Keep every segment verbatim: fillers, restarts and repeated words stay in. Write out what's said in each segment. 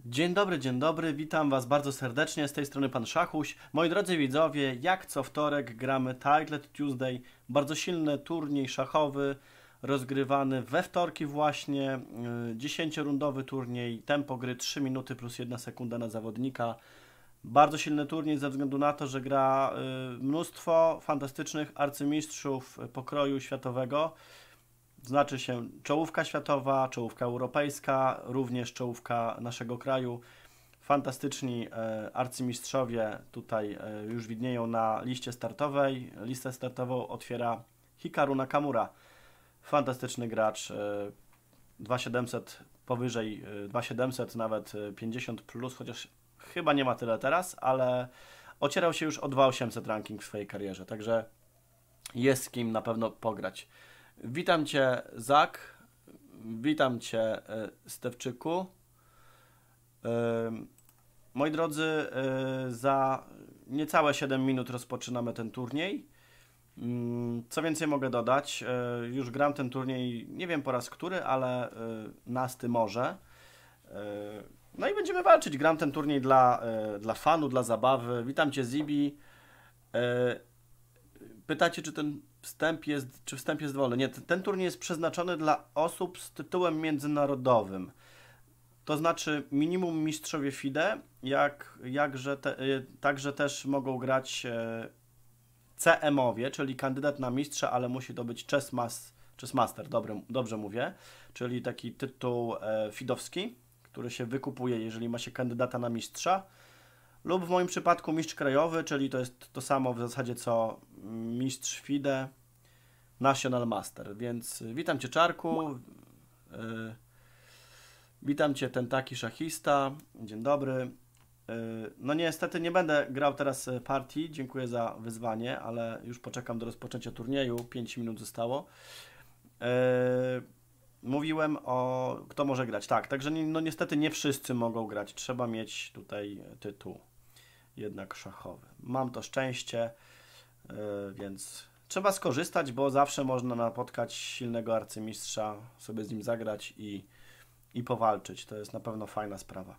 Dzień dobry, dzień dobry, witam Was bardzo serdecznie, z tej strony Pan Szachuś. Moi drodzy widzowie, jak co wtorek gramy Titled Tuesday, bardzo silny turniej szachowy, rozgrywany we wtorki właśnie, dziesięciorundowy turniej, tempo gry trzy minuty plus jedna sekunda na zawodnika. Bardzo silny turniej ze względu na to, że gra mnóstwo fantastycznych arcymistrzów pokroju światowego. Znaczy się czołówka światowa, czołówka europejska, również czołówka naszego kraju. Fantastyczni e, arcymistrzowie tutaj e, już widnieją na liście startowej. Listę startową otwiera Hikaru Nakamura. Fantastyczny gracz, e, dwa tysiące siedemset powyżej, e, dwa tysiące siedemset, nawet pięćdziesiąt plus, chociaż chyba nie ma tyle teraz, ale ocierał się już o dwa tysiące osiemset ranking w swojej karierze, także jest z kim na pewno pograć. Witam Cię, Zak. Witam Cię, Stewczyku. Moi drodzy, za niecałe siedem minut rozpoczynamy ten turniej. Co więcej mogę dodać? Już gram ten turniej, nie wiem po raz który, ale nasty może. No i będziemy walczyć. Gram ten turniej dla, dla fanu, dla zabawy. Witam Cię, Zibi. Pytacie, czy ten wstęp jest, czy wstęp jest wolny? Nie, ten turniej jest przeznaczony dla osób z tytułem międzynarodowym. To znaczy minimum mistrzowie F I D E, jak, jakże te, także też mogą grać C M-owie, czyli kandydat na mistrza, ale musi to być Chess, Mas, Chess Master, dobrze, dobrze mówię, czyli taki tytuł fidowski, który się wykupuje, jeżeli ma się kandydata na mistrza. Lub w moim przypadku mistrz krajowy, czyli to jest to samo w zasadzie co mistrz F I D E, National Master. Więc witam Cię, Czarku. Yy, witam Cię, ten taki szachista. Dzień dobry. Yy, no niestety nie będę grał teraz partii. Dziękuję za wyzwanie, ale już poczekam do rozpoczęcia turnieju. pięć minut zostało. Yy, mówiłem o kto może grać. Tak, także no niestety nie wszyscy mogą grać. Trzeba mieć tutaj tytuł jednak szachowy. Mam to szczęście, yy, więc trzeba skorzystać, bo zawsze można napotkać silnego arcymistrza, sobie z nim zagrać i, i powalczyć. To jest na pewno fajna sprawa.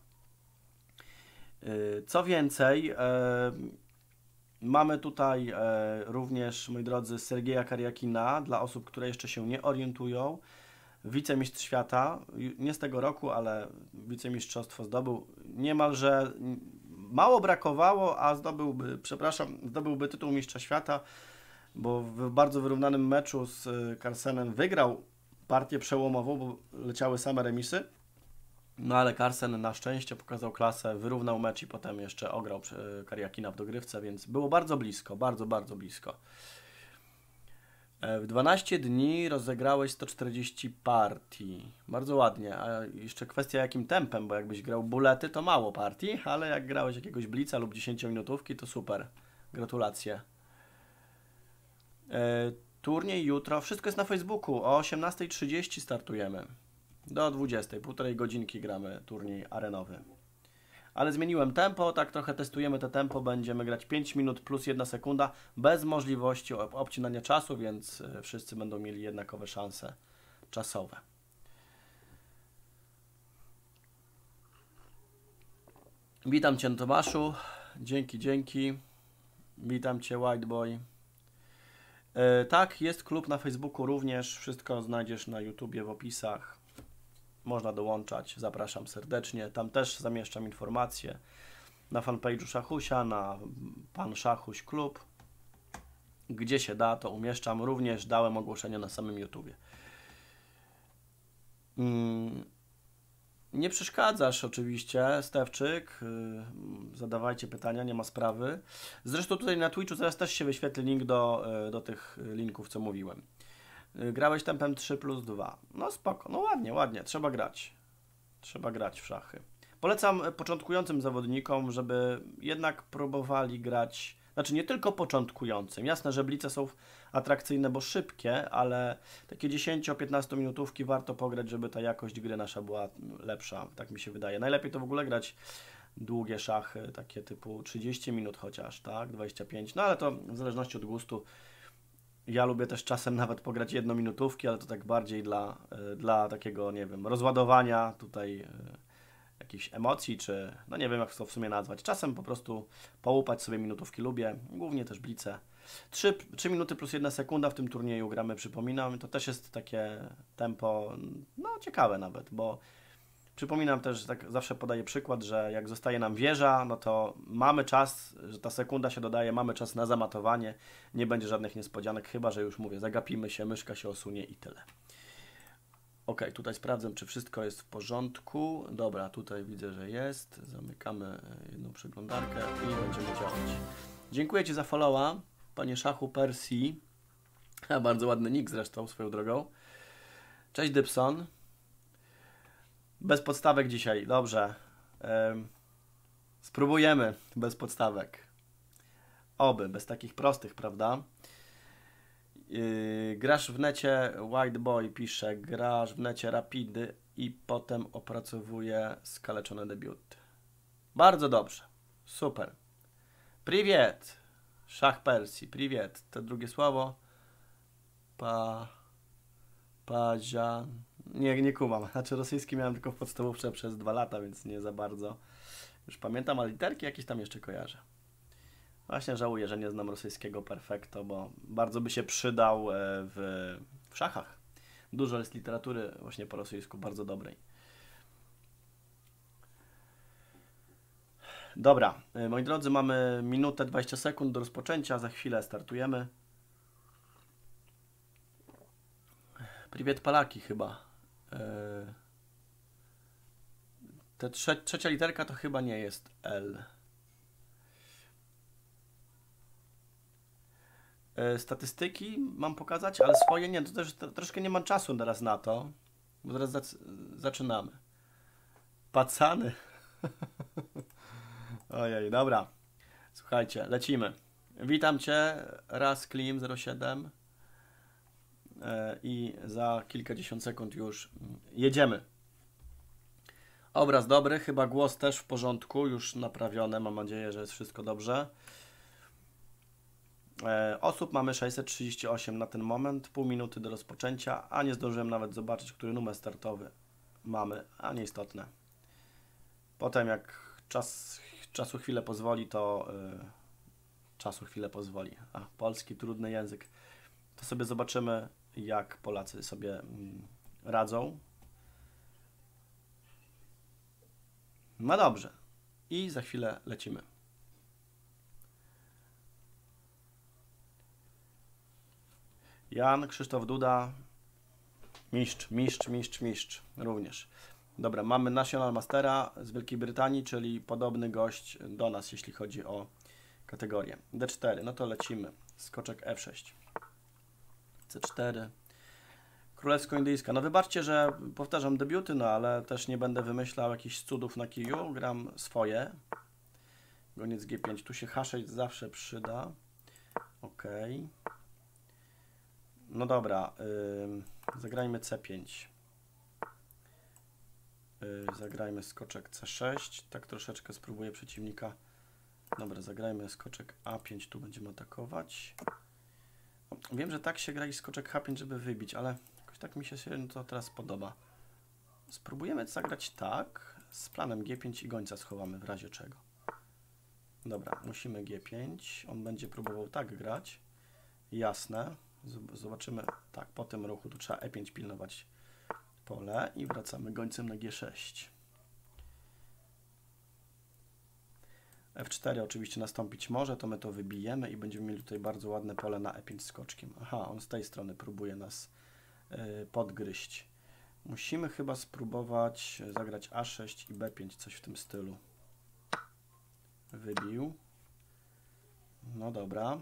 Yy, co więcej, yy, mamy tutaj yy, również, moi drodzy, Sergieja Kariakina, dla osób, które jeszcze się nie orientują. Wicemistrz świata, nie z tego roku, ale wicemistrzostwo zdobył. Niemalże mało brakowało, a zdobyłby, przepraszam, zdobyłby tytuł mistrza świata, bo w bardzo wyrównanym meczu z Carlsenem wygrał partię przełomową, bo leciały same remisy. No ale Carlsen na szczęście pokazał klasę, wyrównał mecz i potem jeszcze ograł Kariakina w dogrywce, więc było bardzo blisko, bardzo, bardzo blisko. W dwanaście dni rozegrałeś sto czterdzieści partii. Bardzo ładnie. A jeszcze kwestia jakim tempem, bo jakbyś grał bulety, to mało partii, ale jak grałeś jakiegoś blica lub dziesięciominutówki, to super. Gratulacje. E, turniej jutro. Wszystko jest na Facebooku. O osiemnastej trzydzieści startujemy. Do dwudziestej. Półtorej godzinki gramy turniej arenowy. Ale zmieniłem tempo, tak trochę testujemy to tempo, będziemy grać pięć minut plus jedna sekunda, bez możliwości obcinania czasu, więc wszyscy będą mieli jednakowe szanse czasowe. Witam Cię, Tomaszu, dzięki, dzięki, witam Cię, Whiteboy. Yy, tak, jest klub na Facebooku również, wszystko znajdziesz na YouTubie w opisach. Można dołączać, zapraszam serdecznie. Tam też zamieszczam informacje na fanpage'u Szachusia, na Pan Szachuś Klub. Gdzie się da, to umieszczam. Również dałem ogłoszenie na samym YouTubie. Hmm. Nie przeszkadzasz oczywiście, Stewczyk. Zadawajcie pytania, nie ma sprawy. Zresztą tutaj na Twitchu zaraz też się wyświetli link do, do tych linków, co mówiłem. Grałeś tempem trzy plus dwa. No spoko, no ładnie, ładnie, trzeba grać. Trzeba grać w szachy. Polecam początkującym zawodnikom, żeby jednak próbowali grać, znaczy nie tylko początkującym. Jasne, że blice są atrakcyjne, bo szybkie, ale takie dziesięcio-piętnasto minutówki warto pograć, żeby ta jakość gry nasza była lepsza, tak mi się wydaje. Najlepiej to w ogóle grać długie szachy, takie typu trzydzieści minut chociaż, tak, dwadzieścia pięć, no ale to w zależności od gustu. Ja lubię też czasem nawet pograć jednominutówki, ale to tak bardziej dla, dla takiego, nie wiem, rozładowania tutaj jakichś emocji, czy no nie wiem jak to w sumie nazwać. Czasem po prostu połupać sobie minutówki lubię, głównie też blice. trzy minuty plus jedna sekunda w tym turnieju gramy, przypominam. To też jest takie tempo, no ciekawe nawet, bo przypominam też, tak zawsze podaję przykład, że jak zostaje nam wieża, no to mamy czas, że ta sekunda się dodaje, mamy czas na zamatowanie, nie będzie żadnych niespodzianek, chyba że już mówię, zagapimy się, myszka się osunie i tyle. Ok, tutaj sprawdzam, czy wszystko jest w porządku. Dobra, tutaj widzę, że jest. Zamykamy jedną przeglądarkę i będziemy działać. Dziękuję Ci za followa, panie Szachu Persji. Bardzo ładny nick zresztą, swoją drogą. Cześć Dybson. Bez podstawek dzisiaj, dobrze. Ym, spróbujemy bez podstawek. Oby, bez takich prostych, prawda? Yy, grasz w necie, White Boy pisze, grasz w necie Rapidy i potem opracowuje skaleczone debiuty. Bardzo dobrze, super. Priwiet, Szach Persji, priwiet, to drugie słowo. Pa, pazia, nie, nie kumam, znaczy rosyjski miałem tylko w podstawówce przez dwa lata, więc nie za bardzo już pamiętam, ale literki jakieś tam jeszcze kojarzę. Właśnie żałuję, że nie znam rosyjskiego perfekto, bo bardzo by się przydał w, w szachach. Dużo jest literatury właśnie po rosyjsku, bardzo dobrej. Dobra, moi drodzy, mamy minutę dwadzieścia sekund do rozpoczęcia, za chwilę startujemy. Priwiet Palaki chyba. Te trze trzecia literka to chyba nie jest L. Statystyki mam pokazać, ale swoje nie, to też to, troszkę nie mam czasu teraz na to, bo zaraz zac zaczynamy. Pacany. Ojej, dobra. Słuchajcie, lecimy. Witam Cię, Rasklim zero siedem yy, i za kilkadziesiąt sekund już jedziemy. Obraz dobry, chyba głos też w porządku, już naprawione, mam nadzieję, że jest wszystko dobrze. Osób mamy sześćset trzydzieści osiem na ten moment, pół minuty do rozpoczęcia, a nie zdążyłem nawet zobaczyć, który numer startowy mamy, a nieistotne. Potem jak czas, czasu chwilę pozwoli, to yy, czasu chwilę pozwoli. A, polski trudny język. To sobie zobaczymy, jak Polacy sobie yy, radzą. No dobrze. I za chwilę lecimy. Jan Krzysztof Duda, mistrz, mistrz, mistrz, mistrz, również. Dobra, mamy National Mastera z Wielkiej Brytanii, czyli podobny gość do nas, jeśli chodzi o kategorię. D cztery, no to lecimy. Skoczek F sześć. C cztery. Królewsko-indyjska. No wybaczcie, że powtarzam debiuty, no ale też nie będę wymyślał jakichś cudów na kiju. Gram swoje. Goniec G pięć. Tu się H sześć zawsze przyda. Ok. No dobra, yy, zagrajmy C pięć. Yy, zagrajmy skoczek C sześć. Tak troszeczkę spróbuję przeciwnika. Dobra, zagrajmy skoczek A pięć. Tu będziemy atakować. Wiem, że tak się gra i skoczek H pięć, żeby wybić, ale jakoś tak mi się to teraz podoba. Spróbujemy zagrać tak, z planem G pięć i gońca schowamy w razie czego. Dobra, musimy G pięć. On będzie próbował tak grać. Jasne. Zobaczymy, tak, po tym ruchu tu trzeba E pięć pilnować pole i wracamy gońcem na G sześć. F cztery oczywiście nastąpić może, to my to wybijemy i będziemy mieli tutaj bardzo ładne pole na E pięć skoczkiem. Aha, on z tej strony próbuje nas yy, podgryźć. Musimy chyba spróbować zagrać A sześć i B pięć, coś w tym stylu. Wybił. No dobra.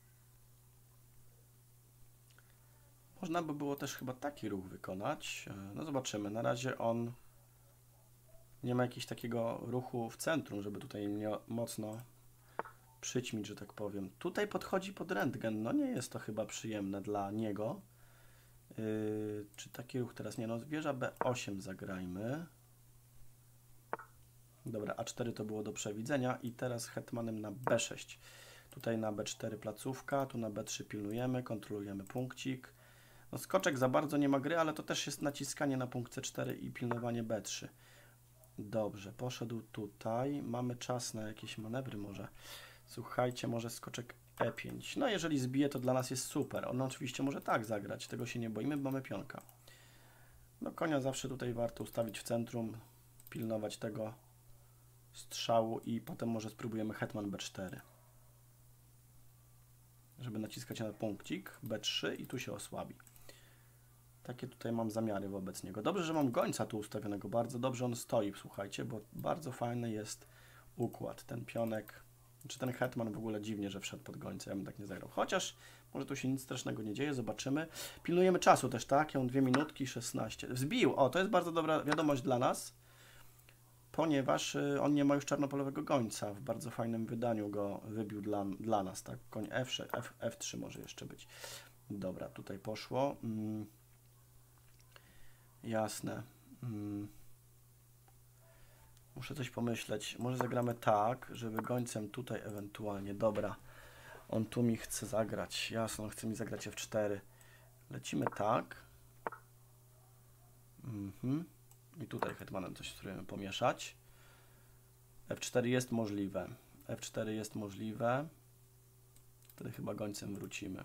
Można by było też chyba taki ruch wykonać. No zobaczymy. Na razie on nie ma jakiegoś takiego ruchu w centrum, żeby tutaj mnie mocno przyćmić, że tak powiem. Tutaj podchodzi pod rentgen. No nie jest to chyba przyjemne dla niego. Yy, czy taki ruch teraz nie? No wieża B osiem zagrajmy. Dobra, A cztery to było do przewidzenia i teraz hetmanem na B sześć. Tutaj na B cztery placówka, tu na B trzy pilnujemy, kontrolujemy punkcik. No skoczek za bardzo nie ma gry, ale to też jest naciskanie na punkt C cztery i pilnowanie B trzy. Dobrze, poszedł tutaj. Mamy czas na jakieś manewry może. Słuchajcie, może skoczek e pięć. No jeżeli zbije, to dla nas jest super. On oczywiście może tak zagrać, tego się nie boimy, bo mamy pionka. No konia zawsze tutaj warto ustawić w centrum, pilnować tego strzału i potem może spróbujemy hetman be cztery. Żeby naciskać na punkcik be trzy i tu się osłabi. Takie tutaj mam zamiary wobec niego. Dobrze, że mam gońca tu ustawionego. Bardzo dobrze on stoi, słuchajcie, bo bardzo fajny jest układ. Ten pionek, czy ten hetman w ogóle dziwnie, że wszedł pod gońca. Ja bym tak nie zagrał. Chociaż może tu się nic strasznego nie dzieje. Zobaczymy. Pilnujemy czasu też, tak? Ja mam dwie minutki szesnaście. Wzbił. O, to jest bardzo dobra wiadomość dla nas, ponieważ on nie ma już czarnopolowego gońca. W bardzo fajnym wydaniu go wybił dla, dla nas, tak? Koń F, F, F trzy może jeszcze być. Dobra, tutaj poszło. Mm. Jasne. Hmm. Muszę coś pomyśleć. Może zagramy tak, żeby gońcem tutaj ewentualnie. Dobra. On tu mi chce zagrać. Jasne, on chce mi zagrać F cztery. Lecimy tak. Mhm. I tutaj hetmanem coś spróbujemy pomieszać. F cztery jest możliwe. F cztery jest możliwe. Wtedy chyba gońcem wrócimy.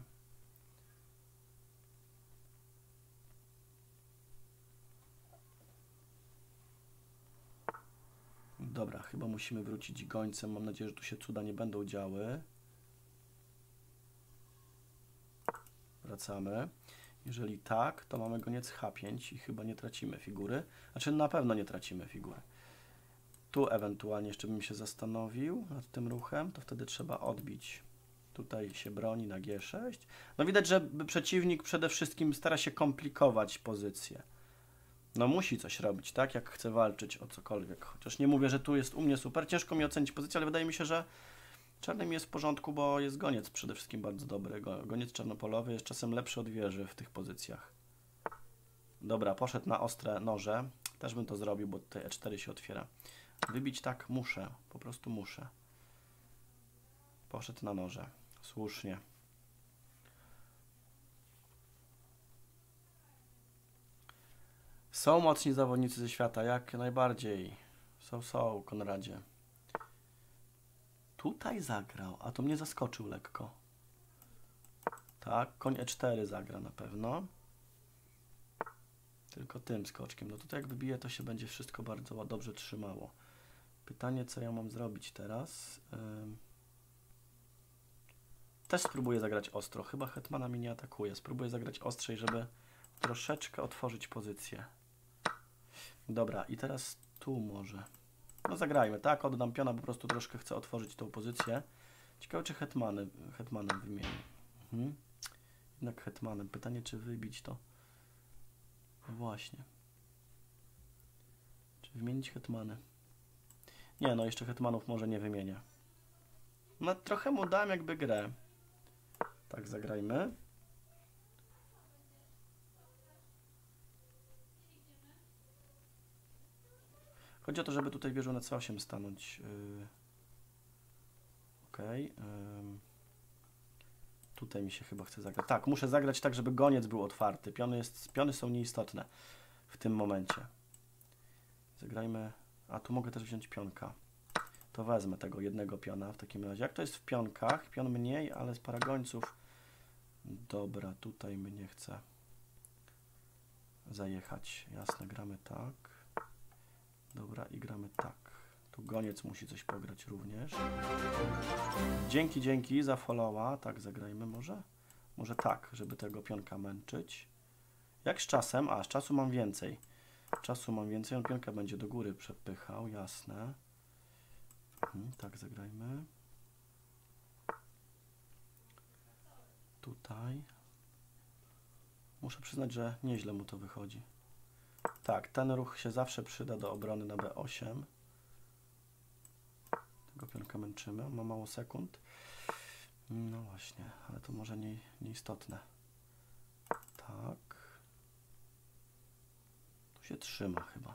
Dobra, chyba musimy wrócić gońcem. Mam nadzieję, że tu się cuda nie będą działy. Wracamy. Jeżeli tak, to mamy goniec H pięć i chyba nie tracimy figury. Znaczy na pewno nie tracimy figury. Tu ewentualnie jeszcze bym się zastanowił nad tym ruchem, to wtedy trzeba odbić. Tutaj się broni na G sześć. No widać, że przeciwnik przede wszystkim stara się komplikować pozycję. No musi coś robić, tak? Jak chce walczyć o cokolwiek. Chociaż nie mówię, że tu jest u mnie super. Ciężko mi ocenić pozycję, ale wydaje mi się, że czarnym jest w porządku, bo jest goniec przede wszystkim bardzo dobry. Goniec czarnopolowy jest czasem lepszy od wieży w tych pozycjach. Dobra, poszedł na ostre noże. Też bym to zrobił, bo tutaj E cztery się otwiera. Wybić tak muszę. Po prostu muszę. Poszedł na noże. Słusznie. Są mocni zawodnicy ze świata, jak najbardziej. Są, są, Konradzie. Tutaj zagrał, a to mnie zaskoczył lekko. Tak, koń E cztery zagra na pewno. Tylko tym skoczkiem. No tutaj jak wybije, to się będzie wszystko bardzo dobrze trzymało. Pytanie, co ja mam zrobić teraz? Ym... Też spróbuję zagrać ostro. Chyba hetmana mi nie atakuje. Spróbuję zagrać ostrzej, żeby troszeczkę otworzyć pozycję. Dobra, i teraz tu może. No zagrajmy, tak? Oddam piona, po prostu troszkę chcę otworzyć tą pozycję. Ciekawe, czy hetmany, hetmanem wymienię. Mhm. Jednak hetmanem. Pytanie, czy wybić to? No właśnie. Czy wymienić hetmany? Nie, no jeszcze hetmanów może nie wymienię. No trochę mu dałem jakby grę. Tak, zagrajmy. Chodzi o to, żeby tutaj wieżą na C osiem stanąć. Yy. Okej. Okay. Yy. Tutaj mi się chyba chce zagrać. Tak, muszę zagrać tak, żeby goniec był otwarty. Piony, jest, piony są nieistotne w tym momencie. Zagrajmy... A, tu mogę też wziąć pionka. To wezmę tego jednego piona w takim razie. Jak to jest w pionkach? Pion mniej, ale z para gońców. Dobra, tutaj mnie chce zajechać. Jasne, gramy tak. Dobra, i gramy tak. Tu goniec musi coś pograć również. Dzięki, dzięki za followa. Tak, zagrajmy może? Może tak, żeby tego pionka męczyć. Jak z czasem? A, z czasu mam więcej. Czasu mam więcej, on pionka będzie do góry przepychał, jasne. Mhm, tak, zagrajmy. Tutaj. Muszę przyznać, że nieźle mu to wychodzi. Tak, ten ruch się zawsze przyda do obrony na B osiem. Tego pionka męczymy, on ma mało sekund. No właśnie, ale to może nie, nieistotne. Tak. Tu się trzyma chyba.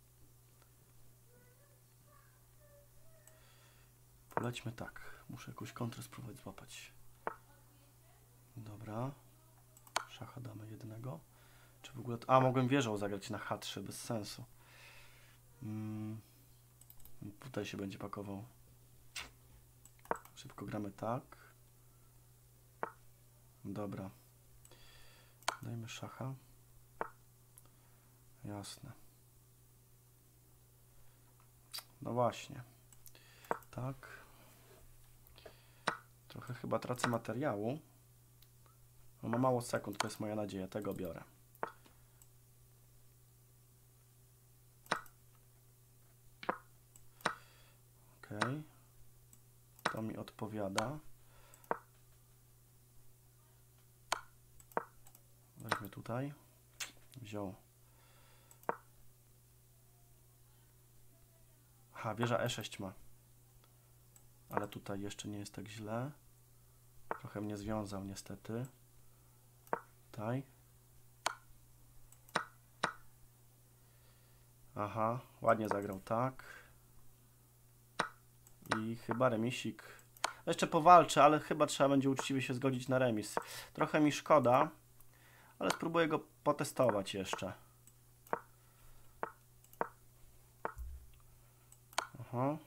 Polećmy tak. Muszę jakąś kontrę spróbować złapać. Dobra. Szacha damy jednego. Czy w ogóle... A, mogłem wieżą zagrać na H trzy, bez sensu. Hmm. Tutaj się będzie pakował. Szybko gramy tak. Dobra. Dajmy szacha. Jasne. No właśnie. Tak. Trochę chyba tracę materiału. No ma mało sekund, to jest moja nadzieja. Tego biorę. Ok. To mi odpowiada. Weźmy tutaj. Wziął. Aha, wieża E sześć ma. Ale tutaj jeszcze nie jest tak źle. Trochę mnie związał niestety. Tutaj. Aha, ładnie zagrał tak. I chyba remisik. Jeszcze powalczę, ale chyba trzeba będzie uczciwie się zgodzić na remis. Trochę mi szkoda, ale spróbuję go potestować jeszcze. Aha.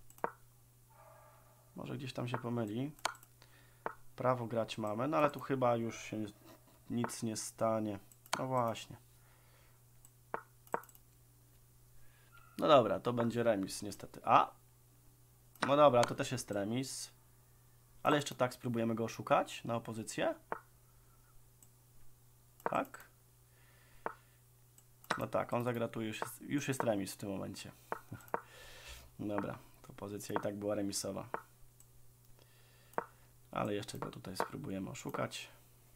Może gdzieś tam się pomyli. Prawo grać mamy, no ale tu chyba już się nic nie stanie. No właśnie. No dobra, to będzie remis niestety. A! No dobra, to też jest remis. Ale jeszcze tak spróbujemy go oszukać na opozycję. Tak? No tak, on zagra tu, już jest, już jest remis w tym momencie. Dobra, to pozycja i tak była remisowa. Ale jeszcze go tutaj spróbujemy oszukać.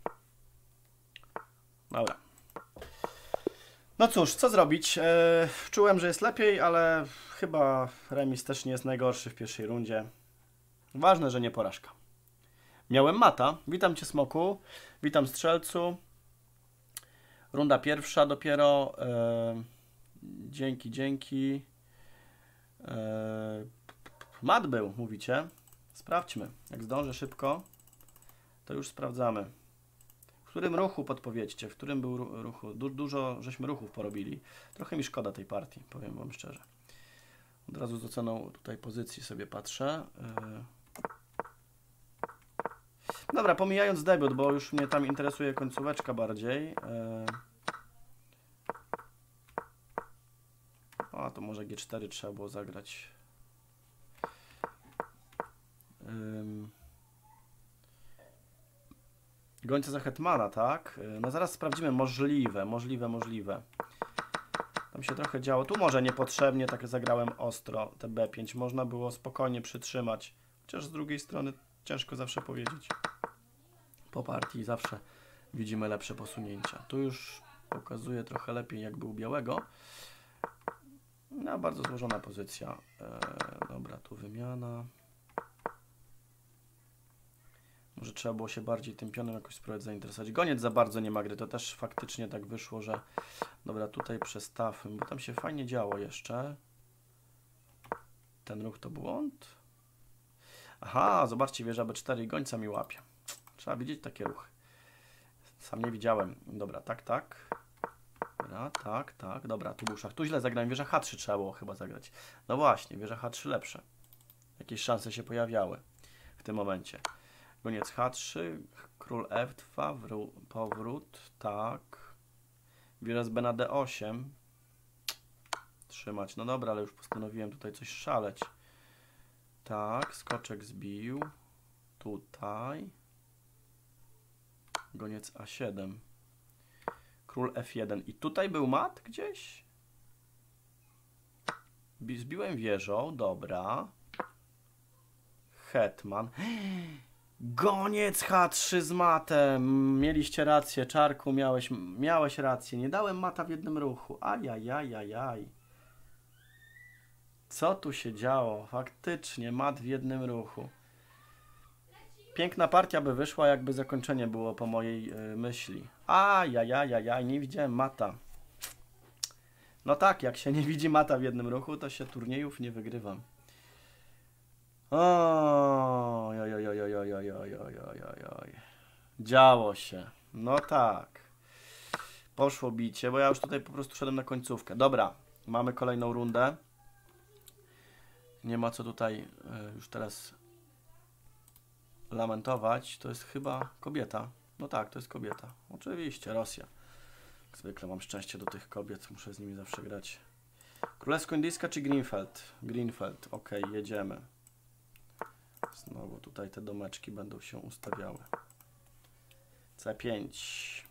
Dobra. No cóż, co zrobić? Eee, czułem, że jest lepiej, ale chyba remis też nie jest najgorszy w pierwszej rundzie. Ważne, że nie porażka. Miałem mata. Witam Cię, Smoku. Witam, Strzelcu. Runda pierwsza dopiero. Eee, dzięki, dzięki. Eee, mat był, mówicie. Sprawdźmy. Jak zdążę szybko, to już sprawdzamy. W którym ruchu podpowiedzcie? W którym był ruchu? Du dużo żeśmy ruchów porobili. Trochę mi szkoda tej partii, powiem Wam szczerze. Od razu z oceną tutaj pozycji sobie patrzę. Dobra, pomijając debiut, bo już mnie tam interesuje końcóweczka bardziej. A, to może G cztery trzeba było zagrać. Gońca za hetmana, tak? No zaraz sprawdzimy. Możliwe, możliwe, możliwe. Tam się trochę działo. Tu może niepotrzebnie tak zagrałem ostro te B pięć. Można było spokojnie przytrzymać. Chociaż z drugiej strony ciężko zawsze powiedzieć. Po partii zawsze widzimy lepsze posunięcia. Tu już pokazuje trochę lepiej, jak był białego. No, bardzo złożona pozycja. Eee, dobra, tu wymiana. Może trzeba było się bardziej tym pionem jakoś spróbować zainteresować. Goniec za bardzo nie ma gry. To też faktycznie tak wyszło, że... Dobra, tutaj przestawmy, bo tam się fajnie działo jeszcze. Ten ruch to błąd. Aha, zobaczcie, wieża B cztery i gońca mi łapie. Trzeba widzieć takie ruchy. Sam nie widziałem. Dobra, tak, tak. Dobra, tak, tak. Dobra, tu był szach. Tu źle zagrałem. Wieża H trzy trzeba było chyba zagrać. No właśnie, wieża H trzy lepsze. Jakieś szanse się pojawiały w tym momencie. Goniec H trzy, król F dwa, powrót, tak. Wieża z B na D osiem. Trzymać, no dobra, ale już postanowiłem tutaj coś szaleć. Tak, skoczek zbił. Tutaj. Goniec A siedem. Król F jeden. I tutaj był mat gdzieś? Zbiłem wieżą, dobra. Hetman. Goniec H trzy z matem. Mieliście rację, Czarku, miałeś, miałeś rację. Nie dałem mata w jednym ruchu. Ajajajajaj. Co tu się działo? Faktycznie, mat w jednym ruchu. Piękna partia by wyszła, jakby zakończenie było po mojej y, myśli. Ajajajajaj, nie widziałem mata. No tak, jak się nie widzi mata w jednym ruchu, to się turniejów nie wygrywam. Oj, oj, oj, oj, oj, oj, oj, oj, oj, oj, oj. Działo się. No tak. Poszło bicie, bo ja już tutaj po prostu szedłem na końcówkę. Dobra. Mamy kolejną rundę. Nie ma co tutaj y, już teraz lamentować. To jest chyba kobieta. No tak, to jest kobieta. Oczywiście, Rosja. Jak zwykle mam szczęście do tych kobiet. Muszę z nimi zawsze grać. Królewsko-Indyjska czy Greenfeld? Greenfeld. Ok, jedziemy. Znowu tutaj te domeczki będą się ustawiały. C pięć.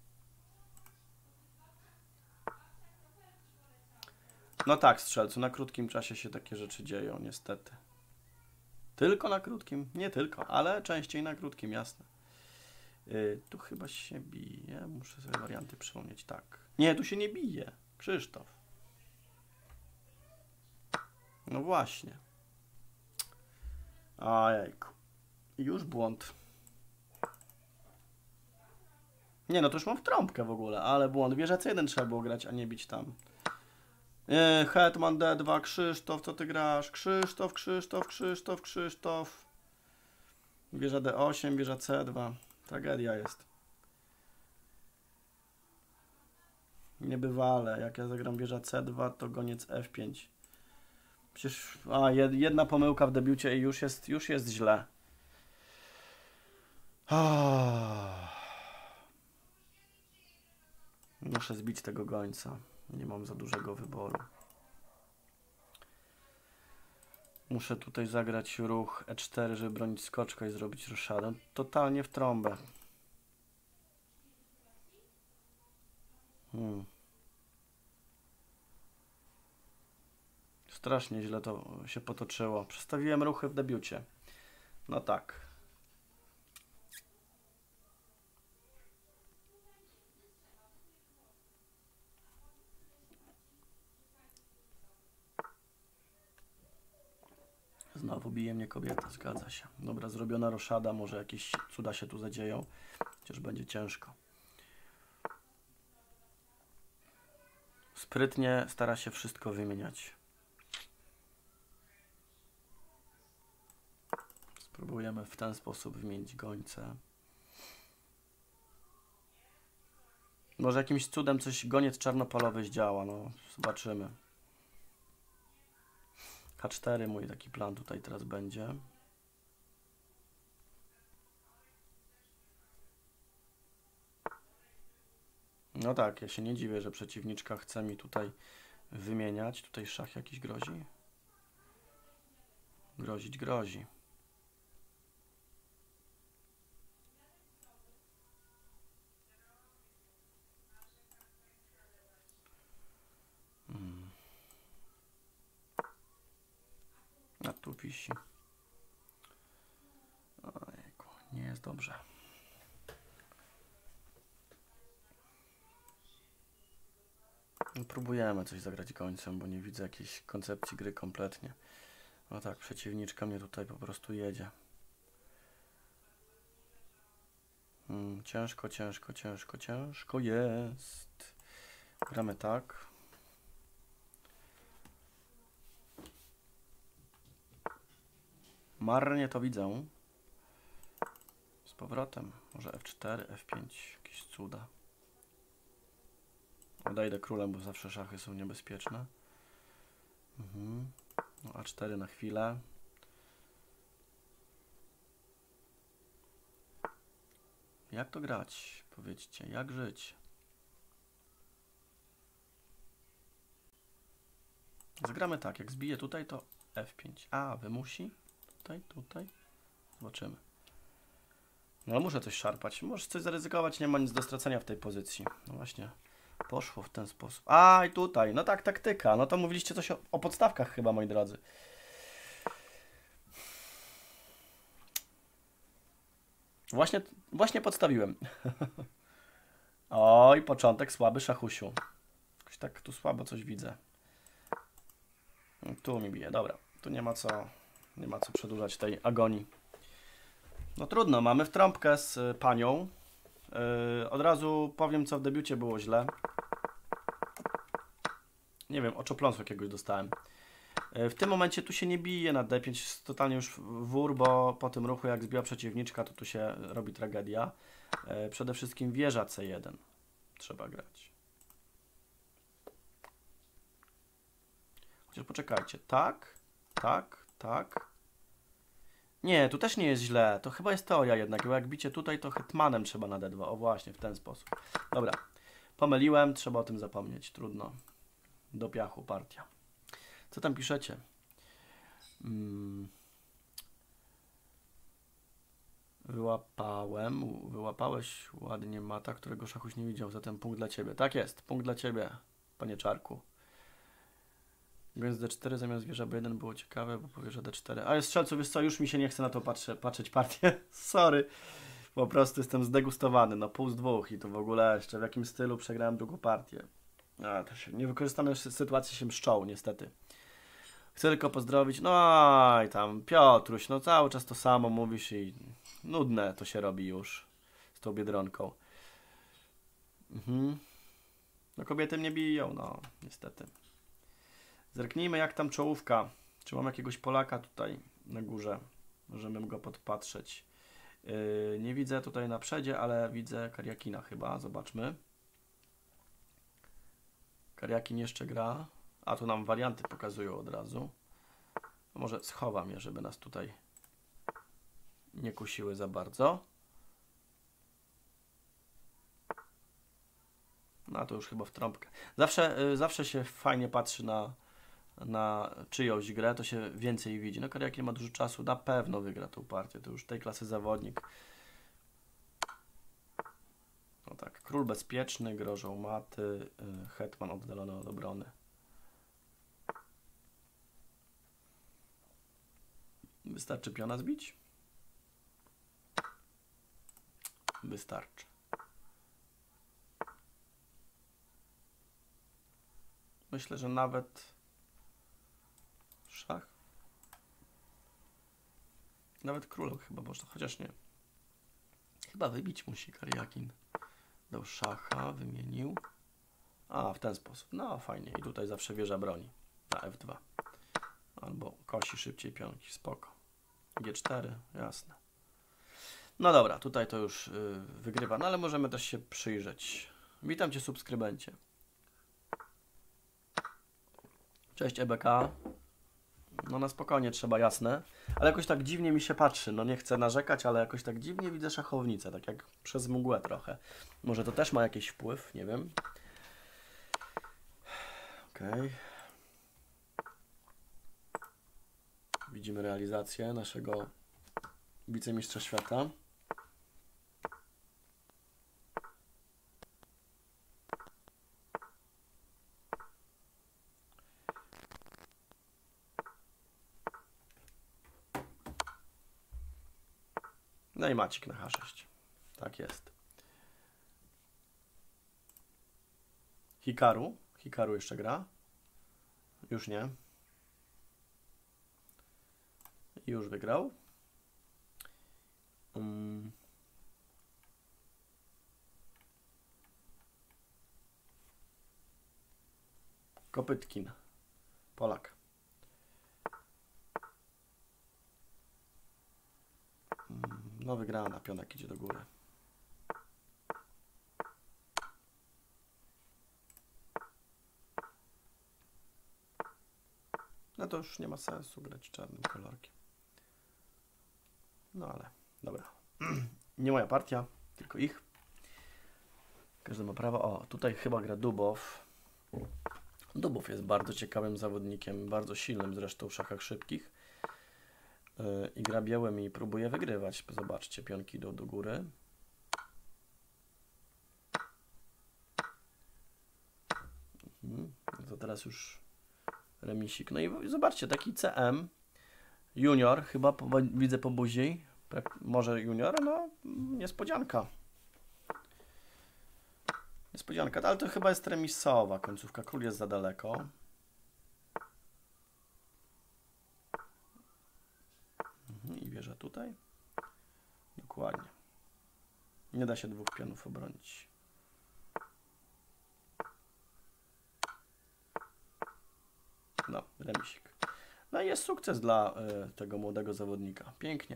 No tak, strzelcu, na krótkim czasie się takie rzeczy dzieją, niestety. Tylko na krótkim? Nie tylko, ale częściej na krótkim, jasne. Yy, tu chyba się bije. Muszę sobie warianty przypomnieć. Tak. Nie, tu się nie bije. Krzysztof. No właśnie. Ojejku. Już błąd. Nie, no to już mam w trąbkę w ogóle, ale błąd. Wieża C jeden trzeba było grać, a nie bić tam. Yy, Hetman D dwa. Krzysztof, co ty grasz? Krzysztof, Krzysztof, Krzysztof, Krzysztof. Wieża D osiem, wieża C dwa. Tragedia jest. Niebywale. Jak ja zagram wieża C dwa, to goniec F pięć. Przecież a, jedna pomyłka w debiucie i już jest, już jest źle. Oh. Muszę zbić tego gońca. Nie mam za dużego wyboru. Muszę tutaj zagrać ruch E cztery, żeby bronić skoczka i zrobić roszadę. Totalnie w trąbę. Hmm. Strasznie źle to się potoczyło. Przestawiłem ruchy w debiucie. No tak. Znowu bije mnie kobieta, zgadza się. Dobra, zrobiona roszada, może jakieś cuda się tu zadzieją. Chociaż będzie ciężko. Sprytnie stara się wszystko wymieniać. Spróbujemy w ten sposób wymienić gońce. Może jakimś cudem coś goniec czarnopolowy zdziała, no zobaczymy. H cztery mój taki plan tutaj teraz będzie. No tak, ja się nie dziwię, że przeciwniczka chce mi tutaj wymieniać. Tutaj szach jakiś grozi? Grozić grozi. Hmm. A tu wisi. Ojejku, nie jest dobrze. Próbujemy coś zagrać końcem, bo nie widzę jakiejś koncepcji gry kompletnie. No tak, przeciwniczka mnie tutaj po prostu jedzie. Hmm, ciężko, ciężko, ciężko, ciężko jest. Gramy tak. Marnie to widzę. Z powrotem. Może F cztery, F pięć. Jakieś cuda. Odejdę królem, bo zawsze szachy są niebezpieczne. Mhm. No, A cztery na chwilę. Jak to grać? Powiedzcie, jak żyć? Zagramy tak, jak zbiję tutaj, to F pięć. A, wymusi? Tutaj, tutaj. Zobaczymy. No muszę coś szarpać. Możesz coś zaryzykować, nie ma nic do stracenia w tej pozycji. No właśnie, poszło w ten sposób. A, i tutaj. No tak, taktyka. No to mówiliście coś o, o podstawkach chyba, moi drodzy. Właśnie, właśnie podstawiłem. Oj, początek słaby, szachusiu. Jakoś tak tu słabo coś widzę. Tu mi bije, dobra. Tu nie ma co, nie ma co przedłużać tej agonii. No trudno, mamy w trąbkę z panią. Yy, od razu powiem, co w debiucie było źle. Nie wiem, oczopląsu jakiegoś dostałem. Yy, w tym momencie tu się nie bije na D pięć, jest totalnie już wór, bo po tym ruchu, jak zbiła przeciwniczka, to tu się robi tragedia. Yy, przede wszystkim wieża C jeden trzeba grać. Chociaż poczekajcie. Tak, tak, tak. Nie, tu też nie jest źle. To chyba jest teoria jednak, bo jak bicie tutaj, to hetmanem trzeba na D dwa. O właśnie, w ten sposób. Dobra. Pomyliłem, trzeba o tym zapomnieć. Trudno. Do piachu partia. Co tam piszecie? Hmm. Wyłapałem. Wyłapałeś ładnie mata, którego szachuś nie widział. Zatem punkt dla ciebie. Tak jest, punkt dla ciebie, panie Czarku. Więc D cztery zamiast wieża B jeden było ciekawe, bo powierza D cztery. Ale strzelców, wiesz co, już mi się nie chce na to patrzę, patrzeć partię. Sorry. Po prostu jestem zdegustowany. No pół z dwóch i to w ogóle jeszcze w jakim stylu przegrałem drugą partię. A, to się, niewykorzystane sytuacje się mszczą, niestety. Chcę tylko pozdrowić. No i tam Piotruś, no cały czas to samo mówisz i nudne to się robi już z tą Biedronką. Mhm. No kobiety mnie biją, no niestety. Zerknijmy jak tam czołówka. Czy mam jakiegoś Polaka tutaj na górze? Możemy go podpatrzeć. Yy, nie widzę tutaj na przedzie, ale widzę Kariakina chyba. Zobaczmy. Kariakin jeszcze gra. A tu nam warianty pokazują od razu. Może schowam je, żeby nas tutaj nie kusiły za bardzo. No to już chyba w trąbkę. Zawsze, yy, zawsze się fajnie patrzy na, na czyjąś grę, to się więcej widzi. No Kariakin ma dużo czasu, na pewno wygra tą partię. To już tej klasy zawodnik. No tak, król bezpieczny, grożą maty, yy, hetman oddalony od obrony. Wystarczy piona zbić? Wystarczy. Myślę, że nawet szach. Nawet królem chyba można, chociaż nie. Chyba wybić musi Kariakin. Dał szacha, wymienił. A, w ten sposób. No, fajnie. I tutaj zawsze wieża broni. Na F dwa. Albo kosi szybciej pionki. Spoko. G cztery, jasne. No dobra, tutaj to już yy, wygrywa. No ale możemy też się przyjrzeć. Witam Cię, subskrybencie. Cześć E B K. No na spokojnie trzeba, jasne. Ale jakoś tak dziwnie mi się patrzy. No nie chcę narzekać, ale jakoś tak dziwnie widzę szachownicę. Tak jak przez mgłę trochę. Może to też ma jakiś wpływ, nie wiem. Okej. Okay. Widzimy realizację naszego wicemistrza świata. No i Macik na H sześć. Tak jest. Hikaru. Hikaru jeszcze gra. Już nie. Już wygrał. Um. Kopytkin. Polak. No wygrana, pionek idzie do góry. No to już nie ma sensu grać czarnym kolorkiem. No ale, dobra. Nie moja partia, tylko ich. Każdy ma prawo. O, tutaj chyba gra Dubow. Dubow jest bardzo ciekawym zawodnikiem, bardzo silnym zresztą w szachach szybkich. Yy, I gra białym i próbuje wygrywać. Zobaczcie, pionki idą do góry. Mhm. To teraz już remisik. No i zobaczcie, taki C M junior, chyba po, widzę po buzi. Może junior? No, niespodzianka. Niespodzianka, ale to chyba jest remisowa końcówka. Król jest za daleko. Mhm, i wieża tutaj. Dokładnie. Nie da się dwóch pionów obronić. No, remisik. No i jest sukces dla y, tego młodego zawodnika. Pięknie.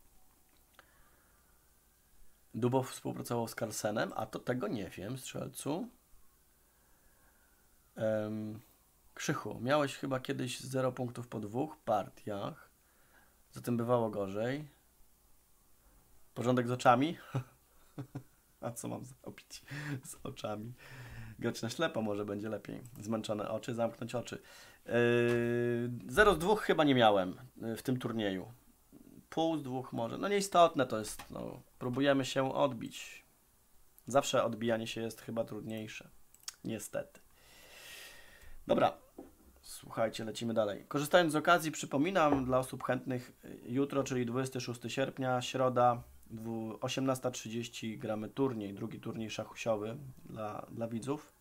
Dubow współpracował z Carlsenem, a to tego nie wiem, strzelcu. Um, Krzychu, miałeś chyba kiedyś zero punktów po dwóch partiach. Zatem bywało gorzej. Porządek z oczami? A co mam zrobić z oczami? Grać na ślepo może będzie lepiej. Zmęczone oczy, zamknąć oczy. Yy, zero z dwóch chyba nie miałem w tym turnieju. Pół z dwóch może. No nieistotne to jest. No, próbujemy się odbić. Zawsze odbijanie się jest chyba trudniejsze. Niestety. Dobra. Słuchajcie, lecimy dalej. Korzystając z okazji, przypominam dla osób chętnych, jutro, czyli dwudziestego szóstego sierpnia, środa, osiemnasta trzydzieści gramy turniej, drugi turniej szachusiowy dla, dla widzów.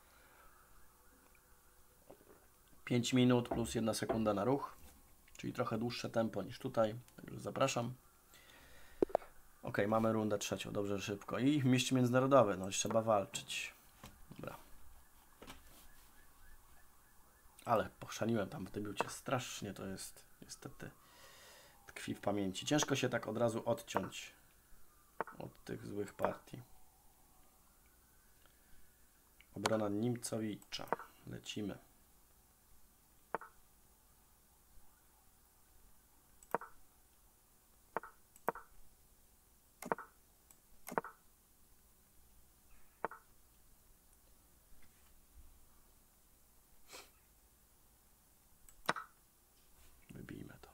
pięć minut plus jedna sekunda na ruch, czyli trochę dłuższe tempo niż tutaj. Także zapraszam. Ok, mamy rundę trzecią, dobrze, szybko. I mistrz międzynarodowy, no trzeba walczyć. Dobra. Ale pochrzaniłem tam w debiucie. Strasznie to jest, niestety, tkwi w pamięci. Ciężko się tak od razu odciąć od tych złych partii. Obrona Nimcowicza. Lecimy. Wybijmy to.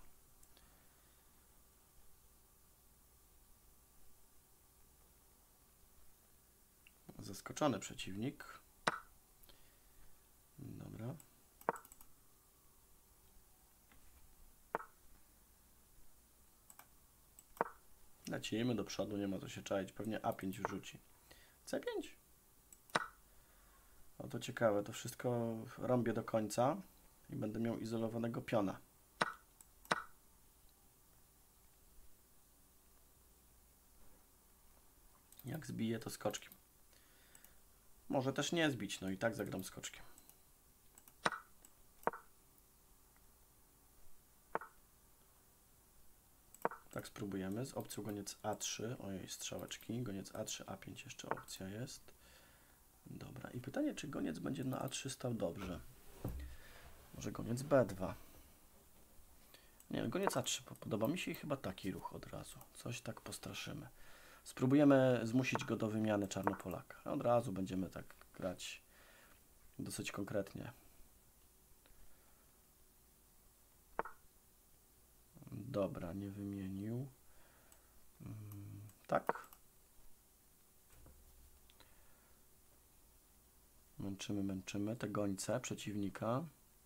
Zaskoczony przeciwnik. Dobra. Lecimy do przodu, nie ma co się czaić. Pewnie A pięć wrzuci. C pięć? No to ciekawe, to wszystko rąbię do końca i będę miał izolowanego piona. Jak zbiję, to skoczkiem. Może też nie zbić, no i tak zagram skoczkiem. Tak spróbujemy z opcją goniec A trzy. Ojej, strzałeczki. Goniec A trzy, A pięć jeszcze opcja jest. Dobra. I pytanie, czy goniec będzie na A trzy stał dobrze? Może goniec B dwa. Nie, goniec A trzy podoba mi się i chyba taki ruch od razu. Coś tak postraszymy. Spróbujemy zmusić go do wymiany Czarnopolaka. Od razu będziemy tak grać dosyć konkretnie. Dobra, nie wymienił. Tak. Męczymy, męczymy te gońce przeciwnika.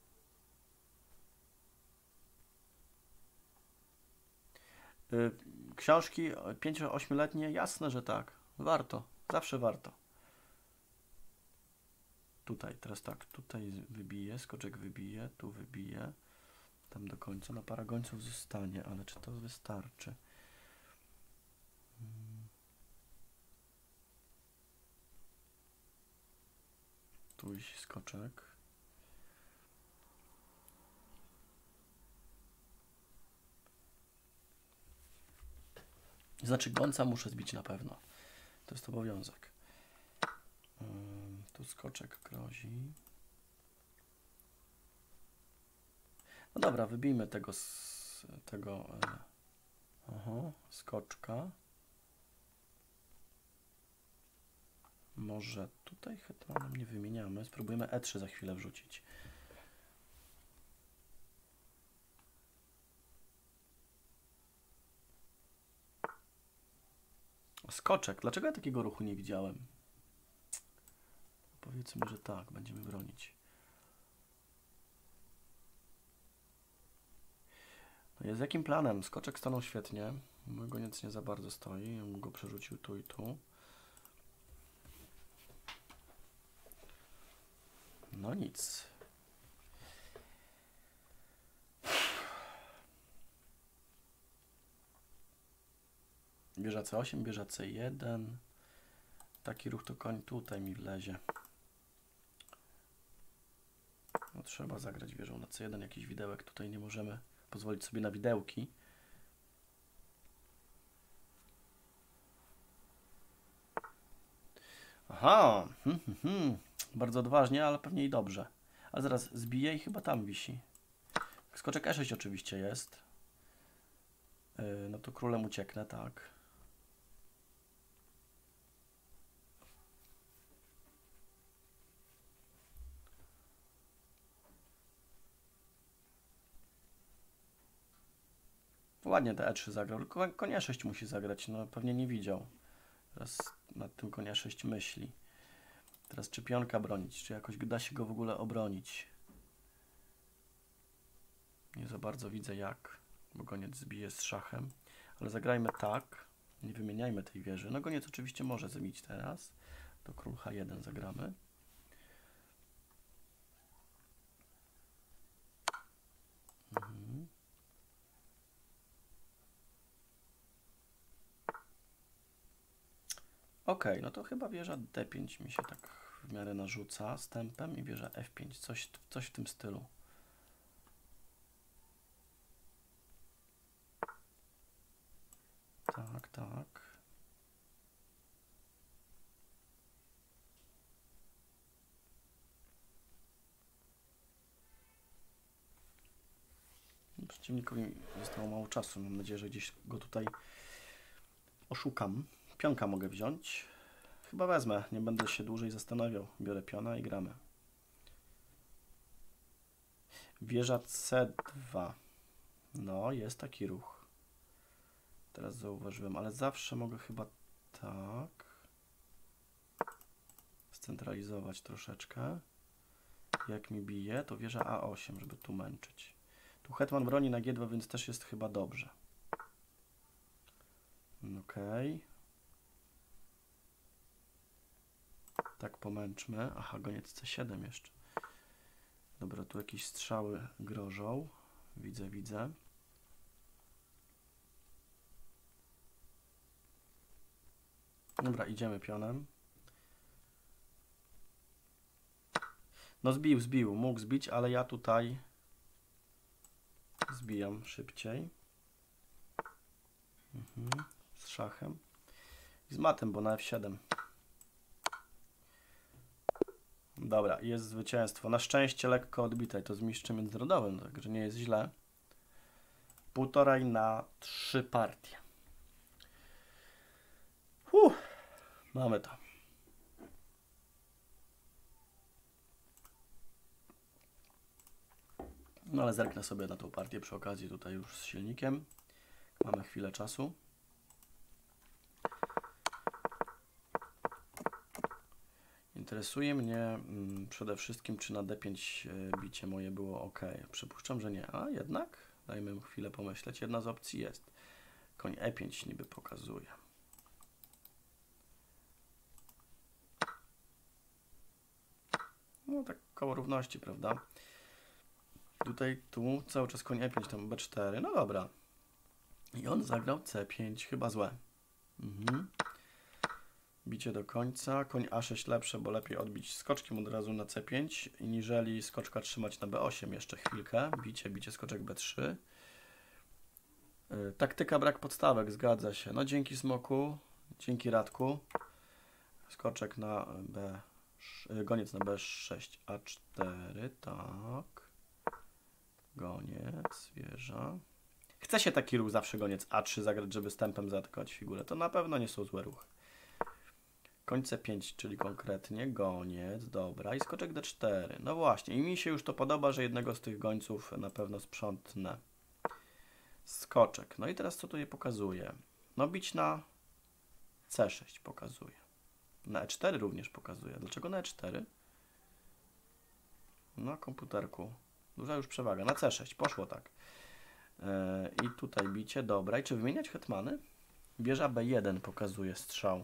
Książki pięcio-ośmioletnie, jasne, że tak. Warto, zawsze warto. Tutaj, teraz tak, tutaj wybiję, skoczek wybiję, tu wybiję. Tam do końca, na parę gońców zostanie, ale czy to wystarczy? Hmm. Tu jest skoczek. Znaczy gońca muszę zbić na pewno. To jest obowiązek. Hmm, tu skoczek grozi. No dobra, wybijmy tego, z, tego e, aha, skoczka. Może tutaj hetmanem nie wymieniamy. Spróbujemy E trzy za chwilę wrzucić. Skoczek. Dlaczego ja takiego ruchu nie widziałem? Powiedzmy, że tak. Będziemy bronić. No z jakim planem? Skoczek stanął świetnie. Mój goniec nie za bardzo stoi. Ja bym go przerzucił tu i tu. No nic. Bierze C osiem, bierze C jeden. Taki ruch to koń tutaj mi wlezie. No trzeba zagrać wieżą na C jeden. Jakiś widełek. Tutaj nie możemy pozwolić sobie na widełki. Aha. Hmm, hmm, hmm. Bardzo odważnie, ale pewnie i dobrze. A zaraz zbije i chyba tam wisi. Skoczek e sześć oczywiście jest. Yy, no to królem ucieknę, tak. Ładnie te e trzy zagrał, tylko koń e sześć musi zagrać, no pewnie nie widział. Teraz nad tym koń e sześć myśli. Teraz czy pionka bronić, czy jakoś da się go w ogóle obronić. Nie za bardzo widzę jak, bo goniec zbije z szachem. Ale zagrajmy tak, nie wymieniajmy tej wieży. No goniec oczywiście może zabić teraz. To król ha jeden zagramy. Mhm. Ok, no to chyba wieża de pięć mi się tak w miarę narzuca z tempem i wieża ef pięć, coś, coś w tym stylu. Tak, tak. Przeciwnikowi zostało mało czasu. Mam nadzieję, że gdzieś go tutaj oszukam. Pionka mogę wziąć. Chyba wezmę. Nie będę się dłużej zastanawiał. Biorę piona i gramy. Wieża ce dwa. No, jest taki ruch. Teraz zauważyłem, ale zawsze mogę chyba tak scentralizować troszeczkę. Jak mi bije, to wieża a osiem, żeby tu męczyć. Tu hetman broni na gie dwa, więc też jest chyba dobrze. Ok. Tak pomęczmy. Aha, goniec ce siedem jeszcze. Dobra, tu jakieś strzały grożą. Widzę, widzę. Dobra, idziemy pionem. No zbił, zbił. Mógł zbić, ale ja tutaj zbijam szybciej. Mhm. Z szachem. I z matem, bo na ef siedem. Dobra, jest zwycięstwo. Na szczęście lekko odbite. To z mistrzem międzynarodowym, także nie jest źle. Półtorej na trzy partie. Huh, mamy to. No ale zerknę sobie na tą partię przy okazji tutaj już z silnikiem. Mamy chwilę czasu. Interesuje mnie mm, przede wszystkim, czy na de pięć bicie moje było ok. Przypuszczam, że nie. A jednak? Dajmy mu chwilę pomyśleć. Jedna z opcji jest. Koń e pięć niby pokazuje. No tak koło równości, prawda? Tutaj, tu cały czas koń e pięć, tam be cztery. No dobra. I on zagrał ce pięć. Chyba złe. Mhm. Bicie do końca. Koń a sześć lepsze, bo lepiej odbić skoczkiem od razu na ce pięć, niżeli skoczka trzymać na be osiem jeszcze chwilkę. Bicie, bicie, skoczek be trzy. Yy, taktyka brak podstawek, zgadza się. No dzięki Smoku, dzięki Radku. Skoczek na B, goniec na be sześć, a cztery, tak. Goniec, wieża. Chce się taki ruch zawsze goniec a trzy zagrać, żeby z tempem zaatakować figurę. To na pewno nie są złe ruchy. Koń ce pięć, czyli konkretnie goniec, dobra, i skoczek de cztery. No właśnie, i mi się już to podoba, że jednego z tych gońców na pewno sprzątnę. Skoczek. No i teraz co tu je pokazuje? No bić na ce sześć pokazuje. Na e cztery również pokazuje. Dlaczego na e cztery? Na komputerku. Duża już przewaga. Na ce sześć. Poszło tak. Yy, I tutaj bicie. Dobra. I czy wymieniać hetmany? Wieża be jeden pokazuje strzał.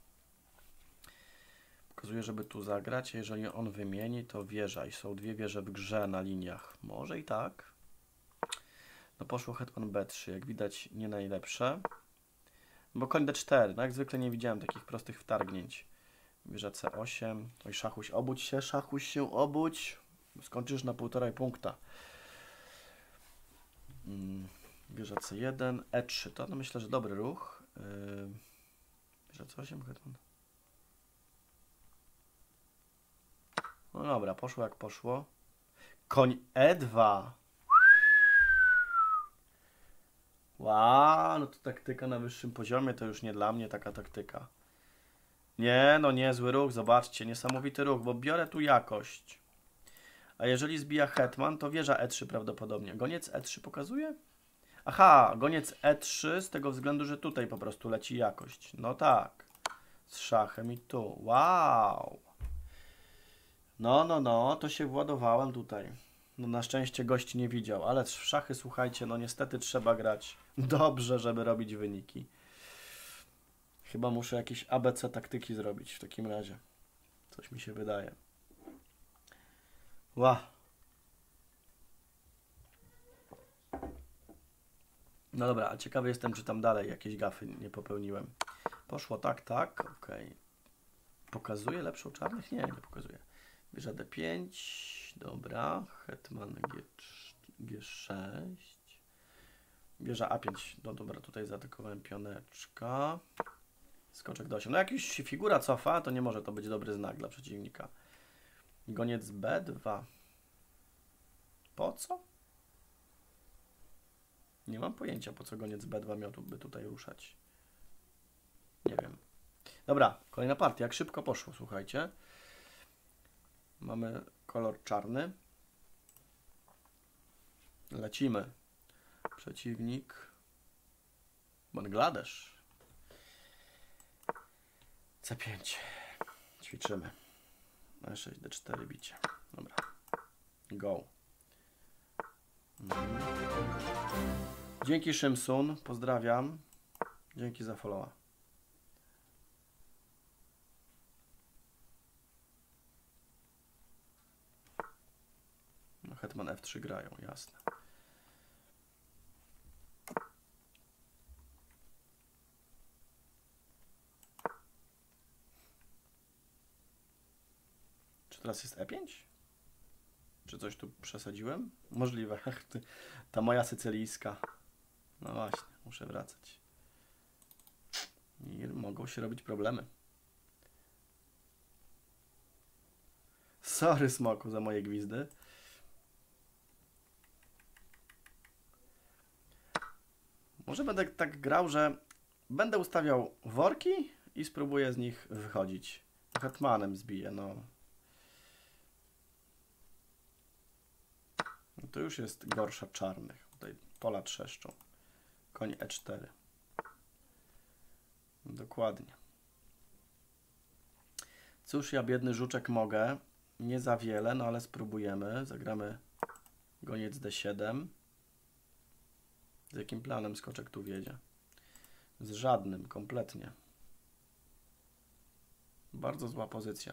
Pokazuje, żeby tu zagrać. Jeżeli on wymieni, to wieża. I są dwie wieże w grze na liniach. Może i tak. No poszło hetman be trzy. Jak widać nie najlepsze. Bo koń de cztery. No jak zwykle nie widziałem takich prostych wtargnięć. Wieża ce osiem. Oj, szachuś, obudź się, szachuś się, obudź. Skończysz na półtorej punkta. Wieża ce jeden, e trzy. To no myślę, że dobry ruch. Wieża ce osiem, hetman. No dobra, poszło jak poszło. Koń E dwa. Wow, no to taktyka na wyższym poziomie to już nie dla mnie taka taktyka. Nie, no niezły ruch, zobaczcie, niesamowity ruch, bo biorę tu jakość. A jeżeli zbija hetman, to wieża E trzy prawdopodobnie. Goniec E trzy pokazuje? Aha, goniec E trzy z tego względu, że tutaj po prostu leci jakość. No tak, z szachem i tu. Wow. No, no, no, to się władowałem tutaj. No na szczęście gość nie widział, ale w szachy, słuchajcie, no niestety trzeba grać dobrze, żeby robić wyniki. Chyba muszę jakieś A B C taktyki zrobić w takim razie. Coś mi się wydaje. Ła. No dobra, a ciekawy jestem, czy tam dalej jakieś gafy nie popełniłem. Poszło tak, tak, ok. Pokazuje lepszą czarnych? Nie, nie pokazuje. Wieża D pięć, dobra. Hetman G sześć. Wieża A pięć, no dobra, tutaj zaatakowałem pioneczka. Skoczek do osiem. No jak już się figura cofa, to nie może to być dobry znak dla przeciwnika. Goniec B dwa. Po co? Nie mam pojęcia, po co goniec B dwa miałby tutaj ruszać. Nie wiem. Dobra, kolejna partia. Jak szybko poszło, słuchajcie. Mamy kolor czarny. Lecimy. Przeciwnik Bangladesz. C pięć. Ćwiczymy. E sześć, D cztery bicie. Dobra. Go. Mhm. Dzięki Szymsun. Pozdrawiam. Dzięki za followa. No, hetman F trzy grają, jasne. Czy teraz jest E pięć? Czy coś tu przesadziłem? Możliwe. Ta moja sycylijska. No właśnie, muszę wracać. I mogą się robić problemy. Sorry, Smoku, za moje gwizdy. Może będę tak grał, że będę ustawiał worki i spróbuję z nich wychodzić. Hetmanem zbiję, no. No to już jest gorsza czarnych. Tutaj pola trzeszczą. Koń E cztery. Dokładnie. Cóż, ja biedny żuczek mogę. Nie za wiele, no ale spróbujemy. Zagramy goniec D siedem. Z jakim planem skoczek tu wiedzie? Z żadnym, kompletnie. Bardzo zła pozycja.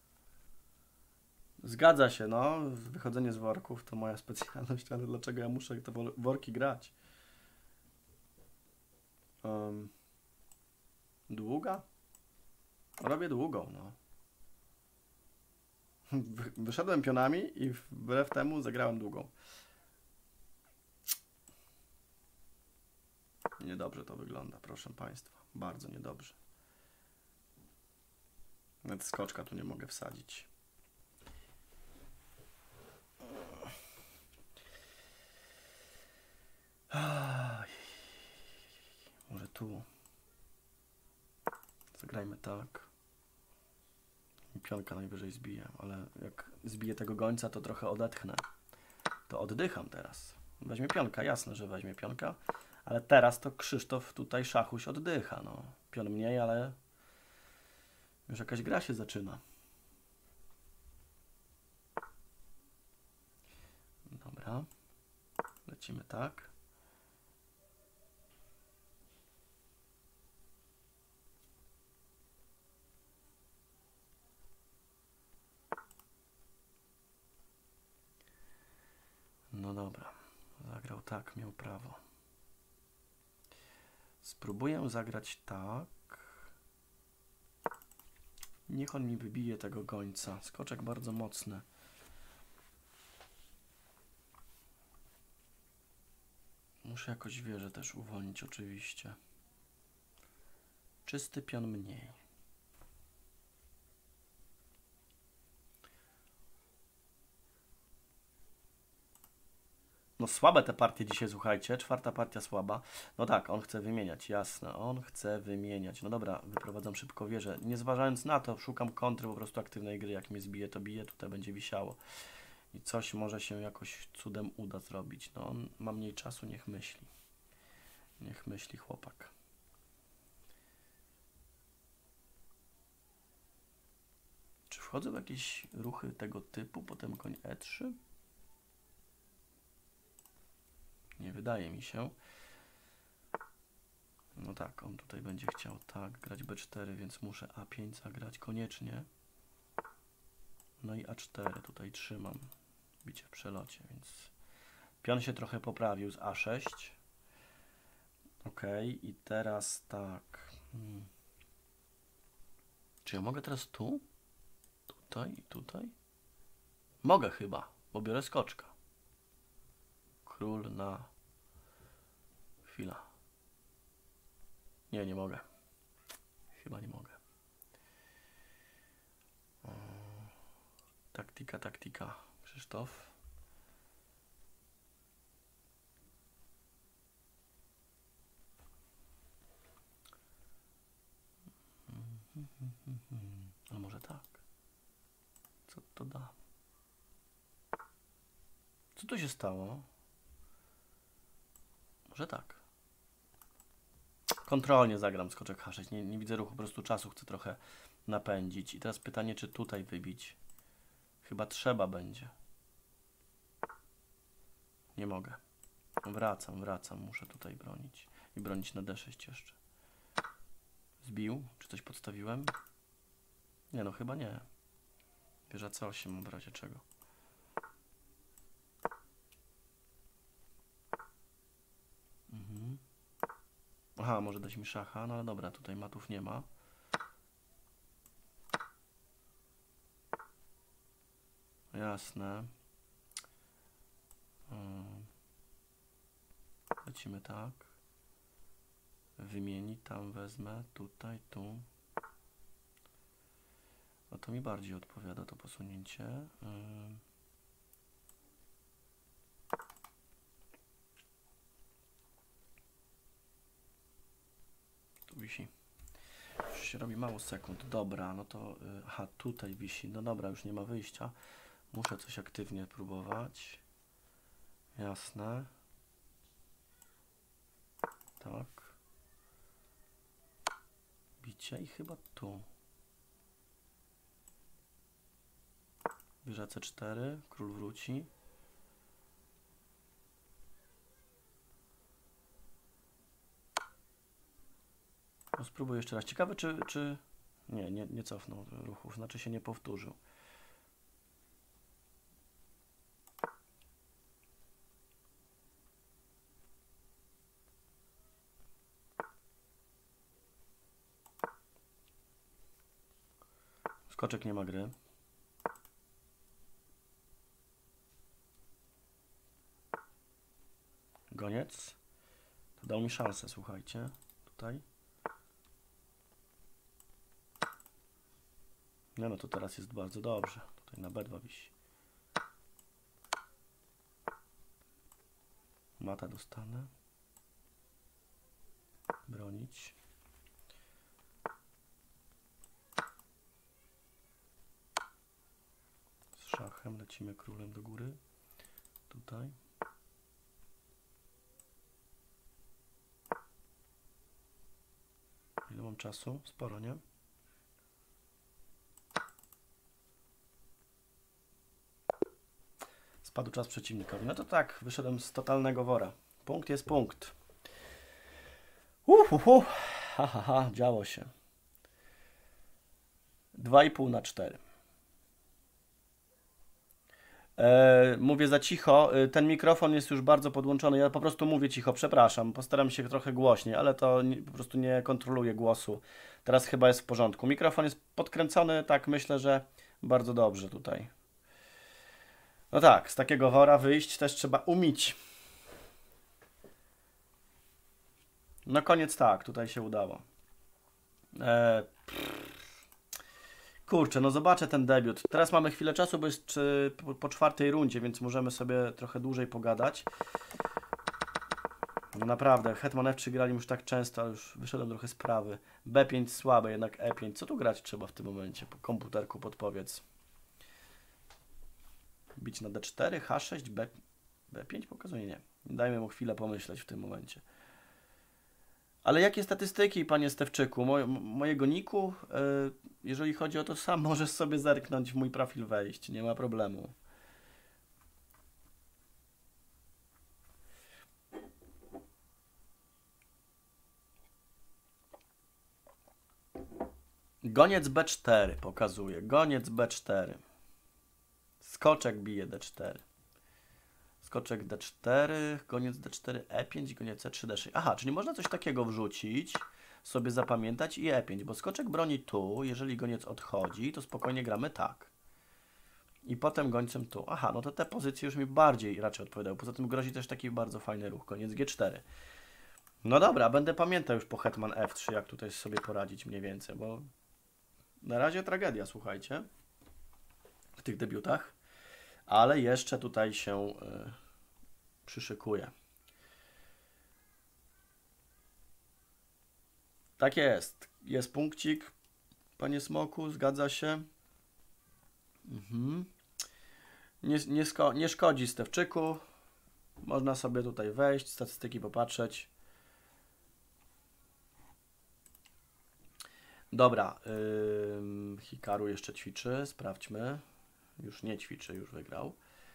Zgadza się, no. Wychodzenie z worków to moja specjalność, ale dlaczego ja muszę te worki grać? Um, długa? Robię długą, no. Wyszedłem pionami i wbrew temu zagrałem długą. Niedobrze to wygląda, proszę Państwa. Bardzo niedobrze. Nawet skoczka tu nie mogę wsadzić. Może tu. Zagrajmy tak. Pionka najwyżej zbije, ale jak zbiję tego gońca, to trochę odetchnę. To oddycham teraz. Weźmie pionka, jasne, że weźmie pionka, ale teraz to Krzysztof tutaj szachuś oddycha. No. Pion mniej, ale już jakaś gra się zaczyna. Dobra. Lecimy tak. No dobra. Zagrał tak, miał prawo. Spróbuję zagrać tak. Niech on mi wybije tego gońca. Skoczek bardzo mocny. Muszę jakoś wieżę też uwolnić oczywiście. Czysty pion mniej. No słabe te partie dzisiaj, słuchajcie. Czwarta partia słaba. No tak, on chce wymieniać, jasne. On chce wymieniać. No dobra, wyprowadzam szybko wieżę. Nie zważając na to, szukam kontry po prostu aktywnej gry. Jak mnie zbije, to bije. Tutaj będzie wisiało. I coś może się jakoś cudem uda zrobić. No on ma mniej czasu, niech myśli. Niech myśli chłopak. Czy wchodzą w jakieś ruchy tego typu? Potem koń e trzy? Nie wydaje mi się. No tak, on tutaj będzie chciał tak grać be cztery, więc muszę a pięć zagrać koniecznie. No i a cztery tutaj trzymam. Bicie w przelocie, więc pion się trochę poprawił z a sześć. Ok, i teraz tak. Hmm. Czy ja mogę teraz tu? Tutaj i tutaj? Mogę chyba, bo biorę skoczka. Król na... Chwila. Nie, nie mogę. Chyba nie mogę. O, taktika, taktika. Krzysztof. A może tak? Co to da? Co tu się stało? Może tak. Kontrolnie zagram skoczek ha sześć. Nie, nie widzę ruchu, po prostu czasu chcę trochę napędzić. I teraz pytanie, czy tutaj wybić? Chyba trzeba będzie. Nie mogę. Wracam, wracam. Muszę tutaj bronić. I bronić na d sześć jeszcze. Zbił? Czy coś podstawiłem? Nie, no chyba nie. Wieża c osiem w razie czego. Mhm. Aha, może dać mi szacha, no ale dobra, tutaj matów nie ma. Jasne. Lecimy tak. Wymienić, tam wezmę, tutaj, tu. No to mi bardziej odpowiada to posunięcie. Tu wisi. Już się robi mało sekund. Dobra, no to... Aha, tutaj wisi. No dobra, już nie ma wyjścia. Muszę coś aktywnie próbować. Jasne. Tak. Bicie i chyba tu. Wieża c cztery, król wróci. No spróbuję jeszcze raz. Ciekawe, czy... czy... Nie, nie, nie cofnął ruchów, znaczy się nie powtórzył. Skoczek nie ma gry. Goniec. To dał mi szansę, słuchajcie. Tutaj. No, no to teraz jest bardzo dobrze. Tutaj na be dwa wisi. Mata dostanę. Bronić. Z szachem lecimy królem do góry. Tutaj. Ile mam czasu? Sporo, nie? Spadł czas przeciwnikowi. No to tak, wyszedłem z totalnego wora. Punkt jest punkt. Uhuhu. Ha, ha, ha, działo się. dwa i pół na cztery. E, mówię za cicho. Ten mikrofon jest już bardzo podłączony. Ja po prostu mówię cicho, przepraszam. Postaram się trochę głośniej, ale to nie, po prostu nie kontroluję głosu. Teraz chyba jest w porządku. Mikrofon jest podkręcony, tak myślę, że bardzo dobrze tutaj. No tak, z takiego wora wyjść też trzeba umieć. No koniec tak, tutaj się udało. E, Kurczę, no zobaczę ten debiut. Teraz mamy chwilę czasu, bo jest czy, po, po czwartej rundzie, więc możemy sobie trochę dłużej pogadać. No naprawdę, Hetman F trzy grali już tak często, ale już wyszedłem trochę z sprawy. B pięć słabe, jednak E pięć. Co tu grać trzeba w tym momencie? Po komputerku podpowiedz. Bić na D cztery, H sześć, B, B5 pokazuje? Nie. Dajmy mu chwilę pomyśleć w tym momencie. Ale jakie statystyki, panie Stewczyku? Mo mojego niku, yy, jeżeli chodzi o to, sam możesz sobie zerknąć w mój profil, wejść. Nie ma problemu. Goniec B cztery pokazuje. Goniec B cztery. Skoczek bije D cztery. Skoczek D cztery, goniec D cztery, E pięć, goniec C trzy, D sześć. Aha, czyli można coś takiego wrzucić, sobie zapamiętać i E pięć, bo skoczek broni tu, jeżeli goniec odchodzi, to spokojnie gramy tak. I potem gońcem tu. Aha, no to te pozycje już mi bardziej raczej odpowiadały. Poza tym grozi też taki bardzo fajny ruch, goniec G cztery. No dobra, będę pamiętał już po Hetman F trzy, jak tutaj sobie poradzić mniej więcej, bo na razie tragedia, słuchajcie, w tych debiutach. Ale jeszcze tutaj się y, przyszykuje. Tak jest. Jest punkcik, panie Smoku, zgadza się. Mhm. Nie, nie, nie szkodzi Stewczyku. Można sobie tutaj wejść, statystyki popatrzeć. Dobra. Yy, Hikaru jeszcze ćwiczy. Sprawdźmy. Już nie ćwiczy, już wygrał.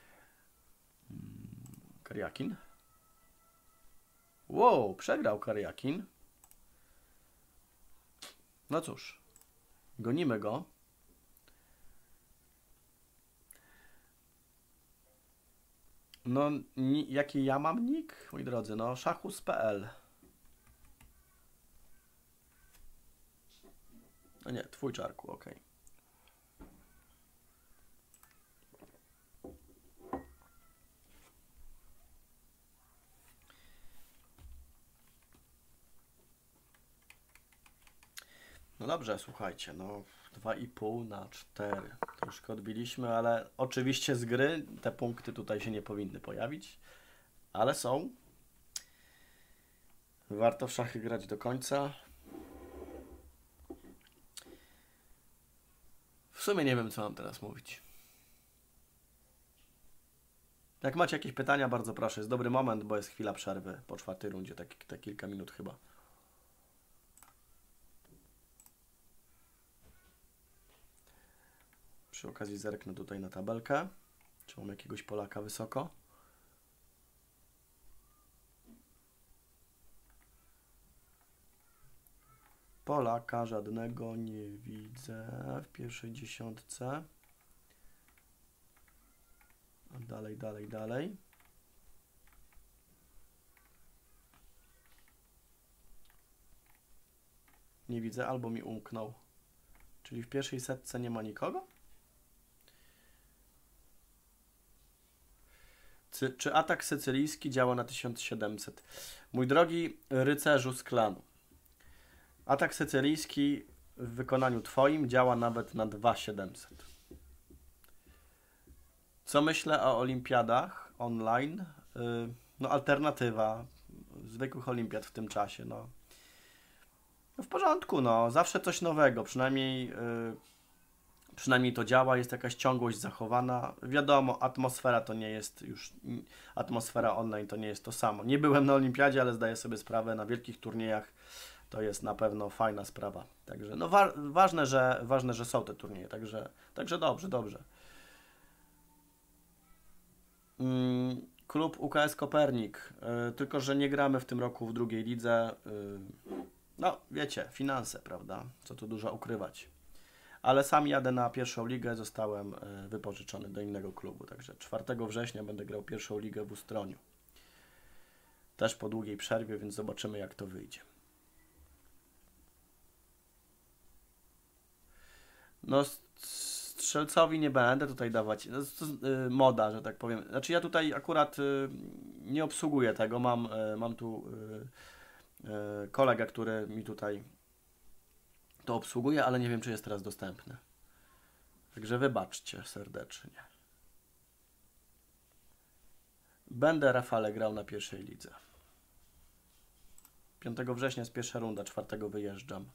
Karjakin. Wow, przegrał Karjakin. No cóż, gonimy go. No, jaki ja mam nick? Moi drodzy, no szachus kropka p l. No nie, twój Czarku, ok. No dobrze, słuchajcie, no dwa i pół na cztery. Troszkę odbiliśmy, ale oczywiście z gry te punkty tutaj się nie powinny pojawić, ale są. Warto w szachy grać do końca. W sumie nie wiem, co mam teraz mówić. Jak macie jakieś pytania, bardzo proszę. Jest dobry moment, bo jest chwila przerwy po czwartej rundzie, tak, tak kilka minut chyba. Przy okazji zerknę tutaj na tabelkę. Czy mam jakiegoś Polaka wysoko? Polaka żadnego nie widzę w pierwszej dziesiątce. A dalej, dalej, dalej. Nie widzę, albo mi umknął. Czyli w pierwszej setce nie ma nikogo? Czy, czy atak sycylijski działa na tysiąc siedemset? Mój drogi rycerzu z klanu, atak sycylijski w wykonaniu twoim działa nawet na dwa tysiące siedemset. Co myślę o olimpiadach online? No alternatywa zwykłych olimpiad w tym czasie. No, no w porządku, no. Zawsze coś nowego, przynajmniej... Yy, Przynajmniej to działa, jest jakaś ciągłość zachowana. Wiadomo, atmosfera to nie jest już, atmosfera online to nie jest to samo. Nie byłem na olimpiadzie, ale zdaję sobie sprawę, na wielkich turniejach to jest na pewno fajna sprawa. Także no wa ważne, że, ważne, że są te turnieje, także, także dobrze, dobrze. Mm, klub U K S Kopernik, yy, tylko że nie gramy w tym roku w drugiej lidze. Yy, no wiecie, finanse, prawda, co tu dużo ukrywać. Ale sam jadę na pierwszą ligę, zostałem wypożyczony do innego klubu, także czwartego września będę grał pierwszą ligę w Ustroniu. Też po długiej przerwie, więc zobaczymy, jak to wyjdzie. No strzelcowi nie będę tutaj dawać, no, to, y, moda, że tak powiem. Znaczy ja tutaj akurat y, nie obsługuję tego, mam, y, mam tu y, y, kolegę, który mi tutaj to obsługuje, ale nie wiem, czy jest teraz dostępny. Także wybaczcie serdecznie. Będę, Rafale, grał na pierwszej lidze. piątego września jest pierwsza runda, czwartego wyjeżdżam.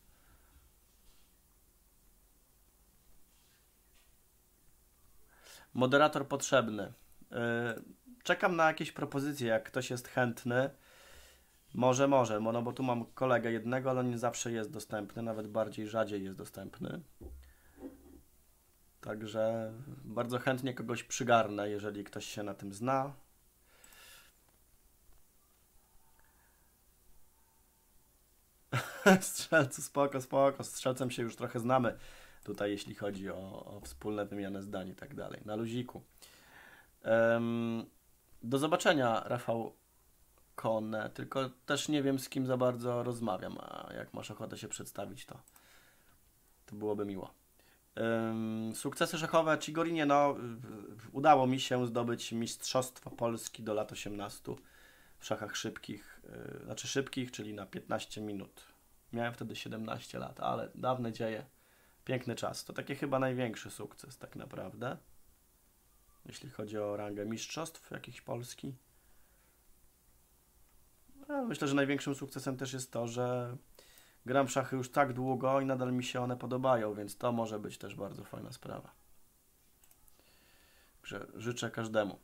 Moderator potrzebny. Czekam na jakieś propozycje, jak ktoś jest chętny. Może, może, no bo tu mam kolegę jednego, ale on nie zawsze jest dostępny, nawet bardziej rzadziej jest dostępny. Także bardzo chętnie kogoś przygarnę, jeżeli ktoś się na tym zna. Strzelcu, spoko, spoko. Z strzelcem się już trochę znamy tutaj, jeśli chodzi o, o wspólne wymianę zdań i tak dalej. Na luziku. Um, do zobaczenia, Rafał Kone. Tylko też nie wiem, z kim za bardzo rozmawiam, a jak masz ochotę się przedstawić, to, to byłoby miło. Um, sukcesy szachowe Chigorinie, no udało mi się zdobyć Mistrzostwo Polski do lat osiemnastu w szachach szybkich, yy, znaczy szybkich, czyli na piętnaście minut. Miałem wtedy siedemnaście lat, ale dawne dzieje. Piękny czas. To taki chyba największy sukces tak naprawdę. Jeśli chodzi o rangę mistrzostw jakichś Polski. Ale myślę, że największym sukcesem też jest to, że gram w szachy już tak długo i nadal mi się one podobają, więc to może być też bardzo fajna sprawa. Także życzę każdemu.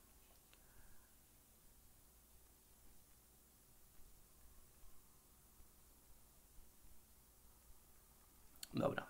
Dobra.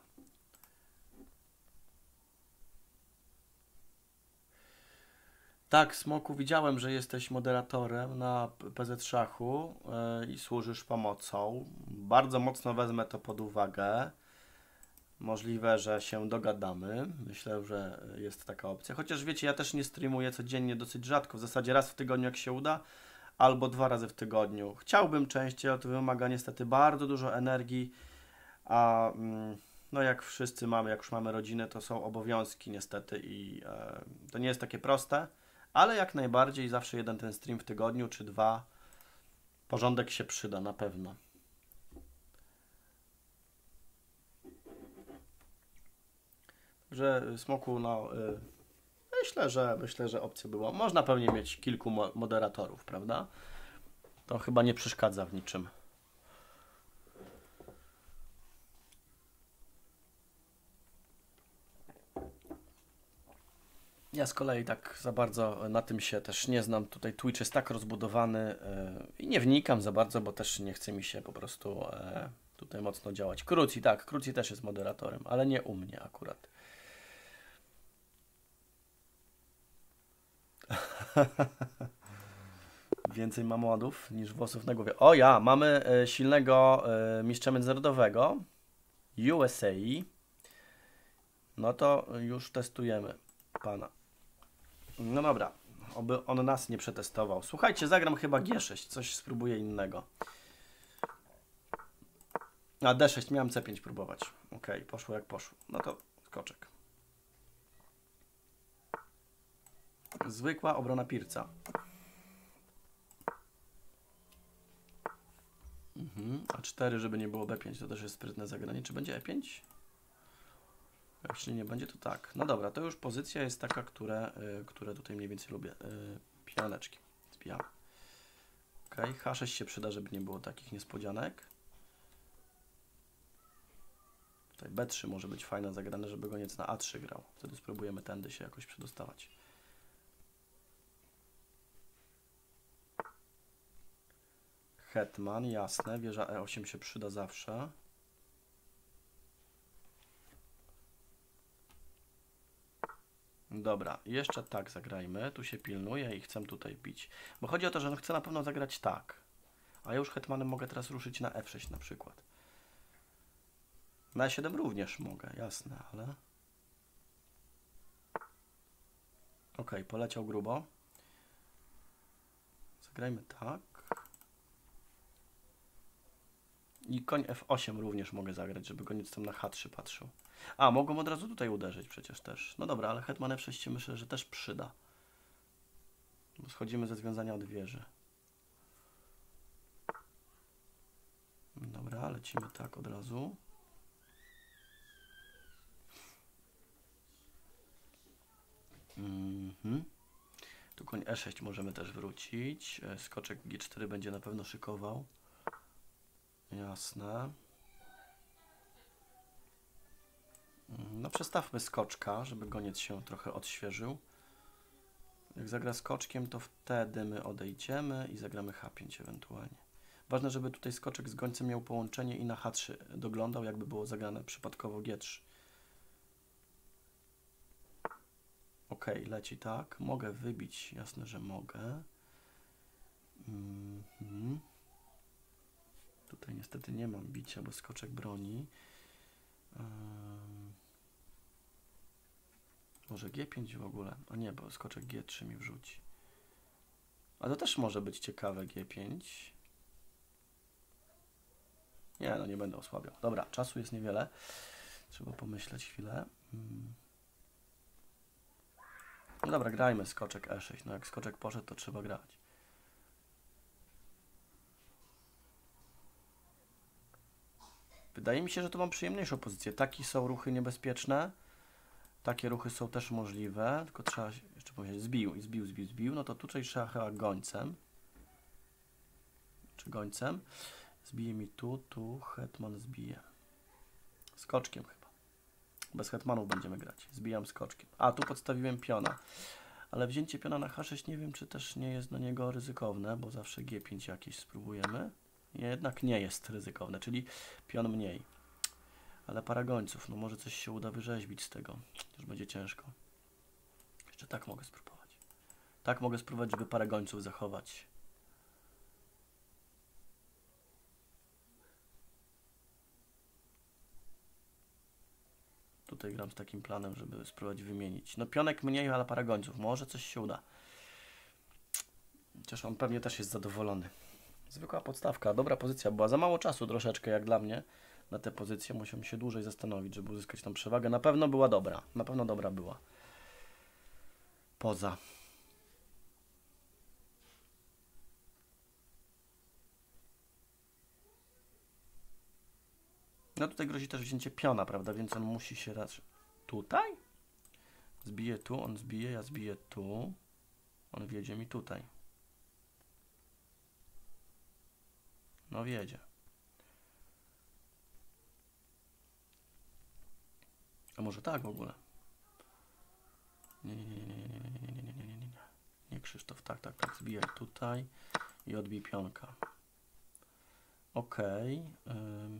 Tak, Smoku, widziałem, że jesteś moderatorem na P Z Szachu yy, i służysz pomocą. Bardzo mocno wezmę to pod uwagę. Możliwe, że się dogadamy. Myślę, że jest taka opcja. Chociaż wiecie, ja też nie streamuję codziennie, dosyć rzadko. W zasadzie raz w tygodniu, jak się uda, albo dwa razy w tygodniu. Chciałbym częściej, ale to wymaga niestety bardzo dużo energii. A no jak wszyscy mamy, jak już mamy rodzinę, to są obowiązki niestety i e, to nie jest takie proste. Ale jak najbardziej zawsze jeden ten stream w tygodniu, czy dwa, porządek się przyda na pewno. Że Smoku, no y, myślę, że myślę, że opcja była. Można pewnie mieć kilku mo moderatorów, prawda? To chyba nie przeszkadza w niczym. Ja z kolei tak za bardzo na tym się też nie znam. Tutaj Twitch jest tak rozbudowany yy, i nie wnikam za bardzo, bo też nie chce mi się po prostu yy, tutaj mocno działać. Krucji, tak, Krucji też jest moderatorem, ale nie u mnie akurat. Więcej ma młodów niż włosów na głowie. O ja, mamy y, silnego y, mistrza międzynarodowego U S A. No to już testujemy pana. No dobra, oby on nas nie przetestował. Słuchajcie, zagram chyba G sześć, coś spróbuję innego. A D sześć, miałem C pięć próbować. Ok, poszło jak poszło. No to skoczek. Zwykła obrona pirca. Mhm. A cztery, żeby nie było B pięć, to też jest sprytne zagranie. Czy będzie E pięć? Jak jeśli nie będzie, to tak. No dobra, to już pozycja jest taka, które, y, które tutaj mniej więcej lubię. Y, pioneczki. Zbijamy. Ok, H sześć się przyda, żeby nie było takich niespodzianek. Tutaj B trzy może być fajne zagrane, żeby goniec na A trzy grał. Wtedy spróbujemy tędy się jakoś przedostawać. Hetman, jasne. Wieża E osiem się przyda zawsze. Dobra, jeszcze tak zagrajmy. Tu się pilnuję i chcę tutaj bić. Bo chodzi o to, że on chce na pewno zagrać tak. A ja już hetmanem mogę teraz ruszyć na F sześć na przykład. Na E siedem również mogę, jasne, ale... Ok, poleciał grubo. Zagrajmy tak. I koń F osiem również mogę zagrać, żeby goniec tam na H trzy patrzył. A, mogą od razu tutaj uderzyć przecież też. No dobra, ale hetman F sześć się myślę, że też przyda. Bo schodzimy ze związania od wieży. Dobra, lecimy tak od razu. Mhm. Tu koń e sześć możemy też wrócić. Skoczek g cztery będzie na pewno szykował. Jasne. No przestawmy skoczka, żeby goniec się trochę odświeżył. Jak zagra skoczkiem, to wtedy my odejdziemy i zagramy h pięć ewentualnie. Ważne, żeby tutaj skoczek z gońcem miał połączenie i na h trzy doglądał, jakby było zagrane przypadkowo g trzy. Ok, leci tak. Mogę wybić, jasne, że mogę. Mm-hmm. Tutaj niestety nie mam bicia, bo skoczek broni. Um, może g pięć w ogóle? A nie, bo skoczek g trzy mi wrzuci. A to też może być ciekawe, g pięć. Nie, no nie będę osłabiał. Dobra, czasu jest niewiele. Trzeba pomyśleć chwilę. Hmm. No dobra, grajmy skoczek e sześć. No jak skoczek poszedł, to trzeba grać. Wydaje mi się, że tu mam przyjemniejszą pozycję. Takie są ruchy niebezpieczne. Takie ruchy są też możliwe. Tylko trzeba jeszcze powiedzieć, zbił i zbił, zbił, zbił. No to tutaj trzeba chyba gońcem. Czy gońcem. Zbije mi tu, tu. Hetman zbije. Skoczkiem chyba. Bez hetmanów będziemy grać. Zbijam skoczkiem. A, tu podstawiłem piona. Ale wzięcie piona na h sześć nie wiem, czy też nie jest do niego ryzykowne, bo zawsze g pięć jakieś spróbujemy. Jednak nie jest ryzykowne, czyli pion mniej. Ale para gońców, no może coś się uda wyrzeźbić z tego. Już będzie ciężko. Jeszcze tak mogę spróbować. Tak mogę spróbować, żeby parę gońców zachować. Tutaj gram z takim planem, żeby spróbować wymienić. No pionek mniej, ale parę gońców. Może coś się uda. Chociaż on pewnie też jest zadowolony. Zwykła podstawka. Dobra pozycja była. Za mało czasu troszeczkę, jak dla mnie, na tę pozycję. Musiałem się dłużej zastanowić, żeby uzyskać tą przewagę. Na pewno była dobra. Na pewno dobra była. Poza. No tutaj grozi też wzięcie piona, prawda? Więc on musi się raczej... Tutaj? Zbije tu, on zbije, ja zbiję tu. On wjedzie mi tutaj. No wjedzie. A może tak w ogóle? Nie, nie, nie, nie, nie, nie, nie, nie, nie, nie, nie, nie, nie. Nie Krzysztof, tak, tak, tak. Zbijaj tutaj i odbij pionka. Okej. Okay. Ym.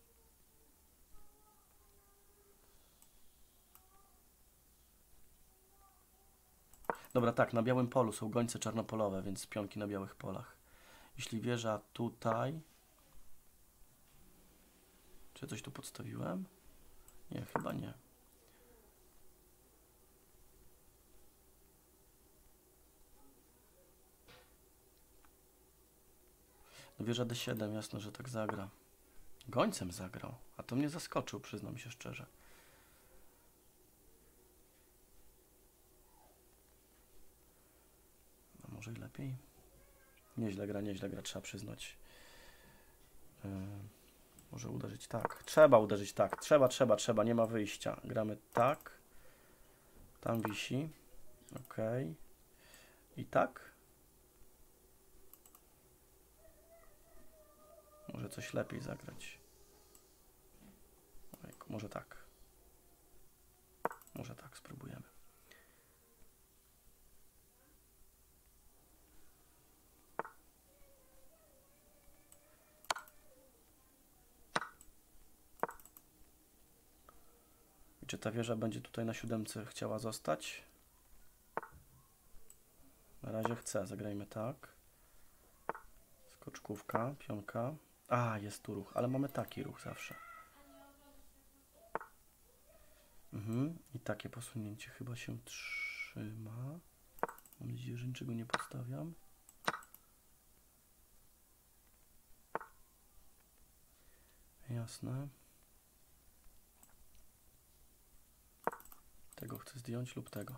Dobra, tak, na białym polu są gońce czarnopolowe, więc pionki na białych polach. Jeśli wieża tutaj... Czy coś tu podstawiłem? Nie, chyba nie. No wieża d siedem, jasno, że tak zagra. Gońcem zagrał, a to mnie zaskoczył, przyznam się szczerze. A może i lepiej? Nieźle gra, nieźle gra, trzeba przyznać. Yy, może uderzyć tak. Trzeba uderzyć tak. Trzeba, trzeba, trzeba, nie ma wyjścia. Gramy tak. Tam wisi. Ok. I tak. Może coś lepiej zagrać. Ojku, może tak. Może tak spróbujemy. I czy ta wieża będzie tutaj na siódemce chciała zostać? Na razie chcę. Zagrajmy tak. Skoczkówka, pionka. A, jest tu ruch, ale mamy taki ruch zawsze. Mhm. I takie posunięcie chyba się trzyma. Mam nadzieję, że niczego nie podstawiam. Jasne. Tego chcę zdjąć lub tego.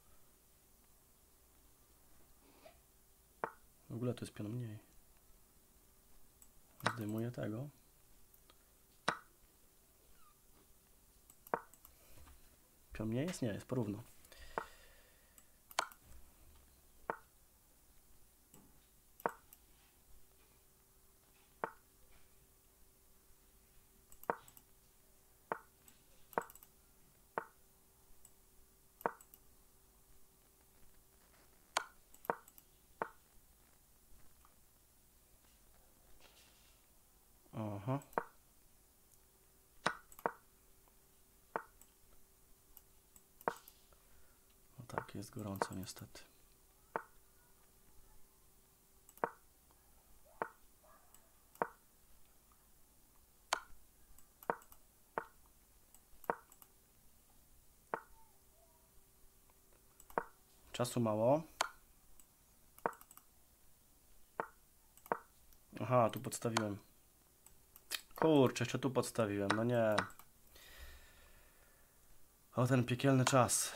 W ogóle to jest pion mniej. Zdejmuję tego. Pion mniej jest? Nie, jest porówno. Aha. No tak, jest gorąco niestety. Czasu mało. Aha, tu podstawiłem. Kurczę, jeszcze tu podstawiłem. No nie. O, ten piekielny czas.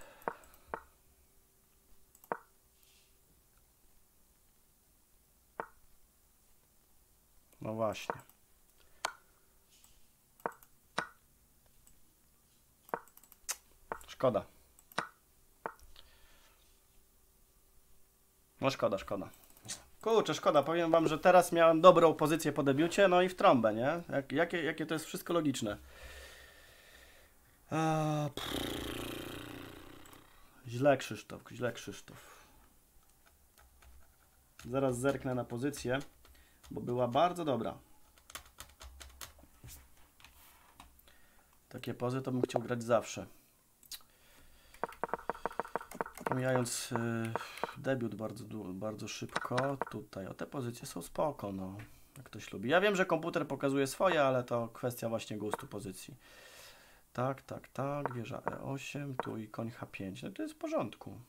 No właśnie. Szkoda. No szkoda, szkoda. Kurczę, szkoda. Powiem wam, że teraz miałem dobrą pozycję po debiucie, no i w trąbę, nie? Jak, jakie, jakie to jest wszystko logiczne. Eee, źle Krzysztof, źle Krzysztof. Zaraz zerknę na pozycję, bo była bardzo dobra. Takie pozy to bym chciał grać zawsze. Pomijając yy, debiut bardzo, bardzo szybko, tutaj o te pozycje są spoko, no, jak ktoś lubi. Ja wiem, że komputer pokazuje swoje, ale to kwestia właśnie gustu pozycji. Tak, tak, tak, wieża E osiem, tu i koń H pięć, no to jest w porządku.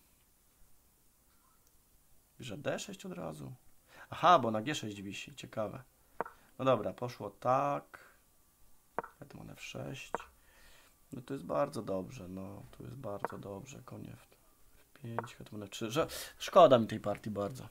Wieża D sześć od razu. Aha, bo na G sześć wisi, ciekawe. No dobra, poszło tak. Hetman F sześć. No to jest bardzo dobrze, no, tu jest bardzo dobrze, koń F pięć, hetman F trzy, że szkoda mi tej partii bardzo.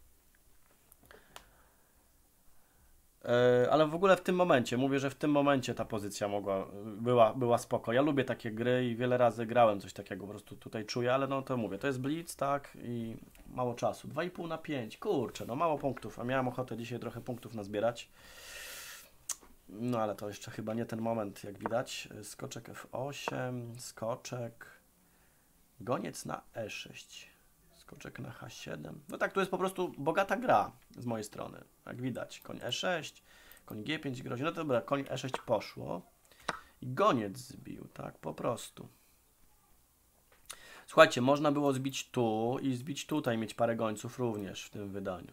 Yy, ale w ogóle w tym momencie, mówię, że w tym momencie ta pozycja mogła, była, była spoko. Ja lubię takie gry i wiele razy grałem coś takiego, po prostu tutaj czuję, ale no to mówię, to jest blitz, tak, i mało czasu. dwa i pół na pięć, kurczę, no mało punktów, a miałem ochotę dzisiaj trochę punktów nazbierać. No ale to jeszcze chyba nie ten moment, jak widać. Skoczek F osiem, skoczek, goniec na E sześć, skoczek na H siedem. No tak, to jest po prostu bogata gra z mojej strony, jak widać. Koń E sześć, koń G pięć grozi. No to dobra, koń E sześć poszło i goniec zbił, tak, po prostu. Słuchajcie, można było zbić tu i zbić tutaj, mieć parę gońców również w tym wydaniu.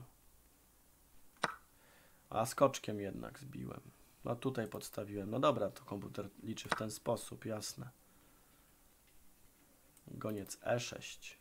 A skoczkiem jednak zbiłem. No tutaj podstawiłem. No dobra, to komputer liczy w ten sposób, jasne. Goniec E sześć.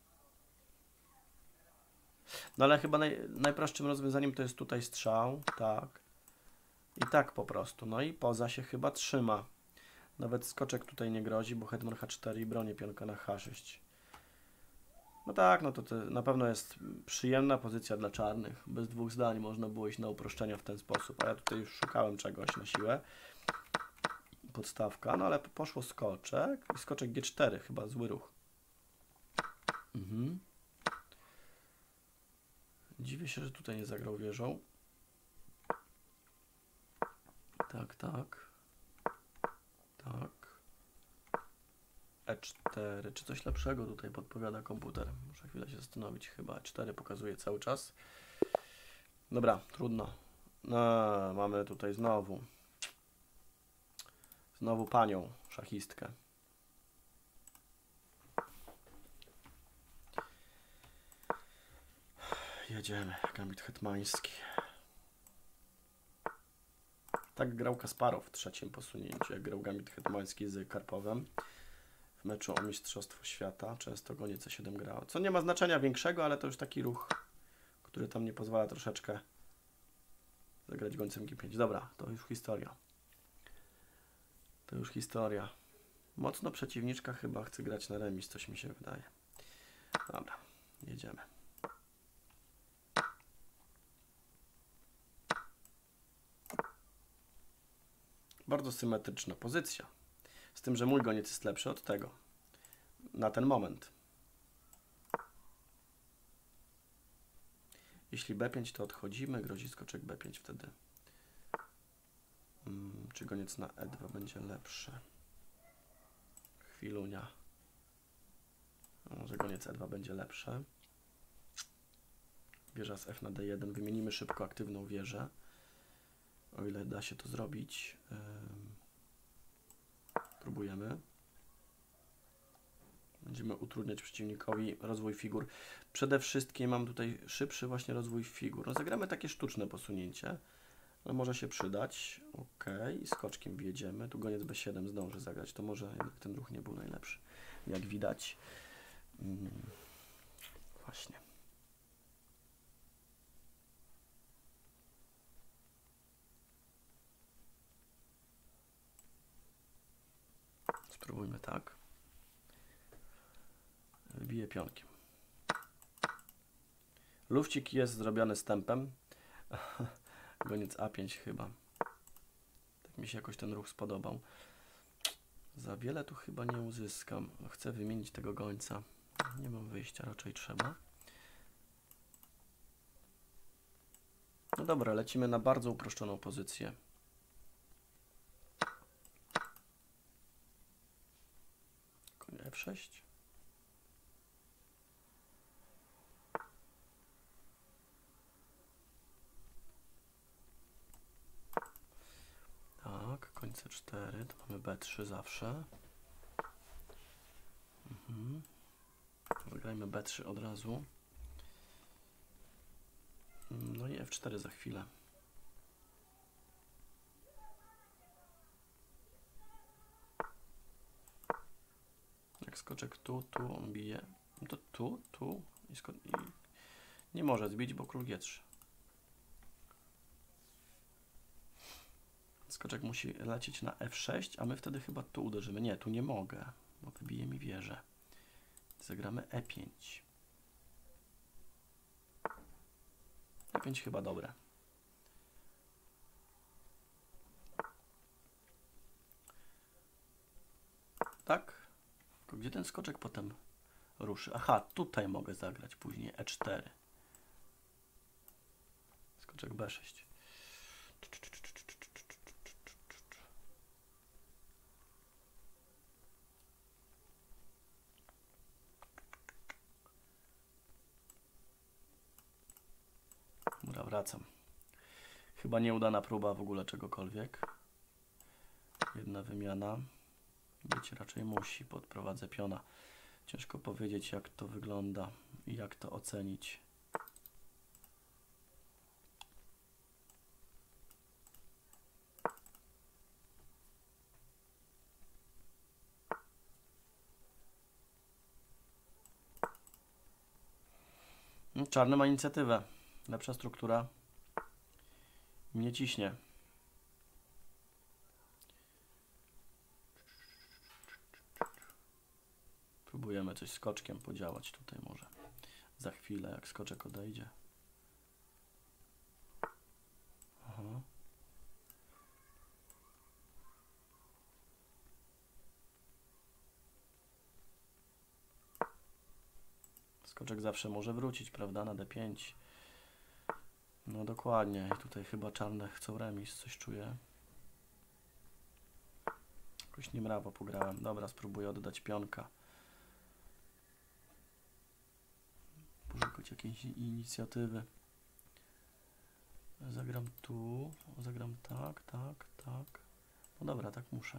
No ale chyba naj, najprostszym rozwiązaniem to jest tutaj strzał, tak. I tak po prostu. No i poza się chyba trzyma. Nawet skoczek tutaj nie grozi, bo hetman H cztery i bronię pionka na H sześć. No tak, no to, to na pewno jest przyjemna pozycja dla czarnych. Bez dwóch zdań można było iść na uproszczenia w ten sposób. A ja tutaj już szukałem czegoś na siłę. Podstawka, no ale poszło skoczek i skoczek G cztery, chyba zły ruch. Mhm. Dziwię się, że tutaj nie zagrał wieżą. Tak, tak. Tak. E cztery. Czy coś lepszego tutaj podpowiada komputer? Muszę chwilę się zastanowić. Chyba E cztery pokazuje cały czas. Dobra, trudno. No, mamy tutaj znowu. Znowu panią szachistkę. Jedziemy. Gambit hetmański. Tak grał Kasparow w trzecim posunięciu, jak grał gambit hetmański z Karpowem w meczu o Mistrzostwo Świata. Często goniec C siedem grał. Co nie ma znaczenia większego, ale to już taki ruch, który tam nie pozwala troszeczkę zagrać gońcem G pięć. Dobra, to już historia. To już historia. Mocno przeciwniczka chyba chce grać na remis, coś mi się wydaje. Dobra, jedziemy. Bardzo symetryczna pozycja. Z tym, że mój goniec jest lepszy od tego. Na ten moment. Jeśli B pięć, to odchodzimy. Grozi skoczek B pięć wtedy. Hmm, czy goniec na E dwa będzie lepszy? Chwilunia. A może goniec E dwa będzie lepszy. Wieża z F na D jeden. Wymienimy szybko aktywną wieżę. o ile da się to zrobić. Próbujemy. Będziemy utrudniać przeciwnikowi rozwój figur. Przede wszystkim mam tutaj szybszy właśnie rozwój figur. No, zagramy takie sztuczne posunięcie, ale może się przydać. Ok, i skoczkiem wjedziemy. Tu goniec B siedem zdąży zagrać. To może jednak ten ruch nie był najlepszy, jak widać. Hmm. Właśnie. Spróbujmy tak. Biję pionkiem. Lufcik jest zrobiony stępem. Goniec A pięć chyba. Tak mi się jakoś ten ruch spodobał. Za wiele tu chyba nie uzyskam. Chcę wymienić tego gońca. Nie mam wyjścia, raczej trzeba. No dobra, lecimy na bardzo uproszczoną pozycję. Koń F sześć. Tak, koń C cztery, to mamy B trzy zawsze. Mhm. Zagrajmy B trzy od razu. No i F cztery za chwilę. Jak skoczek tu, tu on bije. No to tu, tu i, i nie może zbić, bo król G trzy. Skoczek musi lecieć na F sześć, a my wtedy chyba tu uderzymy. Nie, tu nie mogę, bo wybije mi wieżę. Zagramy E pięć. E pięć chyba dobre. Tak? Tylko gdzie ten skoczek potem ruszy? Aha, tutaj mogę zagrać później E cztery. Skoczek B sześć. Dobra, wracam. Chyba nieudana próba w ogóle czegokolwiek. Jedna wymiana. Być raczej musi. Podprowadzę piona. Ciężko powiedzieć, jak to wygląda i jak to ocenić. Czarny ma inicjatywę. Lepsza struktura. Nie ciśnie. Próbujemy coś skoczkiem podziałać tutaj może. Za chwilę, jak skoczek odejdzie. Aha. Skoczek zawsze może wrócić, prawda, na D pięć. No dokładnie. I tutaj chyba czarne chcą remis, coś czuję. Jakoś niemrawo pograłem. Dobra, spróbuję oddać pionka. Poszukać jakiejś inicjatywy. Zagram tu. Zagram tak, tak, tak. No dobra, tak muszę.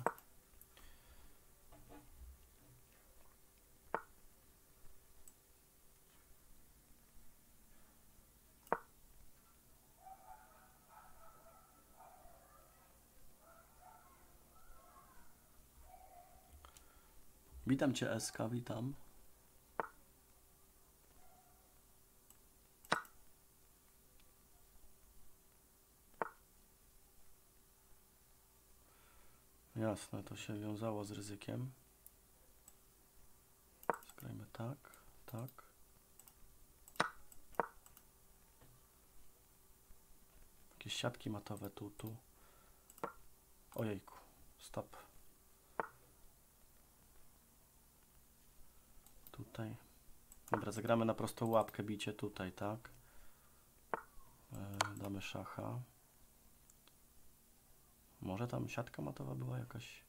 Witam Cię, S K, witam. Jasne, to się wiązało z ryzykiem. Skrajmy tak, tak. Jakieś siatki matowe tu, tu. Ojejku, stop. Tutaj. Dobra, zagramy na prostą łapkę, bicie tutaj, tak. Yy, damy szacha. Może tam siatka matowa była jakaś.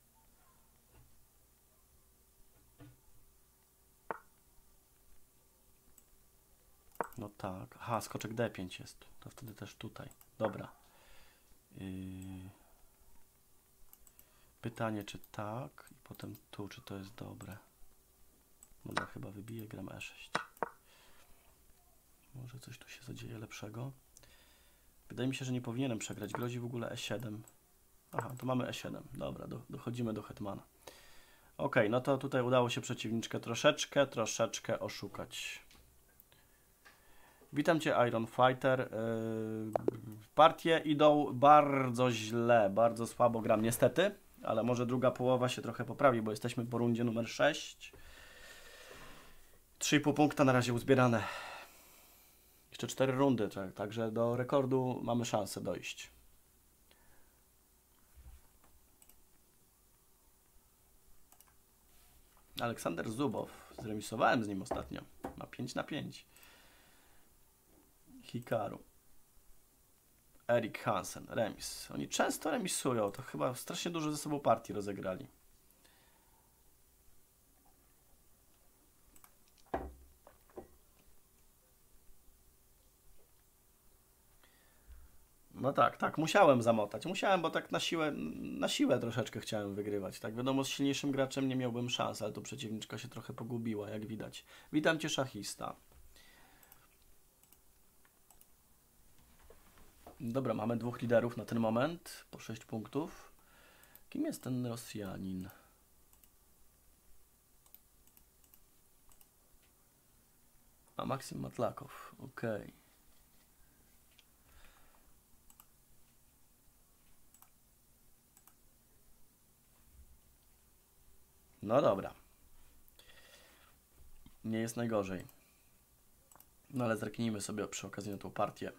No tak. Aha, skoczek D pięć jest. To wtedy też tutaj. Dobra. Yy... Pytanie, czy tak, i potem tu, czy to jest dobre. Dobra, chyba wybiję, gram e sześć. Może coś tu się zadzieje lepszego. Wydaje mi się, że nie powinienem przegrać. Grozi w ogóle e siedem. Aha, to mamy e siedem. Dobra, do, dochodzimy do hetmana. Ok, no to tutaj udało się przeciwniczkę troszeczkę, troszeczkę oszukać. Witam Cię, Iron Fighter. Yy, partie idą bardzo źle, bardzo słabo gram, niestety, ale może druga połowa się trochę poprawi, bo jesteśmy po rundzie numer sześć. trzy i pół punkta na razie uzbierane. Jeszcze cztery rundy, tak, także do rekordu mamy szansę dojść. Aleksander Zubow. Zremisowałem z nim ostatnio. Ma pięć na pięć. Hikaru. Erik Hansen. Remis. Oni często remisują. To chyba strasznie dużo ze sobą partii rozegrali. No tak, tak, musiałem zamotać. Musiałem, bo tak na siłę, na siłę troszeczkę chciałem wygrywać. Tak, wiadomo, z silniejszym graczem nie miałbym szans, ale tu przeciwniczka się trochę pogubiła, jak widać. Witam Cię, szachista. Dobra, mamy dwóch liderów na ten moment, po sześć punktów. Kim jest ten Rosjanin? A Maksim Matlakow, okej. Okay. No dobra. Nie jest najgorzej. No ale zerknijmy sobie przy okazji na tą partię.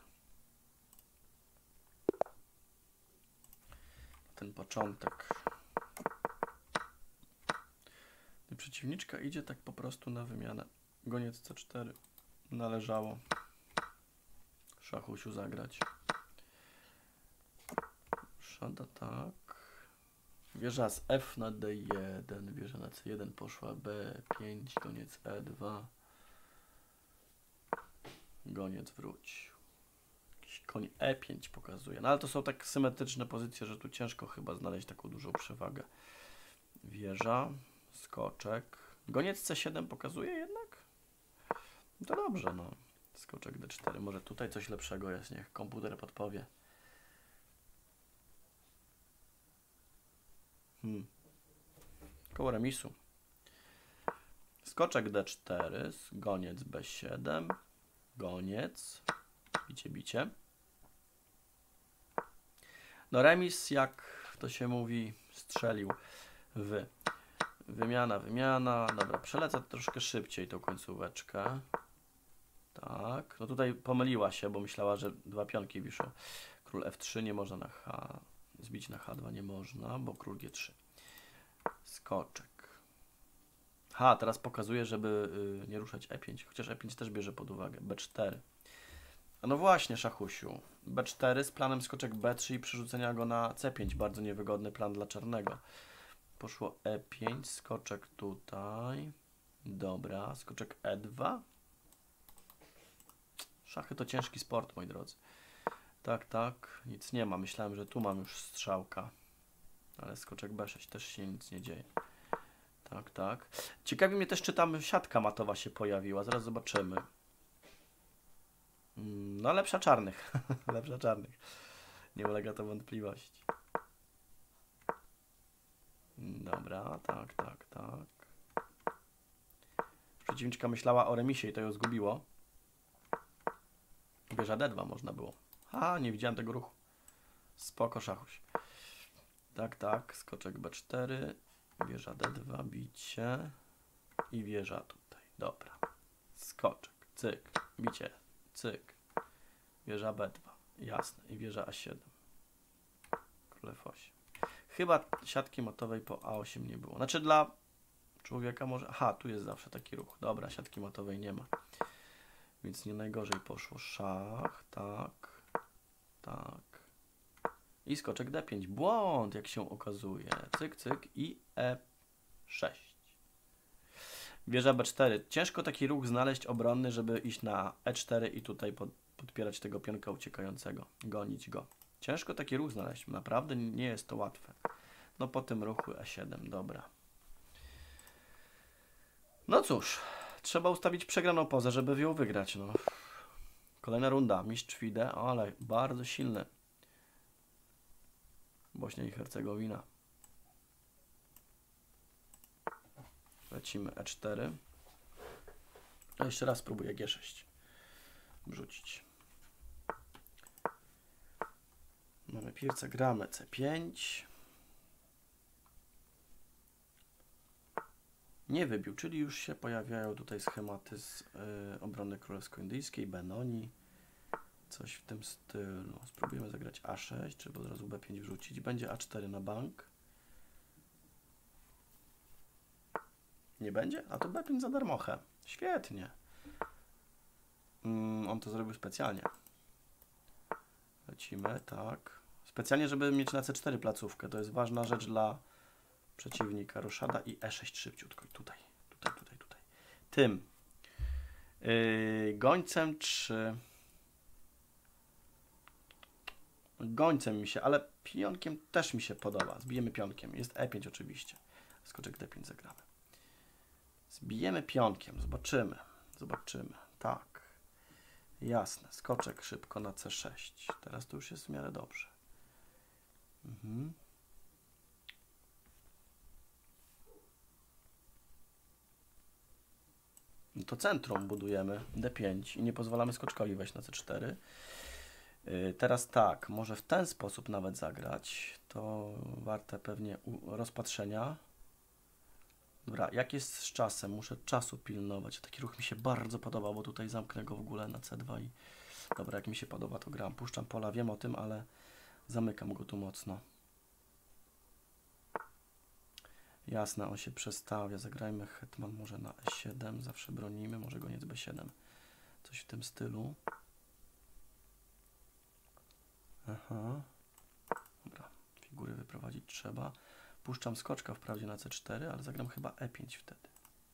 Ten początek. I przeciwniczka idzie tak po prostu na wymianę. Goniec C cztery. Należało szachusiu zagrać. Szada tak. Wieża z F na D jeden. Wieża na C jeden poszła B pięć. Goniec E dwa. Goniec wróć. Jakiś koń E pięć pokazuje. No ale to są tak symetryczne pozycje, że tu ciężko chyba znaleźć taką dużą przewagę. Wieża, skoczek. Goniec C siedem pokazuje jednak? No to dobrze, no. Skoczek D cztery. Może tutaj coś lepszego jest, niech komputer podpowie. Hmm. Koło remisu. Skoczek D cztery, goniec B siedem, goniec, bicie, bicie. No remis, jak to się mówi, strzelił w wymiana, wymiana. Dobra, przelecę troszkę szybciej tą końcóweczkę. Tak, no tutaj pomyliła się, bo myślała, że dwa pionki wiszą. Król F trzy nie można na H, zbić na H dwa nie można, bo król G trzy. Skoczek. Ha, teraz pokazuje, żeby y, nie ruszać E pięć, chociaż E pięć też bierze pod uwagę. B cztery. A no właśnie, szachusiu. B cztery z planem skoczek B trzy i przerzucenia go na C pięć. Bardzo niewygodny plan dla czarnego. Poszło E pięć, skoczek tutaj. Dobra, skoczek E dwa. Szachy to ciężki sport, moi drodzy. Tak, tak, nic nie ma. Myślałem, że tu mam już strzałka. Ale skoczek B sześć też się nic nie dzieje. Tak, tak. Ciekawi mnie też, czy tam siatka matowa się pojawiła. Zaraz zobaczymy. No lepsza czarnych. Lepsza czarnych. Nie ulega to wątpliwości. Dobra, tak, tak, tak. Przeciwniczka myślała o remisie i to ją zgubiło. Wieża D dwa można było. A, nie widziałem tego ruchu. Spoko, szachuś. Tak, tak. Skoczek B cztery. Wieża D dwa, bicie. I wieża tutaj. Dobra. Skoczek, cyk. Bicie, cyk. Wieża B dwa. Jasne. I wieża A siedem. Król F osiem. Chyba siatki matowej po A osiem nie było. Znaczy dla człowieka może... Aha, tu jest zawsze taki ruch. Dobra, siatki matowej nie ma. Więc nie najgorzej poszło. Szach, tak, tak. I skoczek D pięć. Błąd, jak się okazuje. Cyk, cyk i E sześć. Wieża B cztery. Ciężko taki ruch znaleźć obronny, żeby iść na E cztery i tutaj pod, podpierać tego pionka uciekającego. Gonić go. Ciężko taki ruch znaleźć. Naprawdę nie jest to łatwe. No po tym ruchu E siedem, dobra. No cóż, trzeba ustawić przegraną pozę, żeby ją wygrać. No. Kolejna runda, mistrz Fide, ale bardzo silny. Bośnia i Hercegowina. Lecimy E cztery. A jeszcze raz spróbuję G sześć wrzucić. Mamy piłce, gramy C pięć. Nie wybił, czyli już się pojawiają tutaj schematy z y, obrony królewsko-indyjskiej, Benoni. Coś w tym stylu. Spróbujemy zagrać A sześć, żeby od razu B pięć wrzucić. Będzie A cztery na bank. Nie będzie? A to B pięć za darmochę. Świetnie. Mm, on to zrobił specjalnie. Lecimy, tak. Specjalnie, żeby mieć na C cztery placówkę. To jest ważna rzecz dla przeciwnika. Roszada i E sześć szybciutko. I tutaj, tutaj, tutaj, tutaj. Tym. Yy, gońcem czy... Gońcem mi się, ale pionkiem też mi się podoba. Zbijemy pionkiem. Jest E pięć oczywiście. Skoczek D pięć zagramy. Zbijemy pionkiem. Zobaczymy. Zobaczymy. Tak. Jasne. Skoczek szybko na C sześć. Teraz to już jest w miarę dobrze. Mhm. No to centrum budujemy D pięć i nie pozwalamy skoczkowi wejść na C cztery. Yy, teraz tak, może w ten sposób nawet zagrać. To warte pewnie rozpatrzenia. Dobra, jak jest z czasem? Muszę czasu pilnować. Taki ruch mi się bardzo podoba, bo tutaj zamknę go w ogóle na C dwa i... Dobra, jak mi się podoba, to gram. Puszczam pola, wiem o tym, ale zamykam go tu mocno. Jasne, on się przestawia. Zagrajmy hetman może na E siedem. Zawsze bronimy. Może goniec B siedem. Coś w tym stylu. Aha. Dobra, figury wyprowadzić trzeba. Puszczam skoczka wprawdzie na C cztery, ale zagram chyba E pięć wtedy.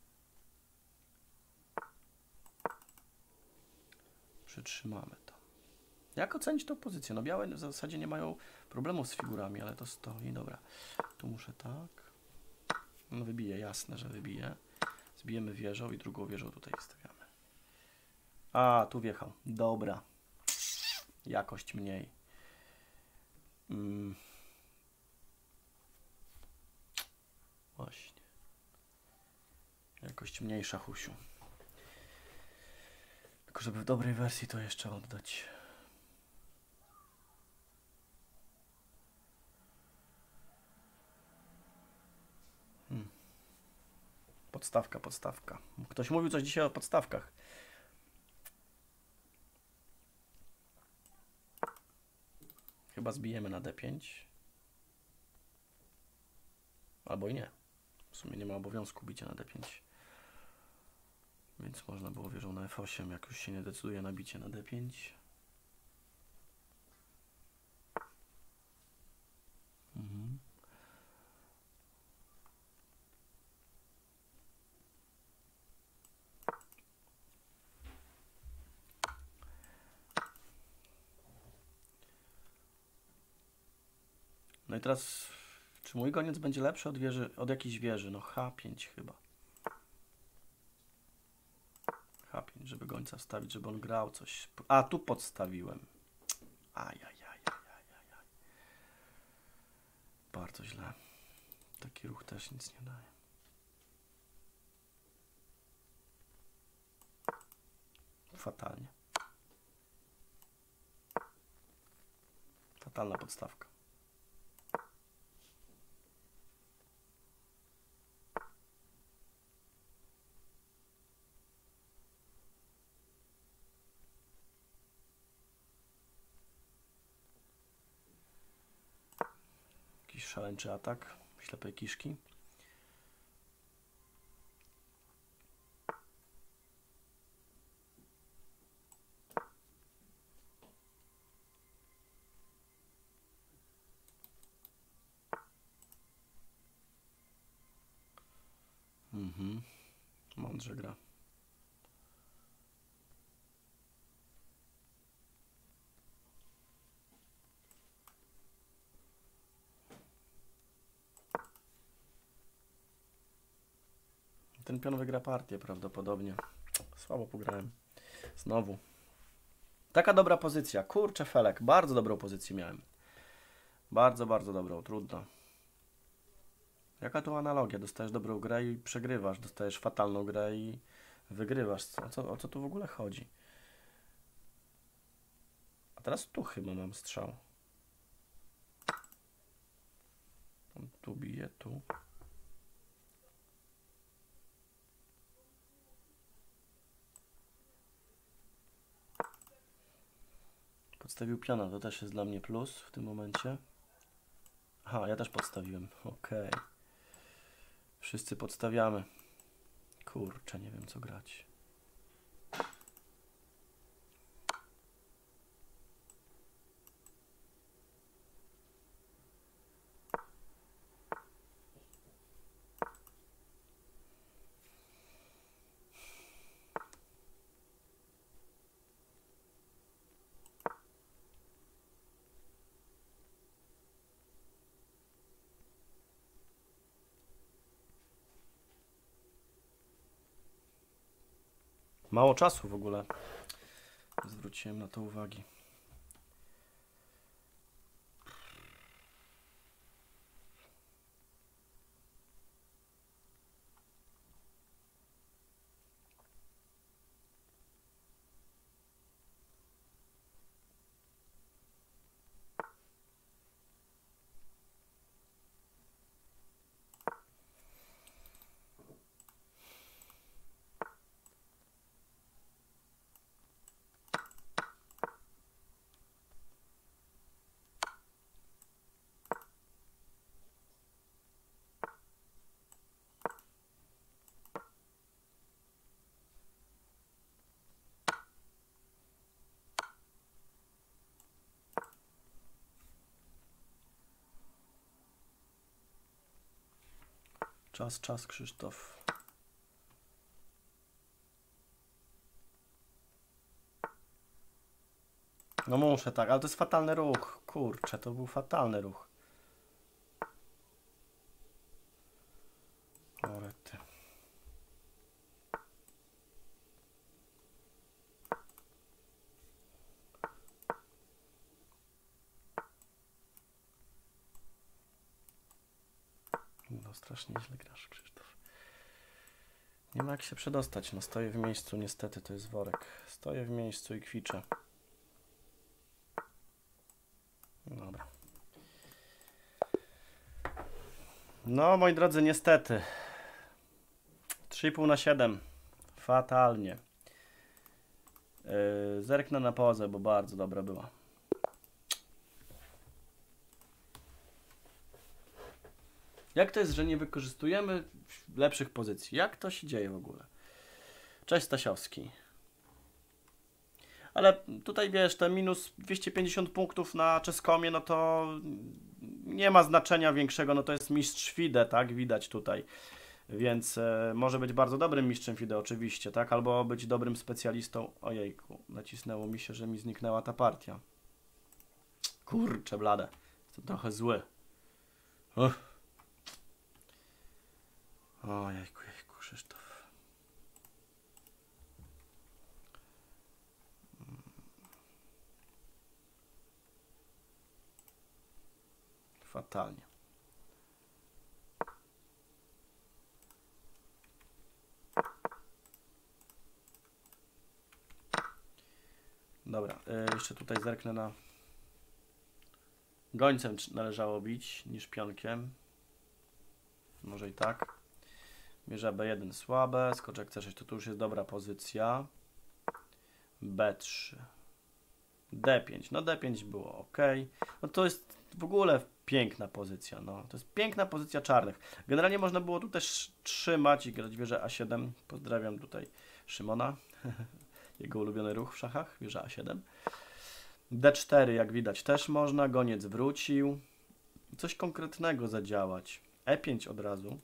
Przytrzymamy to. Jak ocenić tą pozycję? No białe w zasadzie nie mają problemów z figurami, ale to stoi. Dobra, tu muszę tak. No wybiję, jasne, że wybiję. Zbijemy wieżą i drugą wieżą tutaj stawiamy. A, tu wjechał. Dobra. Jakość mniej. Hmm. Właśnie. Jakość mniejsza, Husiu. Tylko żeby w dobrej wersji to jeszcze oddać. Hmm. Podstawka, podstawka. Ktoś mówił coś dzisiaj o podstawkach. Chyba zbijemy na D pięć. Albo i nie. W sumie nie ma obowiązku bicia na D pięć. Więc można było wieżą na F osiem, jak już się nie decyduje na bicie na D pięć. Mhm. No i teraz, czy mój goniec będzie lepszy od wieży, od jakiejś wieży? No H pięć chyba. H pięć, żeby gońca wstawić, żeby on grał coś. A, tu podstawiłem. Ajajajajajaj. Bardzo źle. Taki ruch też nic nie daje. Fatalnie. Fatalna podstawka. Jakiś szaleńczy atak ślepej kiszki. Mhm. Mądrze gra. Ten pion wygra partię prawdopodobnie. Słabo pograłem. Znowu. Taka dobra pozycja. Kurczę, Felek. Bardzo dobrą pozycję miałem. Bardzo, bardzo dobrą. Trudno. Jaka tu analogia? Dostajesz dobrą grę i przegrywasz. Dostajesz fatalną grę i wygrywasz. O co, o co tu w ogóle chodzi? A teraz tu chyba mam strzał. On tu bije, tu. Podstawił piona, to też jest dla mnie plus w tym momencie. Aha, ja też podstawiłem. Okej. Okay. Wszyscy podstawiamy. Kurczę, nie wiem co grać. Mało czasu w ogóle. Zwróciłem na to uwagi. Czas, czas, Krzysztof. No muszę tak, ale to jest fatalny ruch. Kurczę, to był fatalny ruch. Orety. No strasznie źle grasz, Krzysztof. Nie ma jak się przedostać. No stoję w miejscu, niestety to jest worek. Stoję w miejscu i kwiczę. Dobra. No moi drodzy, niestety. trzy i pół na siedem. Fatalnie. Yy, zerknę na pozę, bo bardzo dobra była. Jak to jest, że nie wykorzystujemy lepszych pozycji? Jak to się dzieje w ogóle? Cześć Stasiowski. Ale tutaj wiesz, te minus dwieście pięćdziesiąt punktów na Czeskomie, no to nie ma znaczenia większego, no to jest mistrz FIDE, tak? Widać tutaj. Więc e, może być bardzo dobrym mistrzem FIDE oczywiście, tak? Albo być dobrym specjalistą. Ojejku, nacisnęło mi się, że mi zniknęła ta partia. Kurczę blade. To trochę zły. Uff. Ojejku, jejku, Krzysztof. Fatalnie. Dobra, yy, jeszcze tutaj zerknę na... Gońcem należało bić niż pionkiem. Może i tak. Bierze B jeden słabe, skoczek C sześć, to tu już jest dobra pozycja. B trzy. D pięć, no D pięć było ok. No to jest w ogóle piękna pozycja, no. To jest piękna pozycja czarnych. Generalnie można było tu też trzymać i grać wieżę A siedem. Pozdrawiam tutaj Szymona. Jego ulubiony ruch w szachach, wieża A siedem. D cztery, jak widać, też można. Goniec wrócił. Coś konkretnego zadziałać. E pięć od razu.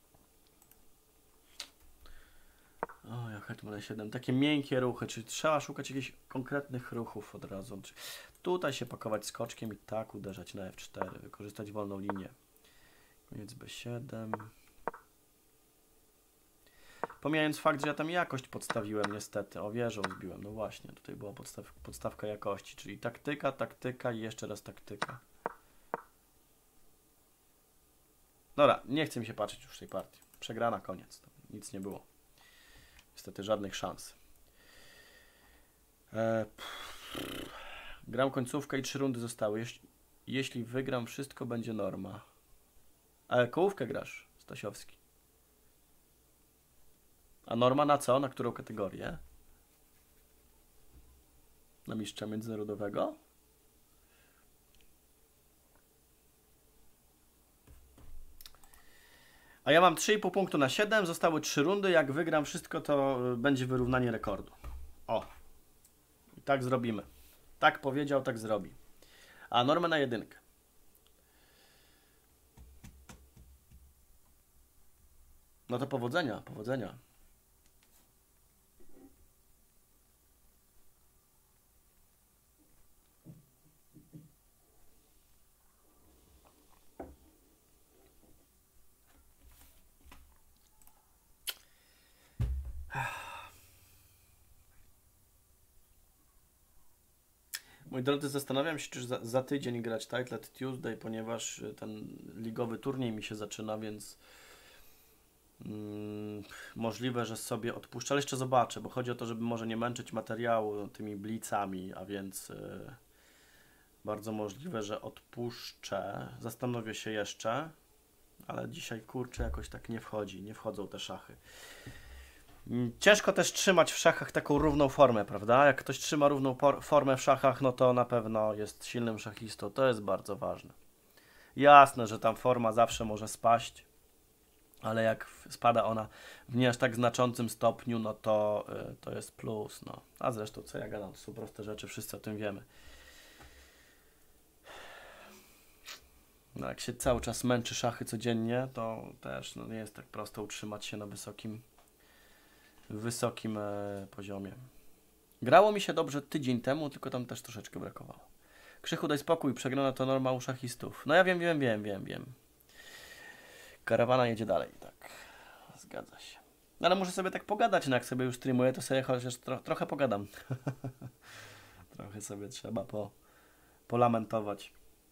O, ja hetman E siedem. Takie miękkie ruchy. Czyli trzeba szukać jakichś konkretnych ruchów od razu. Tutaj się pakować skoczkiem i tak uderzać na F cztery. Wykorzystać wolną linię. Goniec B siedem. Pomijając fakt, że ja tam jakość podstawiłem niestety. O, wieżą zbiłem. No właśnie, tutaj była podstaw, podstawka jakości, czyli taktyka, taktyka i jeszcze raz taktyka. Dobra, nie chcę mi się patrzeć już w tej partii. Przegrana, koniec. Nic nie było. Niestety żadnych szans. Eee, gram końcówkę i trzy rundy zostały. Jeśli, jeśli wygram wszystko, będzie norma. Ale kołówkę grasz, Stasiowski. A norma na co? Na którą kategorię? Na mistrza międzynarodowego? A ja mam trzy i pół punktu na siedem, zostały trzy rundy. Jak wygram wszystko, to będzie wyrównanie rekordu. O. I tak zrobimy. Tak powiedział, tak zrobi. A normę na jedynkę. No to powodzenia, powodzenia. Moi drodzy, zastanawiam się, czy za, za tydzień grać Title Tuesday, ponieważ ten ligowy turniej mi się zaczyna, więc mm, możliwe, że sobie odpuszczę, ale jeszcze zobaczę, bo chodzi o to, żeby może nie męczyć materiału tymi blitzami, a więc yy, bardzo możliwe, że odpuszczę. Zastanowię się jeszcze, ale dzisiaj kurczę jakoś tak nie wchodzi, nie wchodzą te szachy. Ciężko też trzymać w szachach taką równą formę, prawda? Jak ktoś trzyma równą formę w szachach, no to na pewno jest silnym szachistą. To jest bardzo ważne. Jasne, że tam forma zawsze może spaść, ale jak spada ona w nie aż tak znaczącym stopniu, no to, yy, to jest plus. No. A zresztą, co ja gadam, to są proste rzeczy, wszyscy o tym wiemy. No, jak się cały czas męczy szachy codziennie, to też no, nie jest tak prosto utrzymać się na wysokim wysokim e, poziomie. Grało mi się dobrze tydzień temu, tylko tam też troszeczkę brakowało. Krzychu, daj spokój, przegrana to norma u szachistów. No ja wiem, wiem, wiem, wiem, wiem. Karawana jedzie dalej, tak. Zgadza się. No ale muszę sobie tak pogadać, no jak sobie już streamuję, to sobie chociaż tro trochę pogadam. Trochę sobie trzeba po polamentować.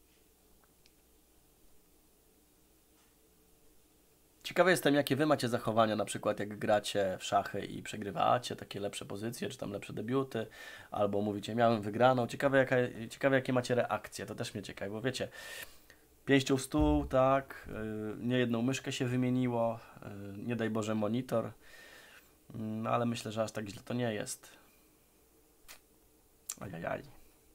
Ciekawy jestem, jakie wy macie zachowania, na przykład jak gracie w szachy i przegrywacie, takie lepsze pozycje, czy tam lepsze debiuty, albo mówicie, miałem wygraną. Ciekawe, jaka, ciekawe jakie macie reakcje, to też mnie ciekawi, bo wiecie, pięścią w stół, tak, yy, nie jedną myszkę się wymieniło, yy, nie daj Boże monitor, yy, ale myślę, że aż tak źle to nie jest. Ajajaj.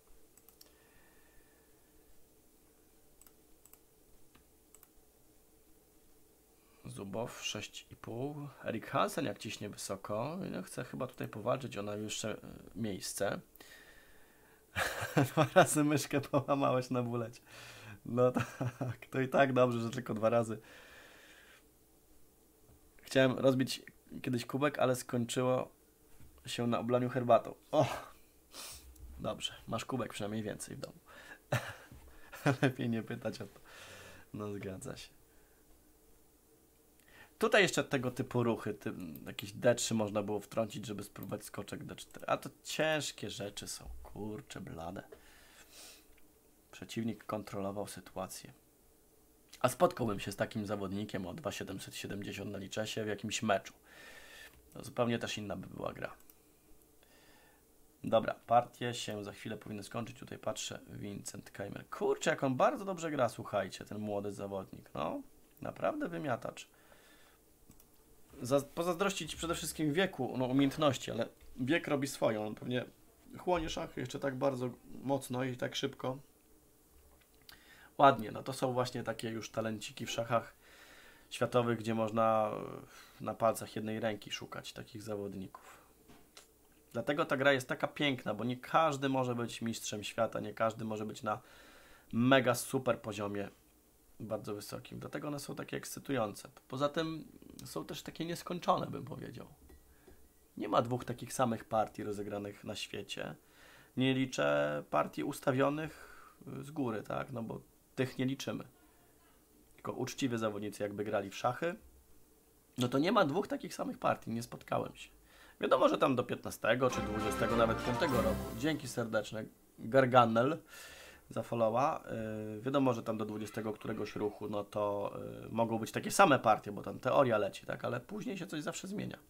Zubow sześć i pół. Erik Hansen jak ciśnie wysoko. No, chce chyba tutaj powalczyć o najwyższe miejsce. Dwa razy myszkę połamałeś na bulecie. No tak, to i tak dobrze, że tylko dwa razy. Chciałem rozbić kiedyś kubek, ale skończyło się na oblaniu herbatą. O! Dobrze, masz kubek przynajmniej więcej w domu. Lepiej nie pytać o to. No zgadza się. Tutaj jeszcze tego typu ruchy, ty, jakieś D trzy można było wtrącić, żeby spróbować skoczek D cztery. A to ciężkie rzeczy są, kurcze blade. Przeciwnik kontrolował sytuację. A spotkałbym się z takim zawodnikiem o dwa tysiące siedemset siedemdziesiąt na Lichessie w jakimś meczu. To zupełnie też inna by była gra. Dobra, partie się za chwilę powinny skończyć. Tutaj patrzę, Vincent Keimer. Kurczę, jak on bardzo dobrze gra, słuchajcie, ten młody zawodnik. No, naprawdę wymiatacz. Za, pozazdrościć przede wszystkim wieku, no umiejętności, ale wiek robi swoją. On pewnie chłonie szachy jeszcze tak bardzo mocno i tak szybko. Ładnie, no to są właśnie takie już talenciki w szachach światowych, gdzie można na palcach jednej ręki szukać takich zawodników. Dlatego ta gra jest taka piękna, bo nie każdy może być mistrzem świata, nie każdy może być na mega super poziomie, bardzo wysokim. Dlatego one są takie ekscytujące. Poza tym są też takie nieskończone, bym powiedział. Nie ma dwóch takich samych partii rozegranych na świecie. Nie liczę partii ustawionych z góry, tak? No bo tych nie liczymy. Tylko uczciwi zawodnicy jakby grali w szachy No to nie ma dwóch takich samych partii, nie spotkałem się. Wiadomo, że tam do piętnastego czy dwudziestego, nawet piątego roku. Dzięki serdeczne, Garganel za followa. Yy, wiadomo, że tam do dwudziestego któregoś ruchu, no to yy, mogą być takie same partie, bo tam teoria leci, tak, ale później się coś zawsze zmienia.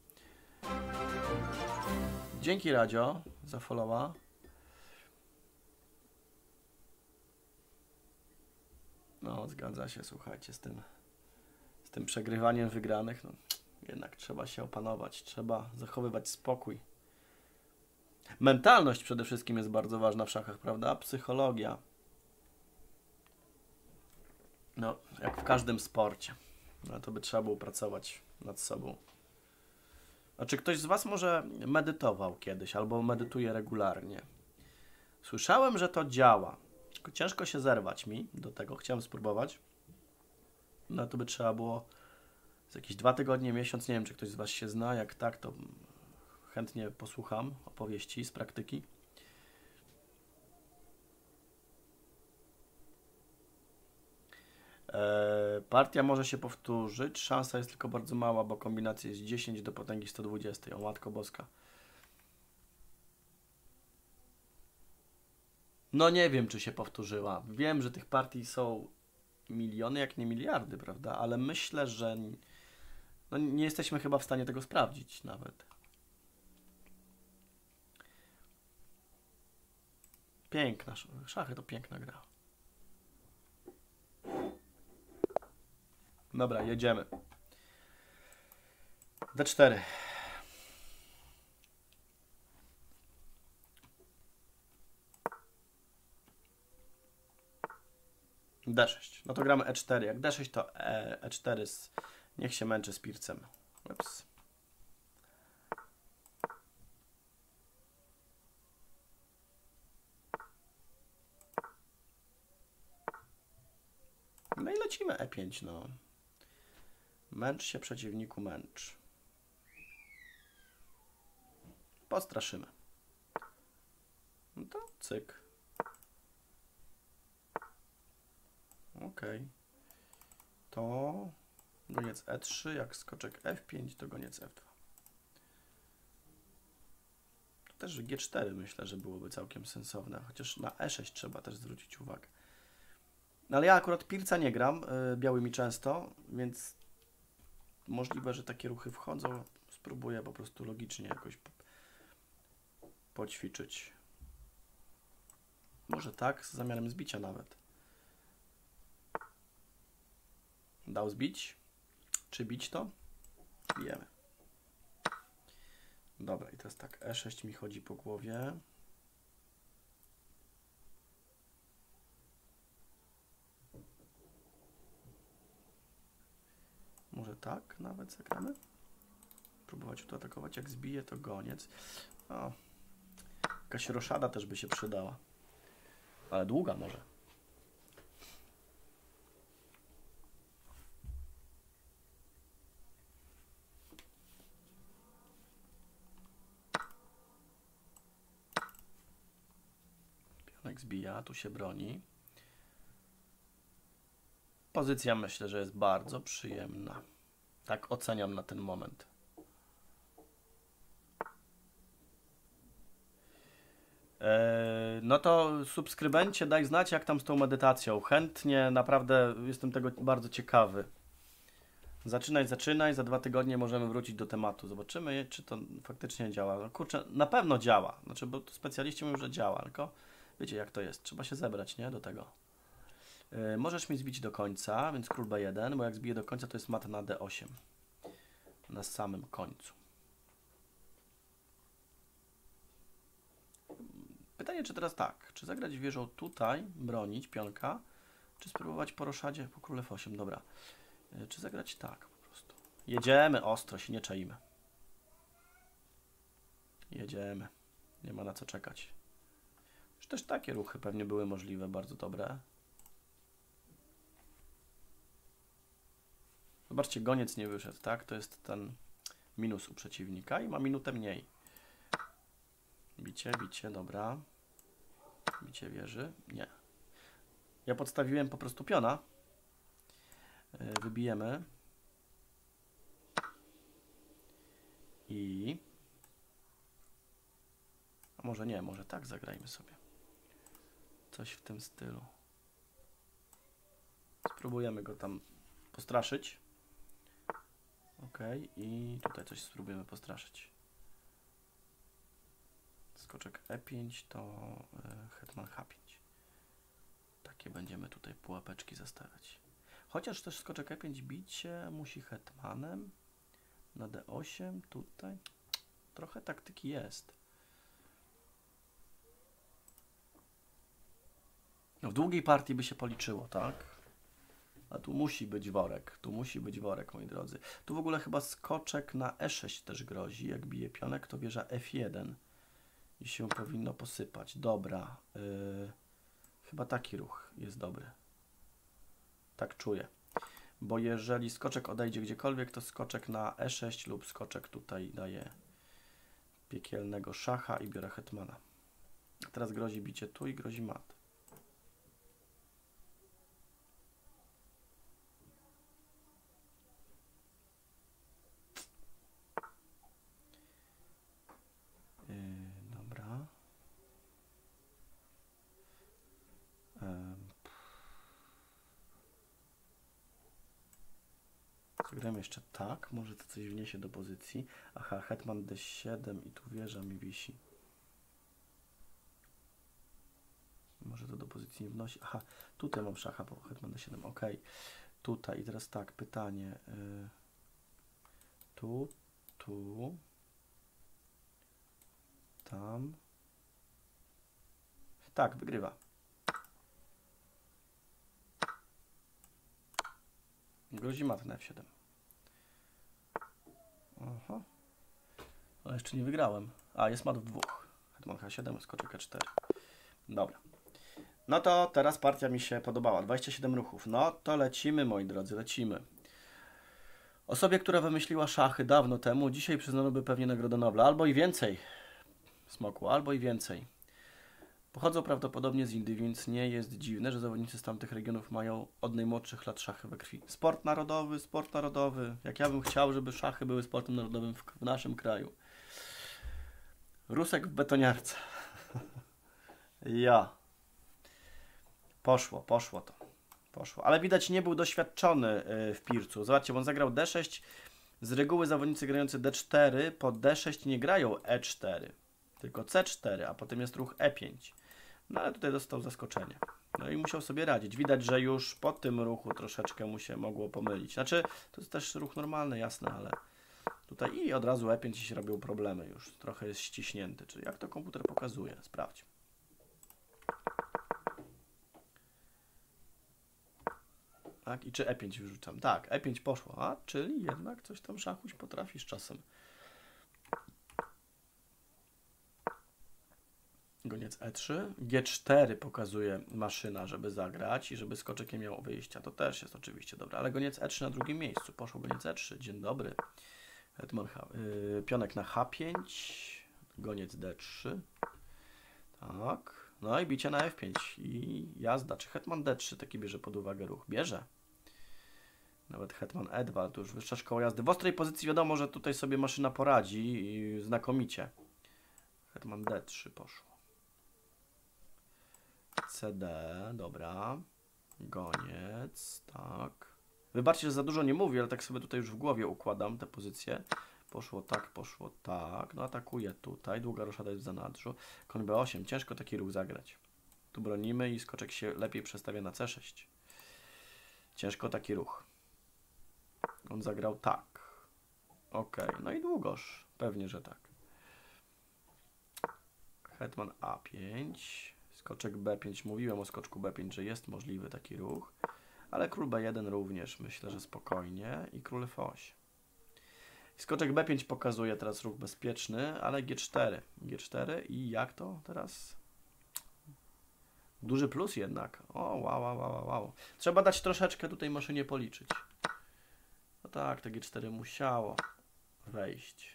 Dzięki Radzio za followa. No, zgadza się, słuchajcie, z tym, z tym przegrywaniem wygranych, no, jednak trzeba się opanować, trzeba zachowywać spokój. Mentalność przede wszystkim jest bardzo ważna w szachach, prawda? Psychologia. No, jak w każdym sporcie. No, to by trzeba było pracować nad sobą. A czy ktoś z Was może medytował kiedyś, albo medytuje regularnie? Słyszałem, że to działa. Tylko ciężko się zerwać mi do tego. Chciałem spróbować. No to by trzeba było z jakieś dwa tygodnie, miesiąc. Nie wiem, czy ktoś z Was się zna. Jak tak, to chętnie posłucham opowieści z praktyki. Eee, partia może się powtórzyć. Szansa jest tylko bardzo mała, bo kombinacja jest dziesięć do potęgi sto dwadzieścia. O matko boska. No nie wiem, czy się powtórzyła. Wiem, że tych partii są miliony, jak nie miliardy, prawda? Ale myślę, że no nie jesteśmy chyba w stanie tego sprawdzić nawet. Piękna. Szachy to piękna gra. Dobra, jedziemy. D cztery. D sześć. No to gramy E cztery. Jak D sześć, to E, E4. Z... Niech się męczy z pircem. Ups. No i lecimy E pięć, no. Męcz się przeciwniku, męcz. Postraszymy. No to cyk. Ok. To goniec E trzy, jak skoczek F pięć, to goniec F dwa. To też G cztery myślę, że byłoby całkiem sensowne, chociaż na E sześć trzeba też zwrócić uwagę. No ale ja akurat pirca nie gram yy, białymi często, więc możliwe, że takie ruchy wchodzą. Spróbuję po prostu logicznie jakoś po, poćwiczyć. Może tak, z zamiarem zbicia nawet. Dał zbić? Czy bić to? Bijemy. Dobra, i teraz tak, E sześć mi chodzi po głowie. Może tak nawet zagramy? Próbować tu atakować, jak zbije to goniec. O, jakaś roszada też by się przydała. Ale długa może. Pionek zbija, tu się broni. Pozycja myślę, że jest bardzo przyjemna. Tak oceniam na ten moment. Eee, no to subskrybencie, daj znać, jak tam z tą medytacją. Chętnie, naprawdę jestem tego bardzo ciekawy. Zaczynaj, zaczynaj, za dwa tygodnie możemy wrócić do tematu. Zobaczymy, czy to faktycznie działa. No kurczę, na pewno działa. Znaczy, bo specjaliści mówią, że działa, tylko wiecie, jak to jest. Trzeba się zebrać, nie? Do tego. Yy, możesz mi zbić do końca, więc król B jeden, bo jak zbiję do końca, to jest mat na D osiem. Na samym końcu. Pytanie, czy teraz tak, czy zagrać wieżą tutaj, bronić pionka, czy spróbować po roszadzie po król F osiem, dobra. Yy, czy zagrać tak po prostu. Jedziemy ostro, się nie czaimy. Jedziemy. Nie ma na co czekać. Już też takie ruchy pewnie były możliwe, bardzo dobre. Zobaczcie, goniec nie wyszedł, tak? To jest ten minus u przeciwnika i ma minutę mniej. Bicie, bicie, dobra. Bicie wieży, nie. Ja podstawiłem po prostu piona. Wybijemy. I... A może nie, może tak zagrajmy sobie. Coś w tym stylu. Spróbujemy go tam postraszyć. Ok, i tutaj coś spróbujemy postraszyć. Skoczek E pięć to hetman H pięć. Takie będziemy tutaj pułapeczki zastawiać. Chociaż też skoczek E pięć bicie musi hetmanem. Na D osiem tutaj. Trochę taktyki jest. No w długiej partii by się policzyło, tak? A tu musi być worek. Tu musi być worek, moi drodzy. Tu w ogóle chyba skoczek na E sześć też grozi. Jak bije pionek, to wieża F jeden. I się powinno posypać. Dobra. Yy, chyba taki ruch jest dobry. Tak czuję. Bo jeżeli skoczek odejdzie gdziekolwiek, to skoczek na E sześć lub skoczek tutaj daje piekielnego szacha i biorę hetmana. Teraz grozi bicie tu i grozi mat. Yy, dobra. Yy. Zagramy jeszcze tak, może to coś wniesie do pozycji. Aha, hetman D siedem i tu wieża mi wisi. Może to do pozycji nie wnosi. Aha, tutaj mam szacha, bo hetman D siedem, ok. Tutaj i teraz tak, pytanie. Yy, tu, tu, tam. Tak, wygrywa. Grozi mat na F siedem. Aha. Ale jeszcze nie wygrałem. A, jest mat w dwóch. Hetman H siedem, skoczek E cztery. Dobra. No to teraz partia mi się podobała. dwadzieścia siedem ruchów. No to lecimy, moi drodzy, lecimy. Osobie, która wymyśliła szachy dawno temu, dzisiaj przyznano by pewnie Nagrodę Nobla. Albo i więcej. Smoku, albo i więcej. Pochodzą prawdopodobnie z Indii, więc nie jest dziwne, że zawodnicy z tamtych regionów mają od najmłodszych lat szachy we krwi. Sport narodowy, sport narodowy. Jak ja bym chciał, żeby szachy były sportem narodowym w, w naszym kraju. Rusek w betoniarce. Ja. Poszło, poszło to. Poszło. Ale widać, nie był doświadczony w Pircu. Zobaczcie, bo on zagrał D sześć. Z reguły zawodnicy grający D cztery po D sześć nie grają E cztery, tylko C cztery, a potem jest ruch E pięć. No ale tutaj dostał zaskoczenie. No i musiał sobie radzić. Widać, że już po tym ruchu troszeczkę mu się mogło pomylić. Znaczy, to jest też ruch normalny, jasne, ale tutaj i od razu E pięć się robią problemy już. Trochę jest ściśnięty. Czyli jak to komputer pokazuje? Sprawdź. Tak, i czy E pięć wyrzucam? Tak, E pięć poszło. A, czyli jednak coś tam szachuś potrafisz czasem. Goniec E trzy. G cztery pokazuje maszyna, żeby zagrać i żeby skoczek nie miał wyjścia. To też jest oczywiście dobre. Ale goniec E trzy na drugim miejscu. Poszło goniec E trzy. Dzień dobry. Hetman H, yy, pionek na H pięć. Goniec D trzy. Tak. No i bicie na F pięć. I jazda. Czy hetman D trzy taki bierze pod uwagę ruch? Bierze. Nawet hetman E dwa. To już wyższa szkoła jazdy. W ostrej pozycji wiadomo, że tutaj sobie maszyna poradzi i znakomicie. Hetman D trzy poszło. C D, dobra. Goniec, tak. Wybaczcie, że za dużo nie mówię, ale tak sobie tutaj już w głowie układam te pozycje. Poszło tak, poszło tak. No atakuje tutaj. Długa roszada jest w zanadrzu. Koń B osiem. Ciężko taki ruch zagrać. Tu bronimy i skoczek się lepiej przestawia na C sześć. Ciężko taki ruch. On zagrał tak. Ok. No i długoż. Pewnie, że tak. Hetman A pięć. Skoczek B pięć. Mówiłem o skoczku B pięć, że jest możliwy taki ruch. Ale król B jeden również. Myślę, że spokojnie. I król F osiem. Skoczek B pięć pokazuje teraz ruch bezpieczny, ale G cztery. G cztery i jak to teraz? Duży plus jednak. O, wow, wow, wow, wow. Trzeba dać troszeczkę tutaj maszynie policzyć. No tak, to G cztery musiało wejść.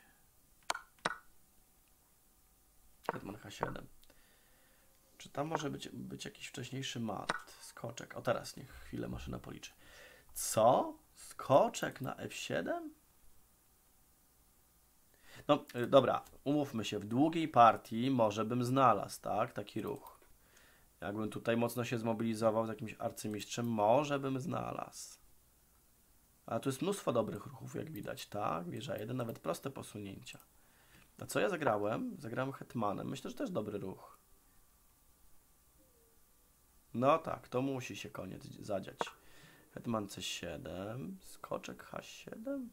Hetman H siedem. Czy tam może być, być jakiś wcześniejszy mat? Skoczek. O, teraz niech chwilę maszyna policzy. Co? Skoczek na F siedem? No y, dobra, umówmy się, w długiej partii może bym znalazł, tak, taki ruch. Jakbym tutaj mocno się zmobilizował z jakimś arcymistrzem, może bym znalazł. A tu jest mnóstwo dobrych ruchów, jak widać, tak? Wieża jeden, nawet proste posunięcia. A co ja zagrałem? Zagrałem hetmanem. Myślę, że też dobry ruch. No tak, to musi się koniec zadziać. Hetman C siedem, skoczek H siedem.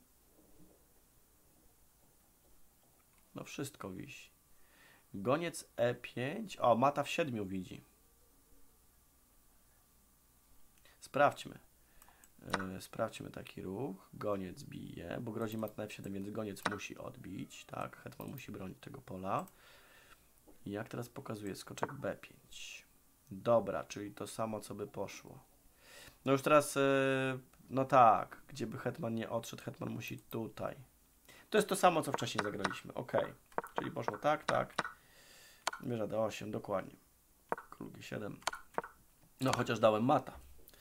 No wszystko wisi. Goniec E pięć. O, mata w siedmiu widzi. Sprawdźmy. Yy, sprawdźmy taki ruch. Goniec bije, bo grozi mat na F siedem, więc goniec musi odbić. Tak, hetman musi bronić tego pola. I jak teraz pokazuje? Skoczek B pięć. Dobra, czyli to samo, co by poszło. No już teraz, yy, no tak, gdzie by hetman nie odszedł, hetman musi tutaj. To jest to samo, co wcześniej zagraliśmy. Ok, czyli poszło tak, tak. Wieża D osiem, dokładnie. Król G siedem. No chociaż dałem mata.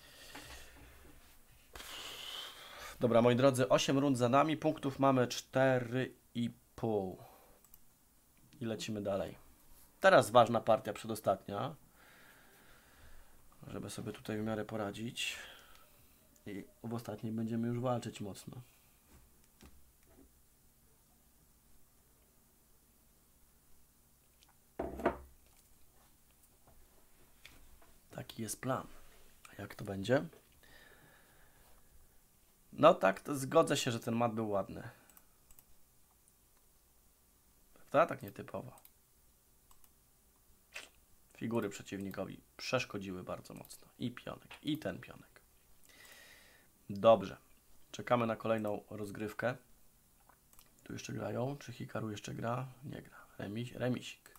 Dobra, moi drodzy, osiem rund za nami, punktów mamy cztery i pół. I lecimy dalej. Teraz ważna partia przedostatnia. Żeby sobie tutaj w miarę poradzić. I w ostatniej będziemy już walczyć mocno. Taki jest plan. A jak to będzie? No tak, to zgodzę się, że ten mat był ładny. Prawda? Tak nietypowo. Figury przeciwnikowi przeszkodziły bardzo mocno. I pionek, i ten pionek. Dobrze. Czekamy na kolejną rozgrywkę. Tu jeszcze grają. Czy Hikaru jeszcze gra? Nie gra. Remis, remisik.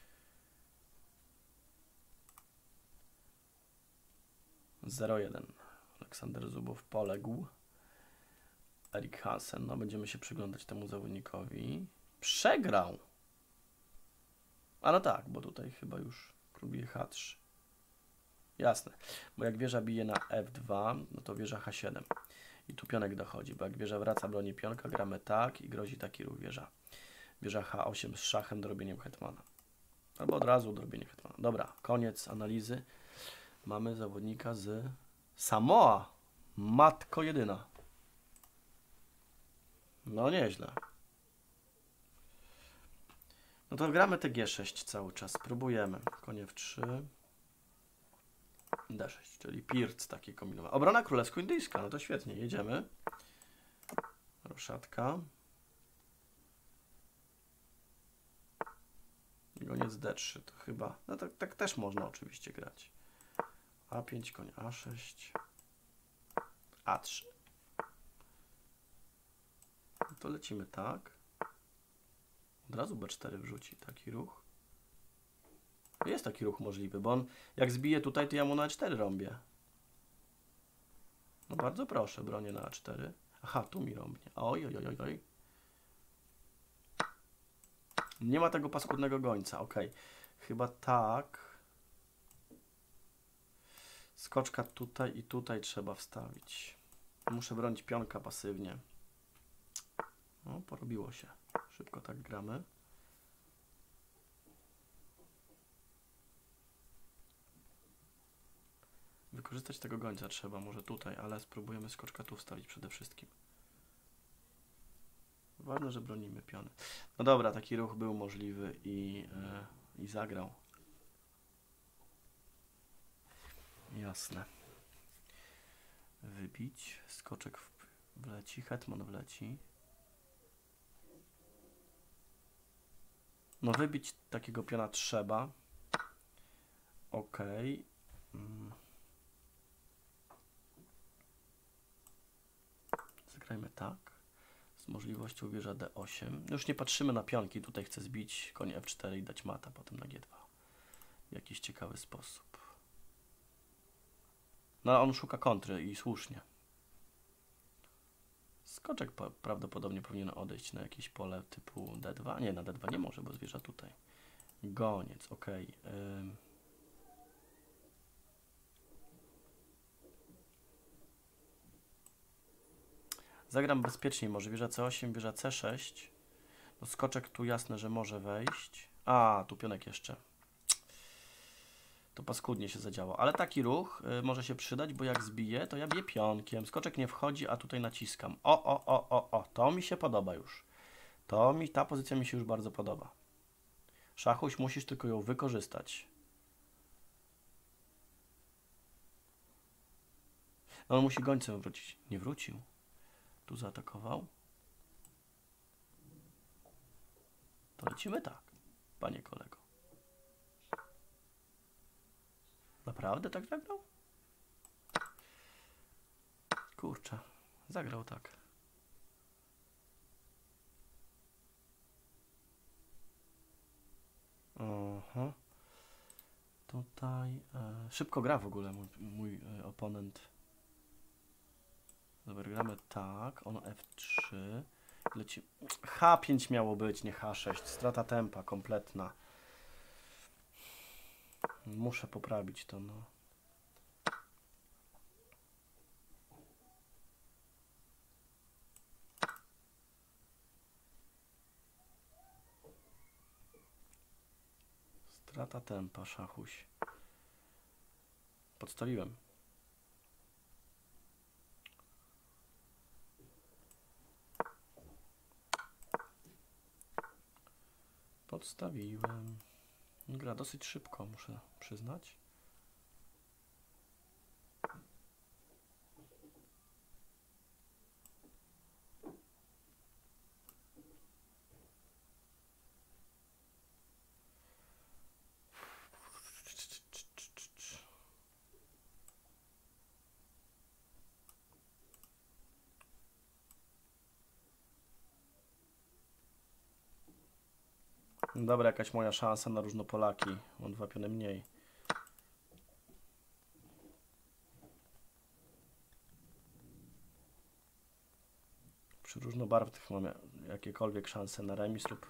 zero jeden. Aleksander Zubow poległ. Erik Hansen. No będziemy się przyglądać temu zawodnikowi. Przegrał. A no tak, bo tutaj chyba już próbuje H trzy. Jasne. Bo jak wieża bije na F dwa, no to wieża H siedem. I tu pionek dochodzi, bo jak wieża wraca broni pionka, gramy tak i grozi taki ruch wieża. Wieża H osiem z szachem, dorobieniem hetmana. Albo od razu dorobienie hetmana. Dobra, koniec analizy. Mamy zawodnika z Samoa. Matko jedyna. No nieźle. No to gramy te G sześć cały czas. Spróbujemy. Konie w trzy. D sześć, czyli Pirc taki kombinowany. Obrona królewsko-indyjska. No to świetnie. Jedziemy. Roszatka. Goniec D trzy to chyba... No tak, tak też można oczywiście grać. A pięć, koń A sześć. A trzy. No to lecimy tak. Od razu B cztery wrzuci taki ruch. Jest taki ruch możliwy, bo on jak zbije tutaj, to ja mu na A cztery rąbię. No bardzo proszę, bronię na A cztery. Aha, tu mi rąbnie. Oj, oj, oj, oj. Nie ma tego paskudnego gońca, ok. Chyba tak. Skoczka tutaj i tutaj trzeba wstawić. Muszę bronić pionka pasywnie. No, porobiło się. Szybko tak gramy. Wykorzystać tego gońca trzeba, może tutaj, ale spróbujemy skoczka tu wstawić przede wszystkim. Ważne, że bronimy piony. No dobra, taki ruch był możliwy i, yy, i zagrał. Jasne. Wybić. Skoczek wleci, hetman wleci. No wybić takiego piona trzeba. Ok. Hmm. Zagrajmy tak. Z możliwością wieża D osiem. Już nie patrzymy na pionki. Tutaj chcę zbić konie F cztery i dać mata potem na G dwa. W jakiś ciekawy sposób. No on szuka kontry i słusznie. Skoczek prawdopodobnie powinien odejść na jakieś pole typu D dwa. Nie, na D dwa nie może, bo zwierza tutaj. Goniec, ok. Ym. Zagram bezpieczniej, może wieża C osiem, wieża C sześć. Skoczek tu jasne, że może wejść. A, tu pionek jeszcze. To paskudnie się zadziało. Ale taki ruch y, może się przydać, bo jak zbiję, to ja biję pionkiem. Skoczek nie wchodzi, a tutaj naciskam. O, o, o, o, o. To mi się podoba już. To mi, ta pozycja mi się już bardzo podoba. Szachuś, musisz tylko ją wykorzystać. No, on musi gońcem wrócić. Nie wrócił. Tu zaatakował. To lecimy tak, panie kolego. Naprawdę tak zagrał? Kurczę, zagrał tak. Aha. Tutaj e, szybko gra w ogóle mój, mój e, oponent. Dobra, gramy tak, on F trzy. Leci. H pięć miało być, nie H sześć. Strata tempa kompletna. Muszę poprawić to, no. Strata tempa, szachuś. Podstawiłem. Podstawiłem. Gra dosyć szybko, muszę przyznać. Dobra, jakaś moja szansa na różnopolaki. Mam dwa piony mniej. Przy różnobarwnych mam jakiekolwiek szanse na remis lub...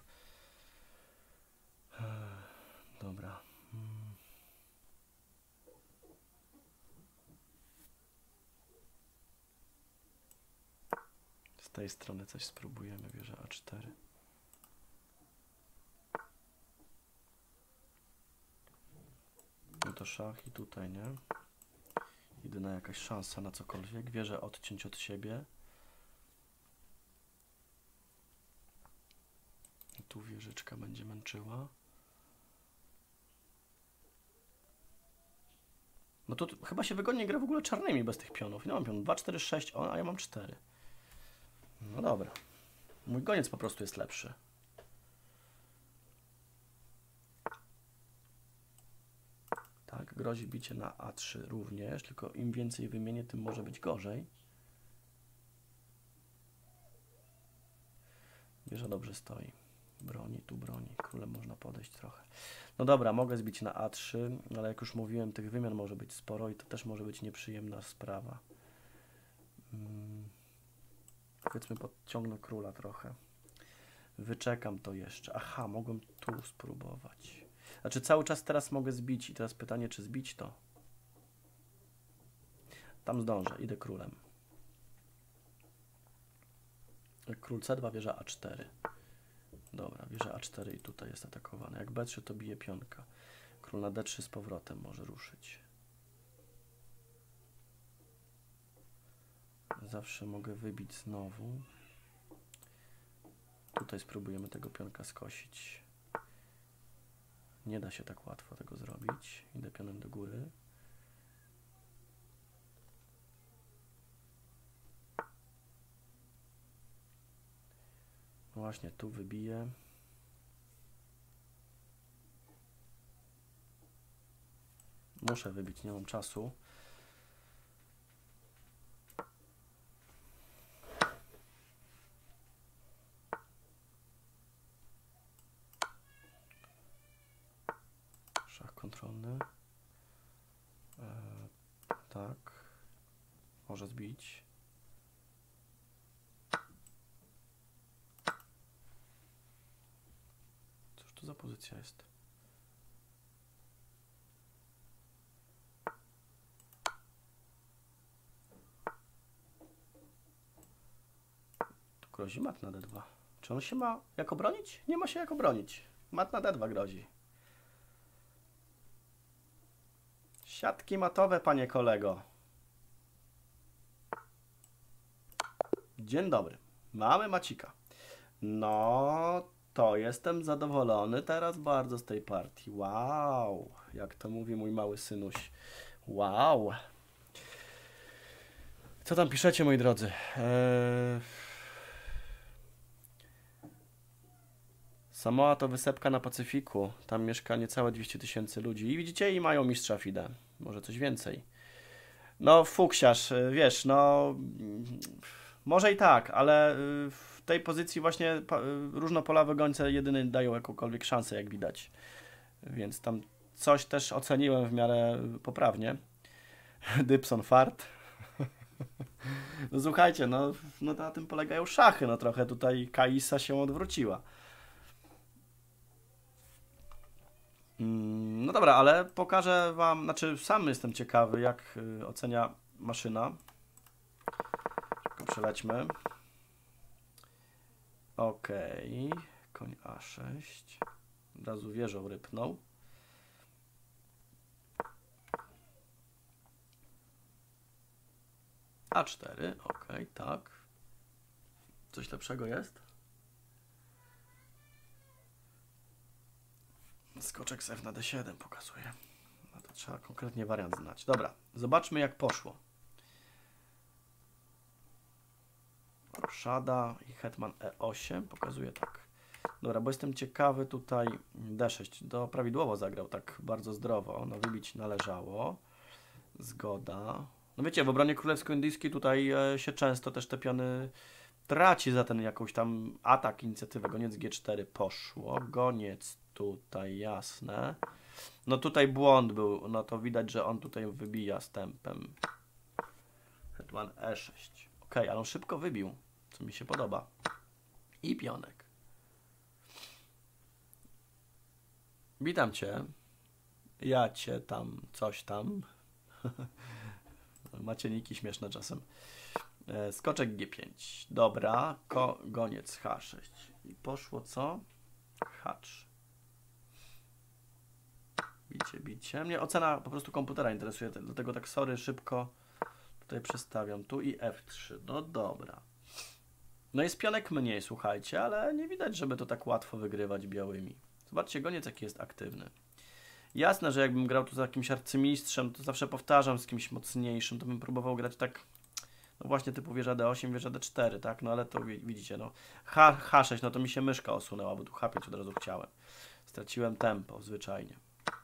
Dobra. Z tej strony coś spróbujemy. Wieża A cztery. No to szach i tutaj, nie? Jedyna jakaś szansa na cokolwiek. Wieżę odciąć od siebie. I tu wieżyczka będzie męczyła. No to chyba się wygodnie gra w ogóle czarnymi bez tych pionów. Ja mam pion dwa, cztery, sześć, a ja mam cztery. No dobra. Mój goniec po prostu jest lepszy. Tak, grozi bicie na A trzy również, tylko im więcej wymienię, tym może być gorzej. Wieża dobrze stoi. Broni, tu broni. Królem można podejść trochę. No dobra, mogę zbić na A trzy, ale jak już mówiłem, tych wymian może być sporo i to też może być nieprzyjemna sprawa. Hmm. Powiedzmy, podciągnę króla trochę. Wyczekam to jeszcze. Aha, mogłem tu spróbować. Znaczy cały czas teraz mogę zbić i teraz pytanie, czy zbić to? Tam zdążę, idę królem. Król C dwa, wieża A cztery. Dobra, wieża A cztery i tutaj jest atakowana. Jak B trzy, to bije pionka. Król na D trzy z powrotem może ruszyć. Zawsze mogę wybić znowu. Tutaj spróbujemy tego pionka skosić. Nie da się tak łatwo tego zrobić. Idę pionem do góry. No właśnie, tu wybiję. Muszę wybić, nie mam czasu. Szach kontrolny. Eee, tak. Może zbić. Cóż to za pozycja jest? Tu grozi mat na D dwa. Czy on się ma jak obronić? Nie ma się jak obronić. Mat na D dwa grozi. Siatki matowe, panie kolego. Dzień dobry. Mamy macika. No, to jestem zadowolony teraz bardzo z tej partii. Wow, jak to mówi mój mały synuś. Wow. Co tam piszecie, moi drodzy? Eee... Samoa to wysepka na Pacyfiku. Tam mieszka niecałe dwieście tysięcy ludzi. I widzicie, i mają mistrza FIDE. Może coś więcej. No, fuksiarz, wiesz, no... Może i tak, ale w tej pozycji właśnie różnopolawe gońce jedyny dają jakąkolwiek szansę, jak widać. Więc tam coś też oceniłem w miarę poprawnie. Dybson fart. No słuchajcie, no, no na tym polegają szachy. No trochę tutaj Kaisa się odwróciła. No dobra, ale pokażę wam, znaczy sam jestem ciekawy, jak ocenia maszyna. Tylko przelećmy. Ok, koń A sześć. Od razu wieżą rypnął. A cztery, ok, tak. Coś lepszego jest? Skoczek z F na D siedem pokazuje. No to trzeba konkretnie wariant znać. Dobra, zobaczmy jak poszło. Roszada i hetman E osiem pokazuje tak. Dobra, bo jestem ciekawy tutaj D sześć. To prawidłowo zagrał, tak bardzo zdrowo. No wybić należało. Zgoda. No wiecie, w obronie królewsko-indyjskiej tutaj e, się często też te piony traci za ten jakąś tam atak, inicjatywę. Goniec G cztery poszło. Goniec tutaj, jasne. No tutaj błąd był, no to widać, że on tutaj wybija stępem. Hetman E sześć. Ok, ale on szybko wybił, co mi się podoba. I pionek. Witam cię. Ja cię tam, coś tam. Macie niki śmieszne czasem. Skoczek G pięć. Dobra, Ko goniec H sześć. I poszło co? Hacz. Bicie, bicie. Mnie ocena po prostu komputera interesuje, dlatego tak sorry, szybko tutaj przestawiam. Tu i F trzy. No dobra. No jest pionek mniej, słuchajcie, ale nie widać, żeby to tak łatwo wygrywać białymi. Zobaczcie, goniec jaki jest aktywny. Jasne, że jakbym grał tu z jakimś arcymistrzem, to zawsze powtarzam, z kimś mocniejszym, to bym próbował grać tak, no właśnie typu wieża D osiem, wieża D cztery, tak? No ale to widzicie, no H, H6, no to mi się myszka osunęła, bo tu H pięć od razu chciałem. Straciłem tempo, zwyczajnie.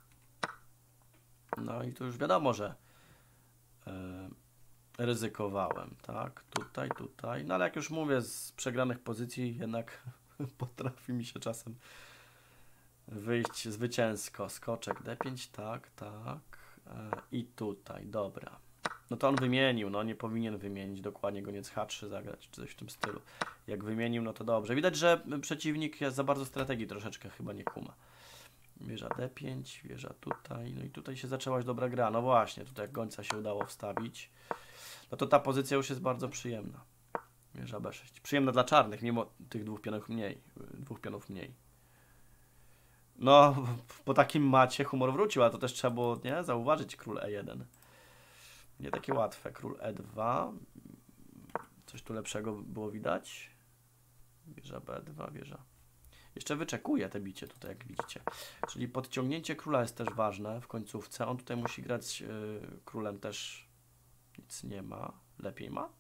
No i tu już wiadomo, że yy, ryzykowałem, tak? Tutaj, tutaj, no ale jak już mówię, z przegranych pozycji jednak potrafi mi się czasem wyjść zwycięsko. Skoczek D pięć, tak, tak. E, I tutaj, dobra. No to on wymienił, no nie powinien wymienić, dokładnie goniec H trzy zagrać, czy coś w tym stylu. Jak wymienił, no to dobrze. Widać, że przeciwnik jest za bardzo strategii troszeczkę chyba nie kuma. Wieża D pięć, wieża tutaj, no i tutaj się zaczęłaś dobra gra. No właśnie, tutaj jak gońca się udało wstawić, no to ta pozycja już jest bardzo przyjemna. Wieża B sześć. Przyjemna dla czarnych, mimo tych dwóch pionów mniej. Dwóch pionów mniej. No, po takim macie humor wrócił, a to też trzeba było, nie, zauważyć. Król E jeden. Nie takie łatwe. Król E dwa. Coś tu lepszego było widać. Wieża B dwa, wieża. Jeszcze wyczekuje te bicie tutaj, jak widzicie. Czyli podciągnięcie króla jest też ważne w końcówce. On tutaj musi grać yy, królem też. Nic nie ma. Lepiej ma?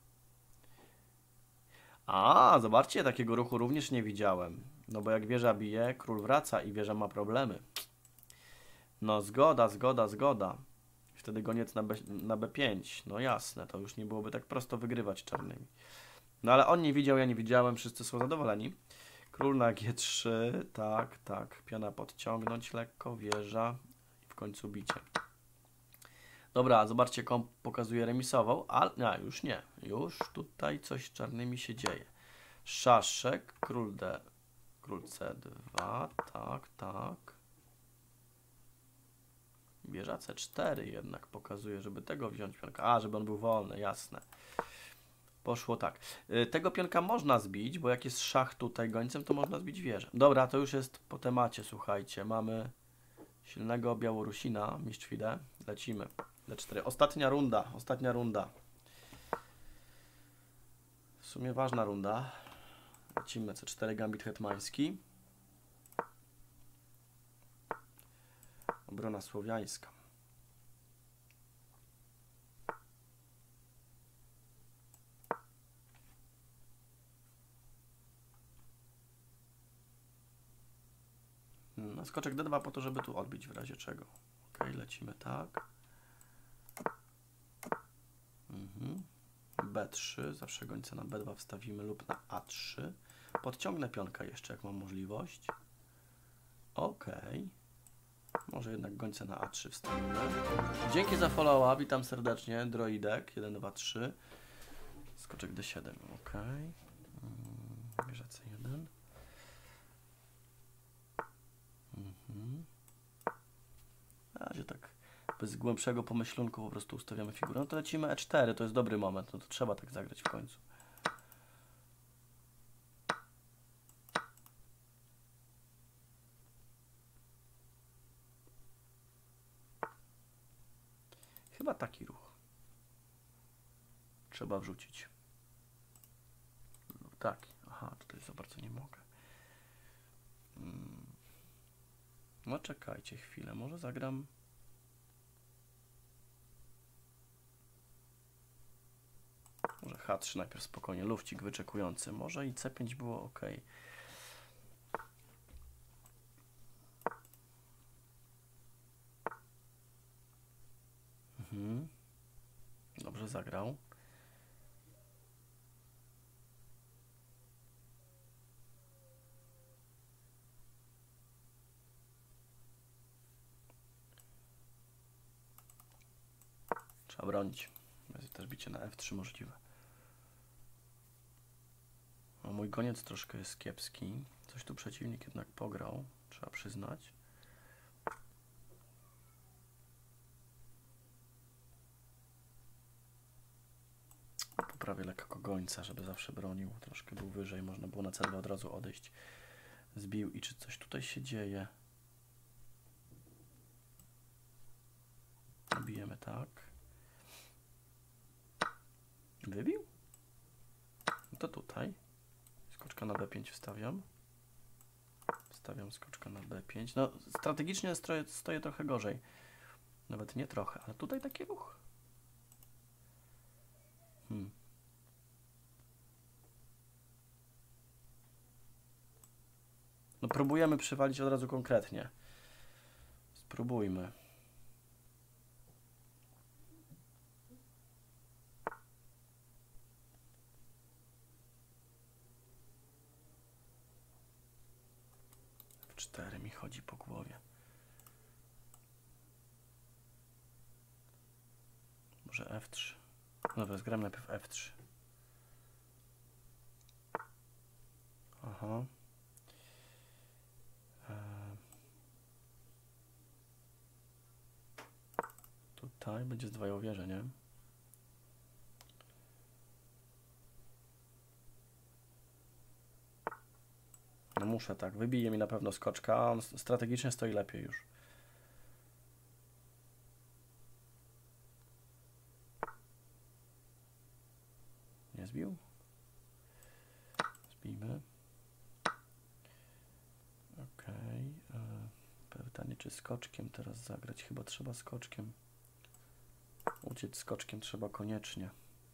A, zobaczcie, takiego ruchu również nie widziałem. No bo jak wieża bije, król wraca i wieża ma problemy. No zgoda, zgoda, zgoda. Wtedy goniec na, B, na B pięć. No jasne, to już nie byłoby tak prosto wygrywać czarnymi. No ale on nie widział, ja nie widziałem, wszyscy są zadowoleni. Król na G trzy, tak, tak. Piona podciągnąć lekko, wieża i w końcu bicie. Dobra, zobaczcie, komp pokazuje remisową, ale nie, już nie. Już tutaj coś z czarnymi się dzieje. Szaszek, król D, król C dwa, tak, tak. Wieża C cztery jednak pokazuje, żeby tego wziąć pionka. A, żeby on był wolny, jasne. Poszło tak. Y, Tego pionka można zbić, bo jak jest szach tutaj gońcem, to można zbić wieżę. Dobra, to już jest po temacie, słuchajcie. Mamy silnego Białorusina, mistrz Fide. Lecimy. D cztery. Ostatnia runda, ostatnia runda. W sumie ważna runda. Lecimy C cztery, gambit hetmański. Obrona słowiańska. No, skoczek D dwa po to, żeby tu odbić w razie czego. Ok, lecimy tak. Mhm. B trzy, zawsze gońca na B dwa wstawimy lub na A trzy. Podciągnę pionka jeszcze, jak mam możliwość. Ok. Może jednak gońca na A trzy wstawimy. Dzięki za followa, witam serdecznie. Droidek, jeden, dwa, trzy. Skoczek D siedem, ok. Wieża C jeden. Mhm. Na razie tak bez głębszego pomyślunku po prostu ustawiamy figurę. No to lecimy E cztery, to jest dobry moment, no to trzeba tak zagrać w końcu. Chyba taki ruch trzeba wrzucić. Tak, aha, tutaj za bardzo nie mogę. No czekajcie chwilę, może zagram... Może H trzy najpierw spokojnie, lufcik wyczekujący. Może i C pięć było ok. Mhm. Dobrze zagrał. Trzeba bronić. Jest też bicie na F trzy możliwe. No, mój goniec troszkę jest kiepski. Coś tu przeciwnik jednak pograł. Trzeba przyznać. Poprawię lekko gońca, żeby zawsze bronił. Troszkę był wyżej. Można było na C dwa od razu odejść. Zbił. I czy coś tutaj się dzieje? Bijemy tak. Wybił? No to tutaj. Skoczka na B pięć wstawiam. Wstawiam skoczka na B pięć. No, strategicznie stoję, stoję trochę gorzej. Nawet nie trochę, ale tutaj taki ruch. Hmm. No próbujemy przywalić od razu konkretnie. Spróbujmy. F cztery mi chodzi po głowie. Może F trzy. Dobra, zgram najpierw F trzy. Aha. Tutaj będzie zdwajał wieżę, nie? No muszę tak, wybije mi na pewno skoczka, a on strategicznie stoi lepiej już. Nie zbił? Zbijmy. Okej. Okay. Pytanie, czy skoczkiem teraz zagrać? Chyba trzeba skoczkiem. Uciec skoczkiem trzeba koniecznie.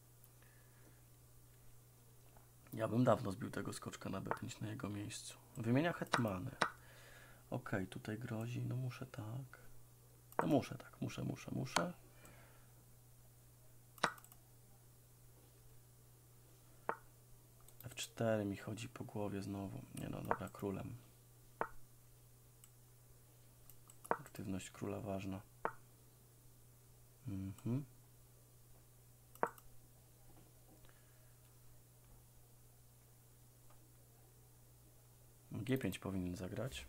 Ja bym dawno zbił tego skoczka na B pięć na jego miejscu. Wymienia hetmany. Ok, tutaj grozi. No muszę tak. No muszę tak. Muszę, muszę, muszę. F cztery mi chodzi po głowie znowu. Nie no, dobra, królem. Aktywność króla ważna. Mhm. G pięć powinien zagrać.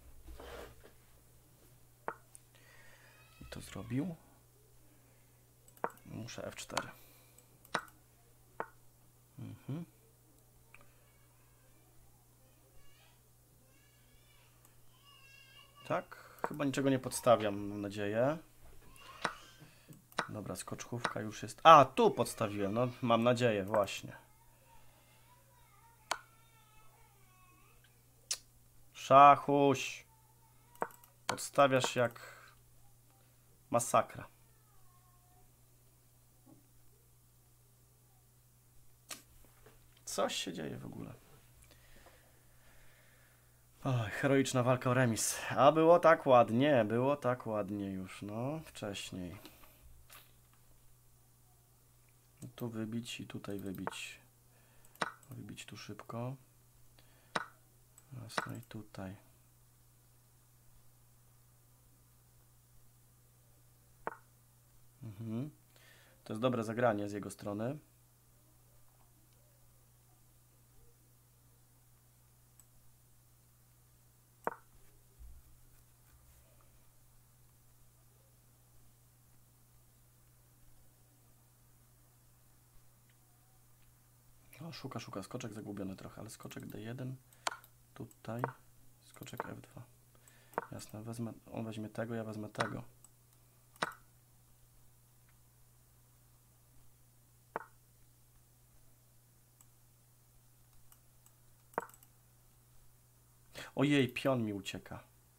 I to zrobił. Muszę F cztery. Mhm. Mhm. Tak, chyba niczego nie podstawiam, mam nadzieję. Dobra, skoczkówka już jest. A, tu podstawiłem, no mam nadzieję, właśnie. Szachuś. Podstawiasz jak masakra. Coś się dzieje w ogóle. Oj, heroiczna walka o remis. A było tak ładnie, było tak ładnie już, no, wcześniej. Tu wybić i tutaj wybić. Wybić tu szybko. No i tutaj. Mhm. To jest dobre zagranie z jego strony. O, szuka, szuka. Skoczek zagubiony trochę, ale skoczek D jeden. Tutaj. Skoczek F dwa. Jasne, wezmę, on weźmie tego, ja wezmę tego. Ojej, pion mi ucieka.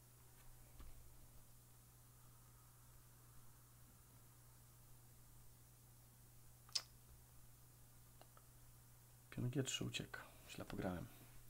Pion G trzy ucieka. Źle pograłem.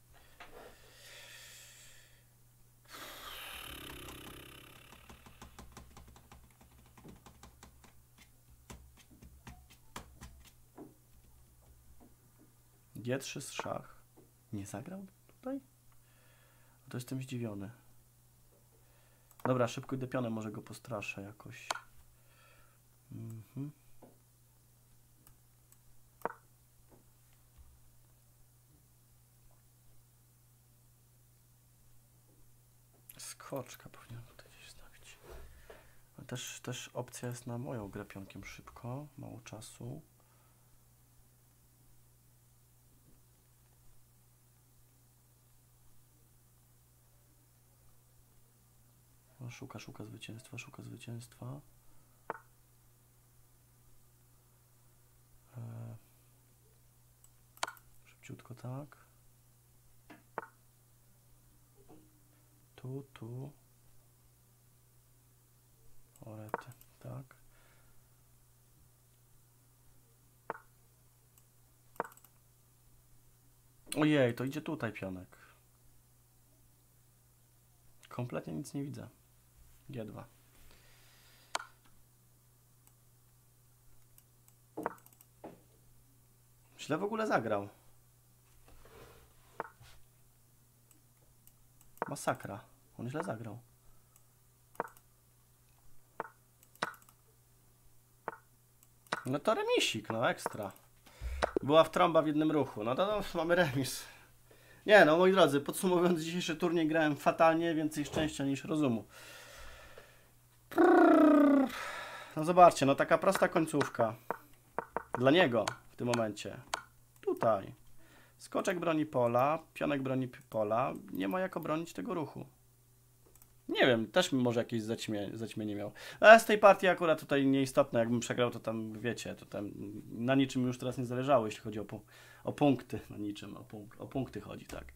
G trzy z szach. Nie zagrał tutaj? To jestem zdziwiony. Dobra, szybko idę pionem, może go postraszę jakoś. Mhm. Skoczka powinien tutaj gdzieś stawić. Też, też opcja jest na moją grę pionkiem szybko. Mało czasu. Szuka, szuka zwycięstwa, szuka zwycięstwa. Eee, szybciutko tak. Tu, tu. Orety, tak. Ojej, to idzie tutaj pionek. Kompletnie nic nie widzę. G dwa. Źle w ogóle zagrał. Masakra. On źle zagrał. No to remisik, no ekstra. Była wtrąba w jednym ruchu. No to no, mamy remis. Nie no, moi drodzy, podsumowując dzisiejszy turniej, grałem fatalnie, więcej szczęścia niż rozumu. No zobaczcie, no taka prosta końcówka. Dla niego w tym momencie. Tutaj. Skoczek broni pola, pionek broni pola. Nie ma jak obronić tego ruchu. Nie wiem, też może jakieś zaćmie, zaćmienie miał. Ale z tej partii akurat tutaj nieistotne. Jakbym przegrał, to tam wiecie, to tam na niczym już teraz nie zależało, jeśli chodzi o, pu o punkty. Na niczym, o, punk o punkty chodzi, tak.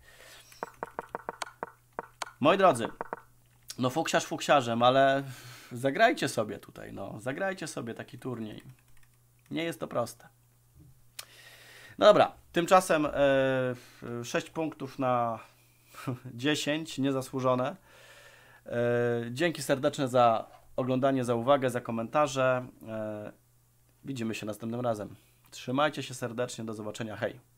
Moi drodzy, no fuksiarz fuksiarzem, ale zagrajcie sobie tutaj, no. Zagrajcie sobie taki turniej. Nie jest to proste. No dobra, tymczasem e, sześć punktów na dziesięć, niezasłużone. E, dzięki serdeczne za oglądanie, za uwagę, za komentarze. E, widzimy się następnym razem. Trzymajcie się serdecznie, do zobaczenia, hej!